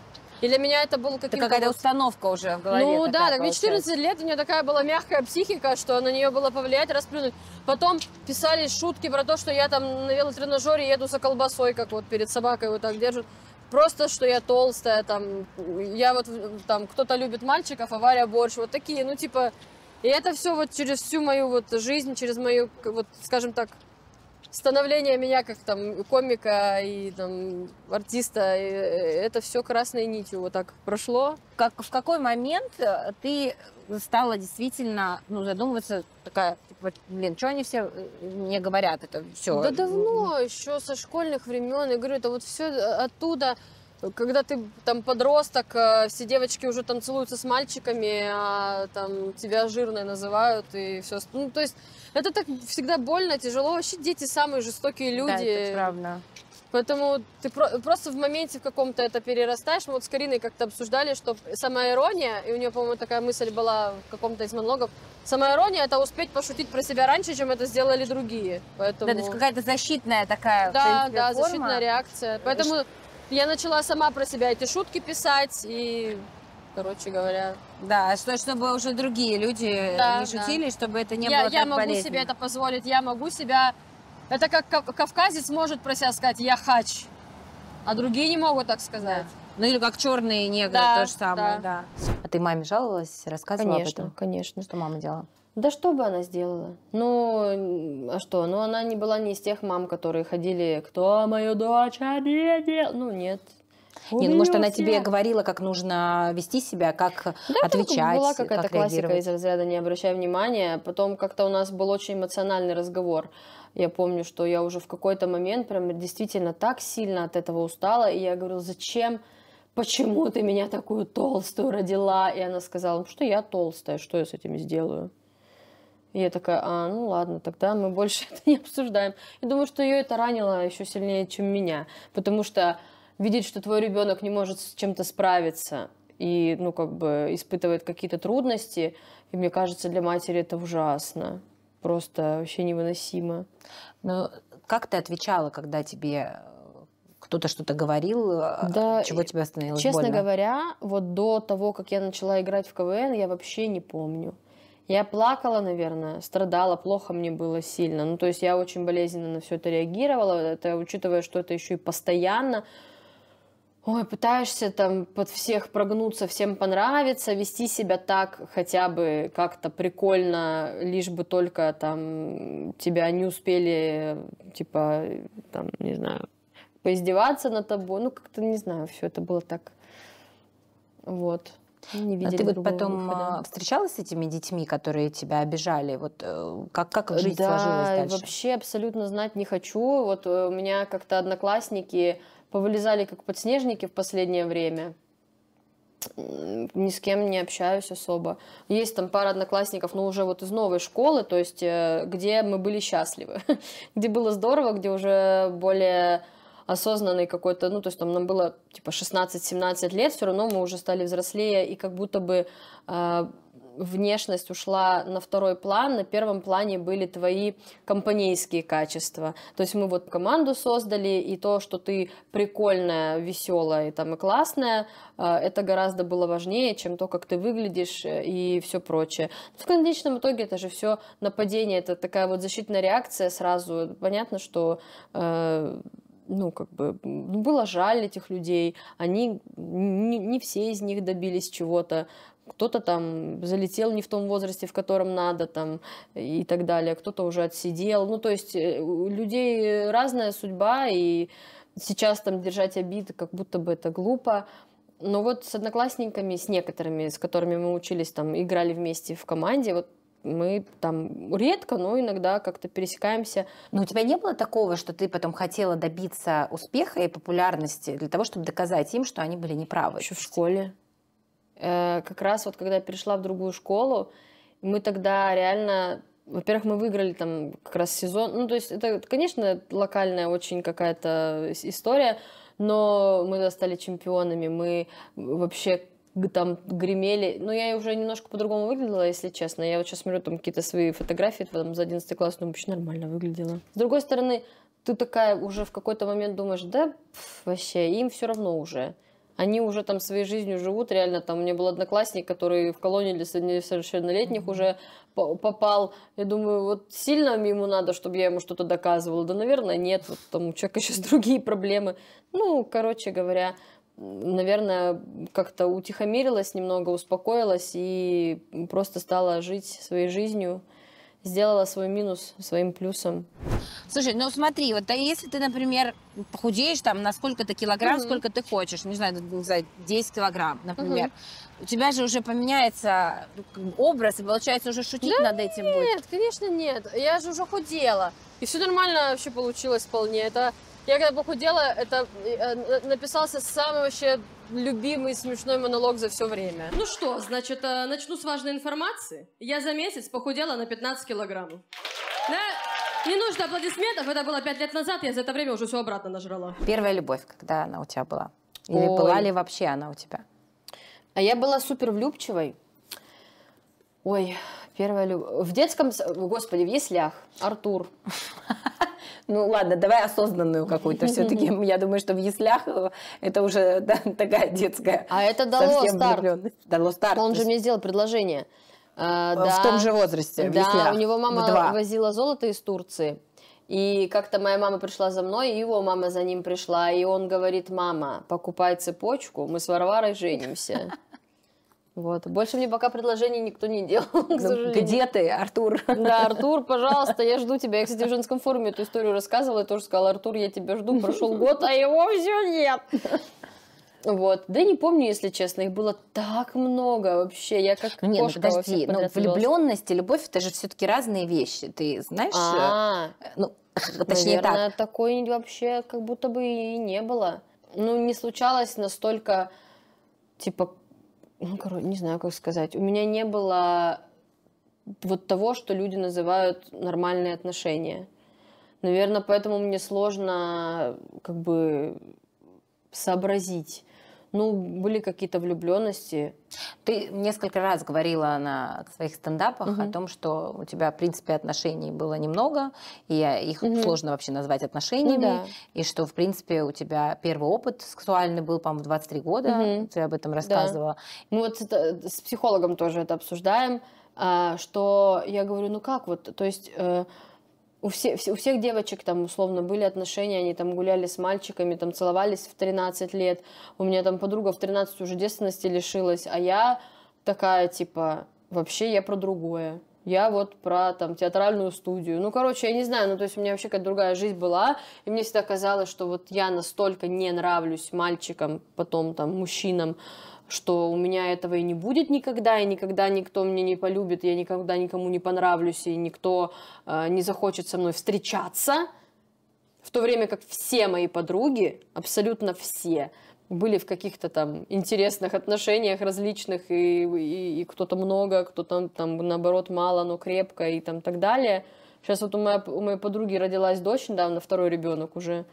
И для меня это было каким-то...
Это какая-то
вот...
установка уже в голове.
Ну да, так мне
получается.
четырнадцать лет, у меня такая была мягкая психика, что на нее было повлиять, расплюнуть. Потом писали шутки про то, что я там на велотренажере еду за колбасой, как вот перед собакой вот так держат. Просто, что я толстая, там, я вот, там, кто-то любит мальчиков, а Варя борщ, вот такие, ну, типа, и это все вот через всю мою вот жизнь, через мою, вот, скажем так, становление меня как там комика и там артиста, и это все красной нитью вот так прошло.
Как, в какой момент ты стала действительно, ну, задумываться, такая, типа, блин, что они все не говорят, это все?
Да давно, еще со школьных времен, я говорю, это вот все оттуда, когда ты там подросток, все девочки уже там целуются с мальчиками, а там тебя жирной называют и все, ну, то есть это так всегда больно, тяжело, вообще дети самые жестокие люди.
Да, это правда.
Поэтому ты про- просто в моменте в каком-то это перерастаешь. Мы вот с Кариной как-то обсуждали, что самоирония, и у нее, по-моему, такая мысль была в каком-то из монологов, самоирония — это успеть пошутить про себя раньше, чем это сделали другие. Поэтому...
Да, то есть какая-то защитная такая,
да,
в принципе,
да,
форма.
защитная реакция. Поэтому я начала сама про себя эти шутки писать и... Короче говоря.
Да, что, чтобы уже другие люди
да,
не шутили,
да.
чтобы это не
я,
было
я
так
могу
болезненно.
себе это позволить, я могу себя... Это как кавказец может про себя сказать «я хач», а другие не могут так сказать.
Да. Ну или как черные негры,
да,
то же самое, да.
да.
А ты маме жаловалась, рассказывала
Конечно,
об этом?
конечно.
Что мама делала?
Да что бы она сделала? Ну, а что? Ну, она не была не из тех мам, которые ходили «Кто мою дочь обидел?» Ну, нет.
Не, ну, может, она тебе говорила, как нужно вести себя, как
да,
отвечать,
была какая-то
как
классика
реагировать.
из разряда «не обращай внимания». Потом как-то у нас был очень эмоциональный разговор. Я помню, что я уже в какой-то момент прям действительно так сильно от этого устала, и я говорила: зачем, почему ты меня такую толстую родила? И она сказала: ну, что я толстая, что я с этим сделаю? И я такая: а, ну ладно, тогда мы больше это не обсуждаем. И думаю, что ее это ранило еще сильнее, чем меня, потому что видеть, что твой ребенок не может с чем-то справиться и, ну, как бы испытывает какие-то трудности, и мне кажется, для матери это ужасно. Просто вообще невыносимо.
Ну, как ты отвечала, когда тебе кто-то что-то говорил,
да,
чего тебе становилось
честно
больно?
говоря, вот до того, как я начала играть в КВН, я вообще не помню. Я плакала, наверное, страдала, плохо мне было сильно. Ну, то есть я очень болезненно на все это реагировала, это, учитывая, что это еще и постоянно. Ой, пытаешься там под всех прогнуться, всем понравиться, вести себя так хотя бы как-то прикольно, лишь бы только там тебя не успели, типа, там, не знаю, поиздеваться над тобой. Ну, как-то, не знаю, все это было так. Вот. Не видели
а ты вот
другого
потом
выхода.
встречалась с этими детьми, которые тебя обижали? Вот как, как их жизнь
да,
сложилась дальше?
Вообще абсолютно знать не хочу. Вот у меня как-то одноклассники повылезали как подснежники в последнее время. Ни с кем не общаюсь особо. Есть там пара одноклассников, но уже вот из новой школы, то есть где мы были счастливы, где было здорово, где уже более осознанный какой-то, ну, то есть там нам было типа шестнадцать-семнадцать лет, все равно мы уже стали взрослее, и как будто бы э, внешность ушла на второй план, на первом плане были твои компанейские качества. То есть мы вот команду создали, и то, что ты прикольная, веселая и, там, и классная, э, это гораздо было важнее, чем то, как ты выглядишь и все прочее. В конечном итоге это же все нападение, это такая вот защитная реакция сразу. Понятно, что э, ну, как бы, было жаль этих людей, они, не, не все из них добились чего-то, кто-то там залетел не в том возрасте, в котором надо, там, и так далее, кто-то уже отсидел, ну, то есть у людей разная судьба, и сейчас там держать обиды, как будто бы это глупо. Но вот с одноклассниками, с некоторыми, с которыми мы учились, там, играли вместе в команде, вот мы там редко, но иногда как-то пересекаемся.
Но у тебя не было такого, что ты потом хотела добиться успеха и популярности для того, чтобы доказать им, что они были неправы?
Еще в школе. Э, как раз вот когда я перешла в другую школу, мы тогда реально... Во-первых, мы выиграли там как раз сезон. Ну, то есть это, конечно, локальная очень какая-то история, но мы стали чемпионами, мы вообще... там гремели, но я уже немножко по-другому выглядела, если честно. Я вот сейчас смотрю там какие-то свои фотографии там, за одиннадцатый класс, ну, вообще нормально выглядела. С другой стороны, ты такая уже в какой-то момент думаешь, да, пф, вообще, им все равно уже. Они уже там своей жизнью живут, реально. Там у меня был одноклассник, который в колонию для несовершеннолетних уже попал. Я думаю, вот сильно ему надо, чтобы я ему что-то доказывала? Да, наверное, нет. Вот там у человека сейчас другие проблемы. Ну, короче говоря, наверное, как-то утихомирилась немного, успокоилась и просто стала жить своей жизнью. Сделала свой минус своим плюсом.
Слушай, ну смотри, вот а если ты, например, похудеешь там на сколько-то килограмм,
Мгм.
сколько ты хочешь, не знаю, не знаю, десять килограмм, например,
Мгм.
у тебя же уже поменяется образ, и получается уже шутить
Да
над этим будет.
Нет, конечно, нет. Я же уже худела. И все нормально вообще получилось вполне. Это я когда похудела, это э, написался самый вообще любимый смешной монолог за все время. Ну что, значит, э, начну с важной информации. Я за месяц похудела на пятнадцать килограммов. Да? Не нужно аплодисментов, это было пять лет назад, я за это время уже все обратно нажрала.
Первая любовь, когда она у тебя была? Или
Ой.
была ли вообще она у тебя?
А я была супер влюбчивой. Ой, первая любовь. В детском, с- господи, в яслях. Артур.
Ну ладно, давай осознанную какую-то все-таки. Я думаю, что в яслях э, это уже да, такая детская.
А это дало
совсем
старт.
влюблённость. Дало старт.
Он
то
же
есть
мне сделал предложение. А,
в
да.
том же возрасте, в
Да,
яслях,
у него
в
мама
два.
возила золото из Турции. И как-то моя мама пришла за мной, и его мама за ним пришла. И он говорит: мама, покупай цепочку, мы с Варварой женимся. Вот. Больше мне пока предложений никто не делал, к
Ну,
сожалению.
где ты, Артур?
Да, Артур, пожалуйста, я жду тебя. Я, кстати, в женском форуме эту историю рассказывала, и тоже сказала: Артур, я тебя жду, прошел год, а его все нет. Вот. Да не помню, если честно, их было так много вообще. Я как
Ну, нет, ну
кошка во
подожди,
всех
ну
подряд влюблялась.
влюбленность и любовь это же все-таки разные вещи. Ты знаешь,
А,
э, ну, точнее
наверное,
так.
такой вообще как будто бы и не было. Ну, не случалось настолько, типа, ну, короче, не знаю, как сказать. У меня не было вот того, что люди называют нормальные отношения. Наверное, поэтому мне сложно как бы сообразить. Ну, были какие-то влюбленности.
Ты несколько раз говорила на своих стендапах
Мгм.
о том, что у тебя, в принципе, отношений было немного, и их
Мгм.
сложно вообще назвать отношениями,
Ну да.
и что, в принципе, у тебя первый опыт сексуальный был, по-моему, в двадцать три года,
Мгм.
ты об этом
Да.
рассказывала.
Мы вот это- с психологом тоже это обсуждаем, а, что я говорю, ну как вот, то есть э, у, все, все- у всех девочек там условно были отношения, они там гуляли с мальчиками, там целовались в тринадцать лет, у меня там подруга в тринадцать уже девственности лишилась, а я такая типа, вообще я про другое. Я вот про там театральную студию. Ну, короче, я не знаю, ну, то есть у меня вообще какая-то другая жизнь была, и мне всегда казалось, что вот я настолько не нравлюсь мальчикам, потом там мужчинам, что у меня этого и не будет никогда, и никогда никто меня не полюбит, я никогда никому не понравлюсь, и никто э, не захочет со мной встречаться. В то время как все мои подруги, абсолютно все, были в каких-то там интересных отношениях различных, и, и, и кто-то много, кто-то там наоборот мало, но крепко и там так далее. Сейчас вот у моей, у моей подруги родилась дочь недавно, второй ребенок уже,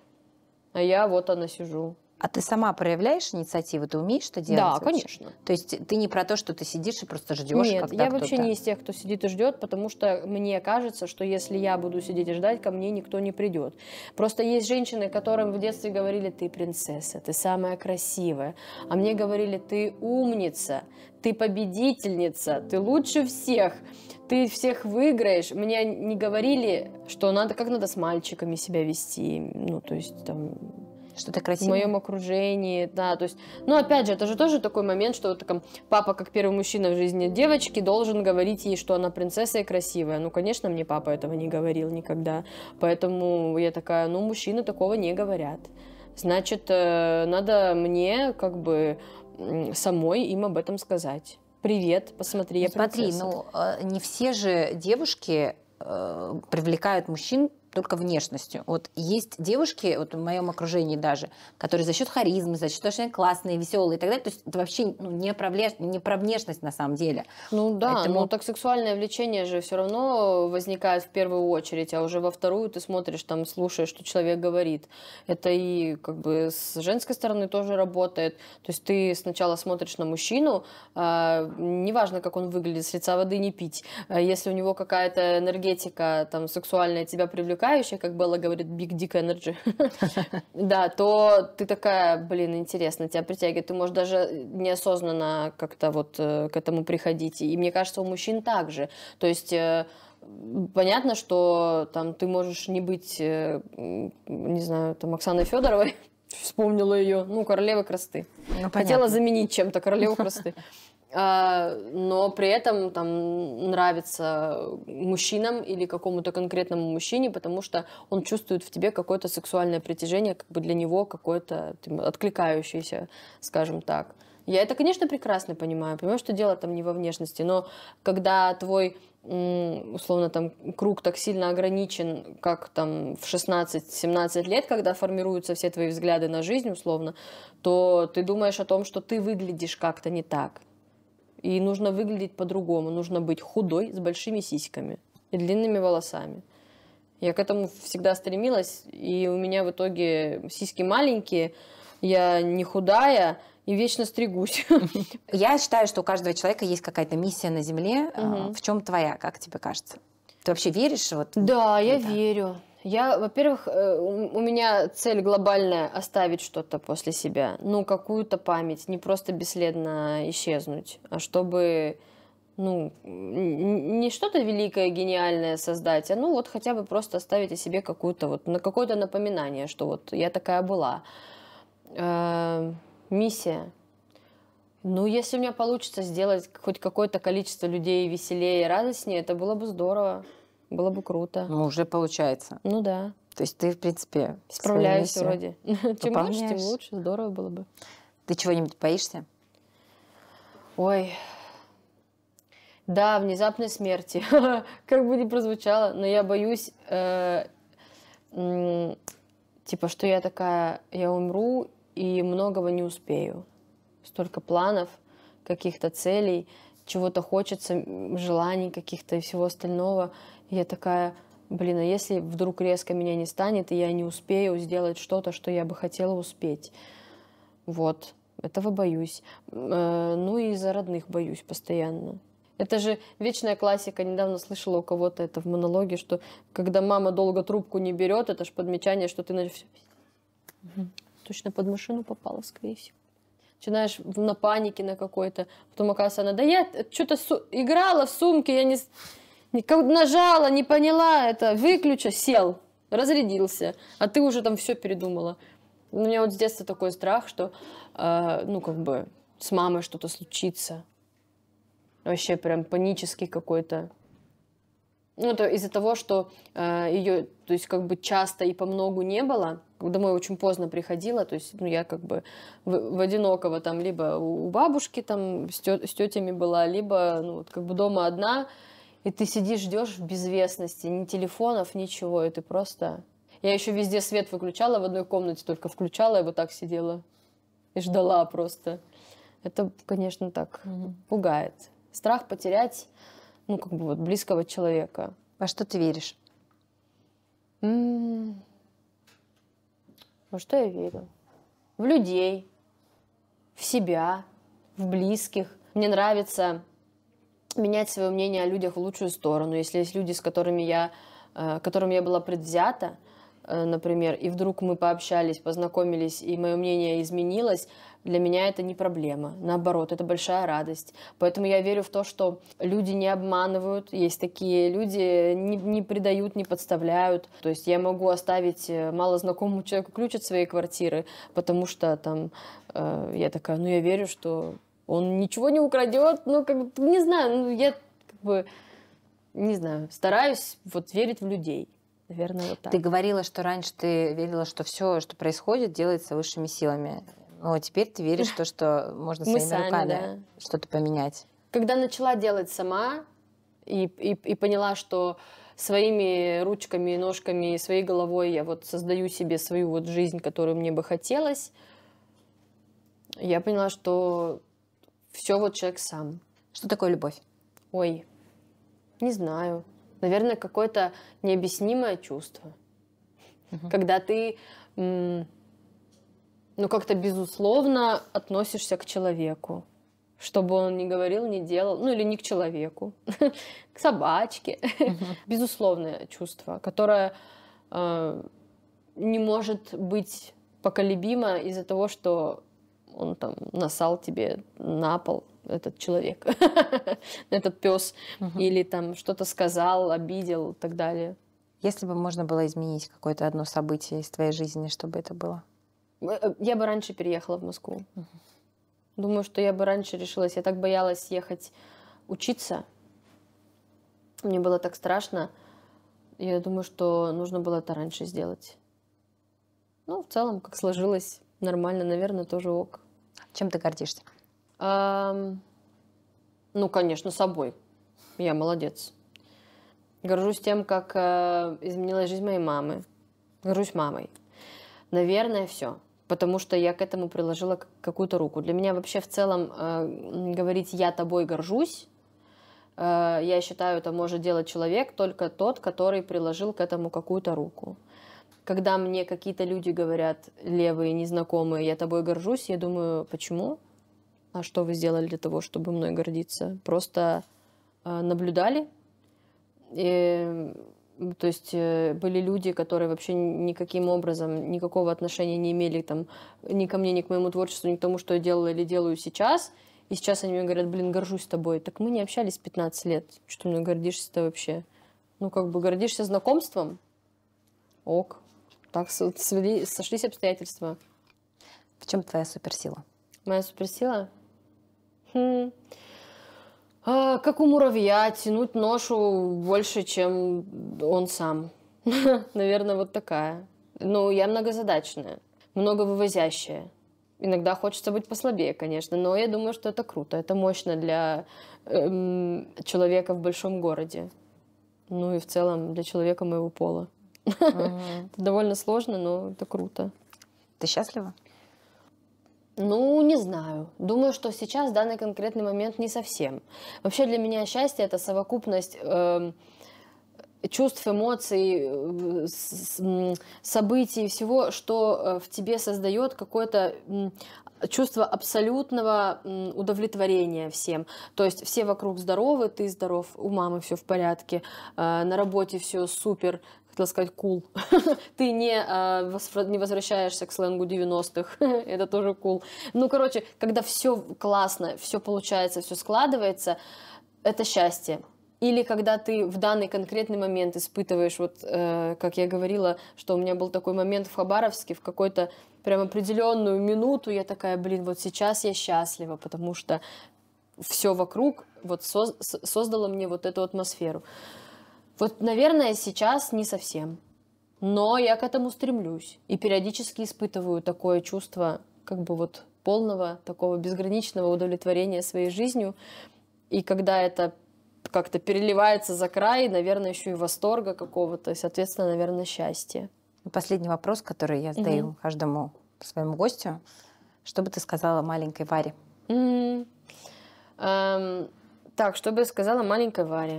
а я вот она сижу.
А ты сама проявляешь инициативу, ты умеешь что делать?
Да,
вообще?
конечно.
То есть ты не про то, что ты сидишь и просто ждешь,
Нет,
когда
я вообще
кто-то-
не из тех, кто сидит и ждет, потому что мне кажется, что если я буду сидеть и ждать, ко мне никто не придет. Просто есть женщины, которым в детстве говорили: ты принцесса, ты самая красивая. А мне говорили: ты умница, ты победительница, ты лучше всех, ты всех выиграешь. Мне не говорили, что надо, как надо с мальчиками себя вести, ну, то есть там...
Что ты
В
красивая?
моем окружении, да, то есть, ну, опять же, это же тоже такой момент, что вот там папа, как первый мужчина в жизни девочки, должен говорить ей, что она принцесса и красивая. Ну, конечно, мне папа этого не говорил никогда, поэтому я такая, ну, мужчины такого не говорят. Значит, э, надо мне, как бы, м, самой им об этом сказать. Привет, посмотри, я
Ну, смотри,
принцесса.
ну э, не все же девушки э, привлекают мужчин только внешностью. Вот есть девушки, вот в моем окружении даже, которые за счет харизмы, за счет того, что они классные, веселые и так далее, то есть это вообще ну, не, про вле- не про внешность на самом деле.
Ну да,
Поэтому-
ну так сексуальное влечение же все равно возникает в первую очередь, а уже во вторую ты смотришь, там, слушаешь, что человек говорит. Это и как бы с женской стороны тоже работает. То есть ты сначала смотришь на мужчину, а, неважно, как он выглядит, с лица воды не пить. А если у него какая-то энергетика там сексуальная тебя привлекает, привлекающая, как Белла говорит, big dick energy, да, то ты такая, блин, интересно, тебя притягивает. Ты можешь даже неосознанно как-то вот к этому приходить. И мне кажется, у мужчин также. То есть понятно, что там ты можешь не быть, не знаю, там Оксаной Федоровой, вспомнила ее, ну, королева красоты. Ну, хотела заменить чем-то королеву красоты. А, но при этом там нравится мужчинам или какому-то конкретному мужчине, потому что он чувствует в тебе какое-то сексуальное притяжение, как бы для него какое-то откликающееся, скажем так. Я это, конечно, прекрасно понимаю. Понимаю, что дело там не во внешности, но когда твой, условно, там, круг так сильно ограничен, как там в шестнадцать-семнадцать лет, когда формируются все твои взгляды на жизнь, условно, то ты думаешь о том, что ты выглядишь как-то не так. И нужно выглядеть по-другому. Нужно быть худой, с большими сиськами и длинными волосами. Я к этому всегда стремилась, и у меня в итоге сиськи маленькие, я не худая, и вечно стригусь.
Я считаю, что у каждого человека есть какая-то миссия на Земле. Угу. В чем твоя, как тебе кажется? Ты вообще веришь? Вот,
да, я это? верю. Я, во-первых, у меня цель глобальная оставить что-то после себя. Ну, какую-то память. Не просто бесследно исчезнуть, а чтобы, ну, не что-то великое, гениальное создать, а ну вот хотя бы просто оставить о себе какую-то вот, на какое-то напоминание, что вот я такая была. Миссия. Ну, если у меня получится сделать хоть какое-то количество людей веселее и радостнее, это было бы здорово. Было бы круто.
Ну, уже получается.
Ну да.
То есть ты, в принципе,
справляюсь вроде. Чем больше, тем лучше. Здорово было бы.
Ты чего-нибудь боишься?
Ой. Да, внезапной смерти. Как бы ни прозвучало, но я боюсь, э, м, типа, что я такая, я умру и многого не успею. Столько планов, каких-то целей, чего-то хочется, желаний каких-то и всего остального. Я такая, блин, а если вдруг резко меня не станет, и я не успею сделать что-то, что я бы хотела успеть? Вот, этого боюсь. Ну и за родных боюсь постоянно. Это же вечная классика. Недавно слышала у кого-то это в монологе, что когда мама долго трубку не берет, это же подмечание, что ты на... Угу. Точно под машину попала, скорее всего. Начинаешь на панике на какой-то. Потом, оказывается, она, да я что-то су- играла в сумке, я не... нажала, не поняла это, выключа, сел, разрядился, а ты уже там все передумала. У меня вот с детства такой страх, что, э, ну, как бы, с мамой что-то случится. Вообще прям панический какой-то. Ну, это из-за того, что э, ее, то есть, как бы часто и помногу не было. Домой очень поздно приходила, то есть, ну, я как бы в, в одинокого там либо у бабушки там с, тё, с тетями была, либо, ну, вот, как бы дома одна. И ты сидишь, ждешь в безвестности, ни телефонов, ничего, и ты просто... Я еще везде свет выключала, в одной комнате только включала, и вот так сидела. И ждала просто. Это, конечно, так mm-hmm. пугает. Страх потерять, ну, как бы вот близкого человека.
Во что ты веришь?
М-м- Во что я верю? В людей, в себя, в близких. Мне нравится... менять свое мнение о людях в лучшую сторону. Если есть люди, с которыми я, э, которым я была предвзята, э, например, и вдруг мы пообщались, познакомились, и мое мнение изменилось, для меня это не проблема. Наоборот, это большая радость. Поэтому я верю в то, что люди не обманывают. Есть такие люди, не, не предают, не подставляют. То есть я могу оставить малознакомому человеку ключ от своей квартиры, потому что там э, я такая, ну я верю, что он ничего не украдет, ну, как бы, не знаю, ну, я, как бы, не знаю, стараюсь вот верить в людей, наверное, вот так.
Ты говорила, что раньше ты верила, что все, что происходит, делается высшими силами, но теперь ты веришь в то, что можно своими сами, руками да. что-то поменять.
Когда начала делать сама и, и, и поняла, что своими ручками и ножками, своей головой я вот создаю себе свою вот жизнь, которую мне бы хотелось, я поняла, что все вот человек сам.
Что такое любовь?
Ой, не знаю. Наверное, какое-то необъяснимое чувство. Угу. Когда ты, м- ну, как-то безусловно относишься к человеку. Что бы он ни говорил, ни делал. Ну, или не к человеку. К собачке. Угу. Безусловное чувство, которое э, не может быть поколебима из-за того, что он там насал тебе на пол, этот человек, этот пес, или там что-то сказал, обидел и так далее.
Если бы можно было изменить какое-то одно событие из твоей жизни, что бы это было?
Я бы раньше переехала в Москву. Думаю, что я бы раньше решилась. Я так боялась ехать учиться. Мне было так страшно. Я думаю, что нужно было это раньше сделать. Ну, в целом, как сложилось, нормально, наверное, тоже ок.
Чем ты гордишься?
Эм, ну, конечно, собой. Я молодец. Горжусь тем, как э, изменилась жизнь моей мамы. Горжусь мамой. Наверное, все. Потому что я к этому приложила какую-то руку. Для меня вообще в целом э, говорить «я тобой горжусь», э, я считаю, это может делать человек только тот, который приложил к этому какую-то руку. Когда мне какие-то люди говорят, левые, незнакомые, «я тобой горжусь», я думаю, почему? А что вы сделали для того, чтобы мной гордиться? Просто э, наблюдали? И, то есть э, были люди, которые вообще никаким образом, никакого отношения не имели там, ни ко мне, ни к моему творчеству, ни к тому, что я делала или делаю сейчас. И сейчас они мне говорят, блин, горжусь тобой. Так мы не общались пятнадцать лет. Что мне гордишься-то вообще? Ну, как бы гордишься знакомством? Ок. Так свели, сошлись обстоятельства.
В чем твоя суперсила?
Моя суперсила? Хм. А, как у муравья, тянуть ношу больше, чем он сам. Наверное, вот такая. Ну, я многозадачная, многовывозящая. Иногда хочется быть послабее, конечно, но я думаю, что это круто, это мощно для эм, человека в большом городе. Ну и в целом для человека моего пола. Mm-hmm. Это довольно сложно, но это круто.
Ты счастлива?
Ну, не знаю. Думаю, что сейчас, в данный конкретный момент, не совсем. Вообще для меня счастье — это совокупность э, чувств, эмоций, э, с, событий, всего, что в тебе создает какое-то э, чувство абсолютного э, удовлетворения всем. То есть все вокруг здоровы, ты здоров, у мамы все в порядке, э, на работе все супер, хотела сказать, cool. Ты не, э, не возвращаешься к сленгу девяностых, это тоже cool. Ну, короче, когда все классно, все получается, все складывается, это счастье. Или когда ты в данный конкретный момент испытываешь, вот, э, как я говорила, что у меня был такой момент в Хабаровске, в какой-то прям определенную минуту я такая, блин, вот сейчас я счастлива, потому что все вокруг вот соз- создало мне вот эту атмосферу. Вот, наверное, сейчас не совсем, но я к этому стремлюсь и периодически испытываю такое чувство как бы вот полного, такого безграничного удовлетворения своей жизнью, и когда это как-то переливается за край, наверное, еще и восторга какого-то, и, соответственно, наверное, счастья.
Последний вопрос, который я задаю угу. каждому своему гостю. Что бы ты сказала маленькой Варе?
Mm-hmm. Um, так, что бы я сказала маленькой Варе?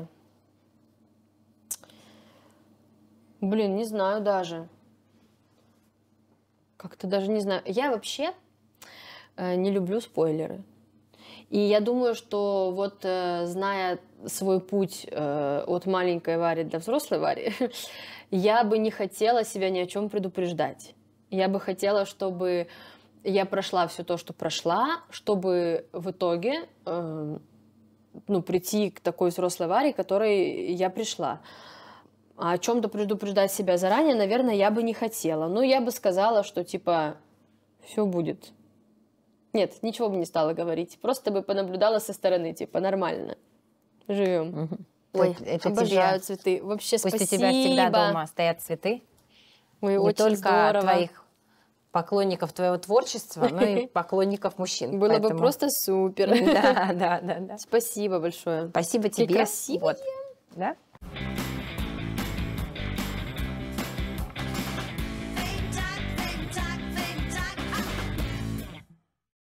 Блин, не знаю даже. Как-то даже не знаю. Я вообще э, не люблю спойлеры. И я думаю, что вот э, зная свой путь э, от маленькой Вари до взрослой Вари, я бы не хотела себя ни о чем предупреждать. Я бы хотела, чтобы я прошла все то, что прошла, чтобы в итоге э, ну, прийти к такой взрослой Варе, к которой я пришла. А о чем-то предупреждать себя заранее, наверное, я бы не хотела. Но я бы сказала, что типа все будет. Нет, ничего бы не стала говорить. Просто бы понаблюдала со стороны, типа нормально. Живем.
Угу.
Ой,
это
обожаю
тебе...
цветы. Вообще
Пусть
спасибо.
у тебя всегда дома стоят цветы.
Ой,
не
очень
только
здорово.
Твоих поклонников твоего творчества, но и поклонников мужчин.
Было бы просто супер.
Да, да, да.
Спасибо большое.
Спасибо тебе.
Красивая.
Да?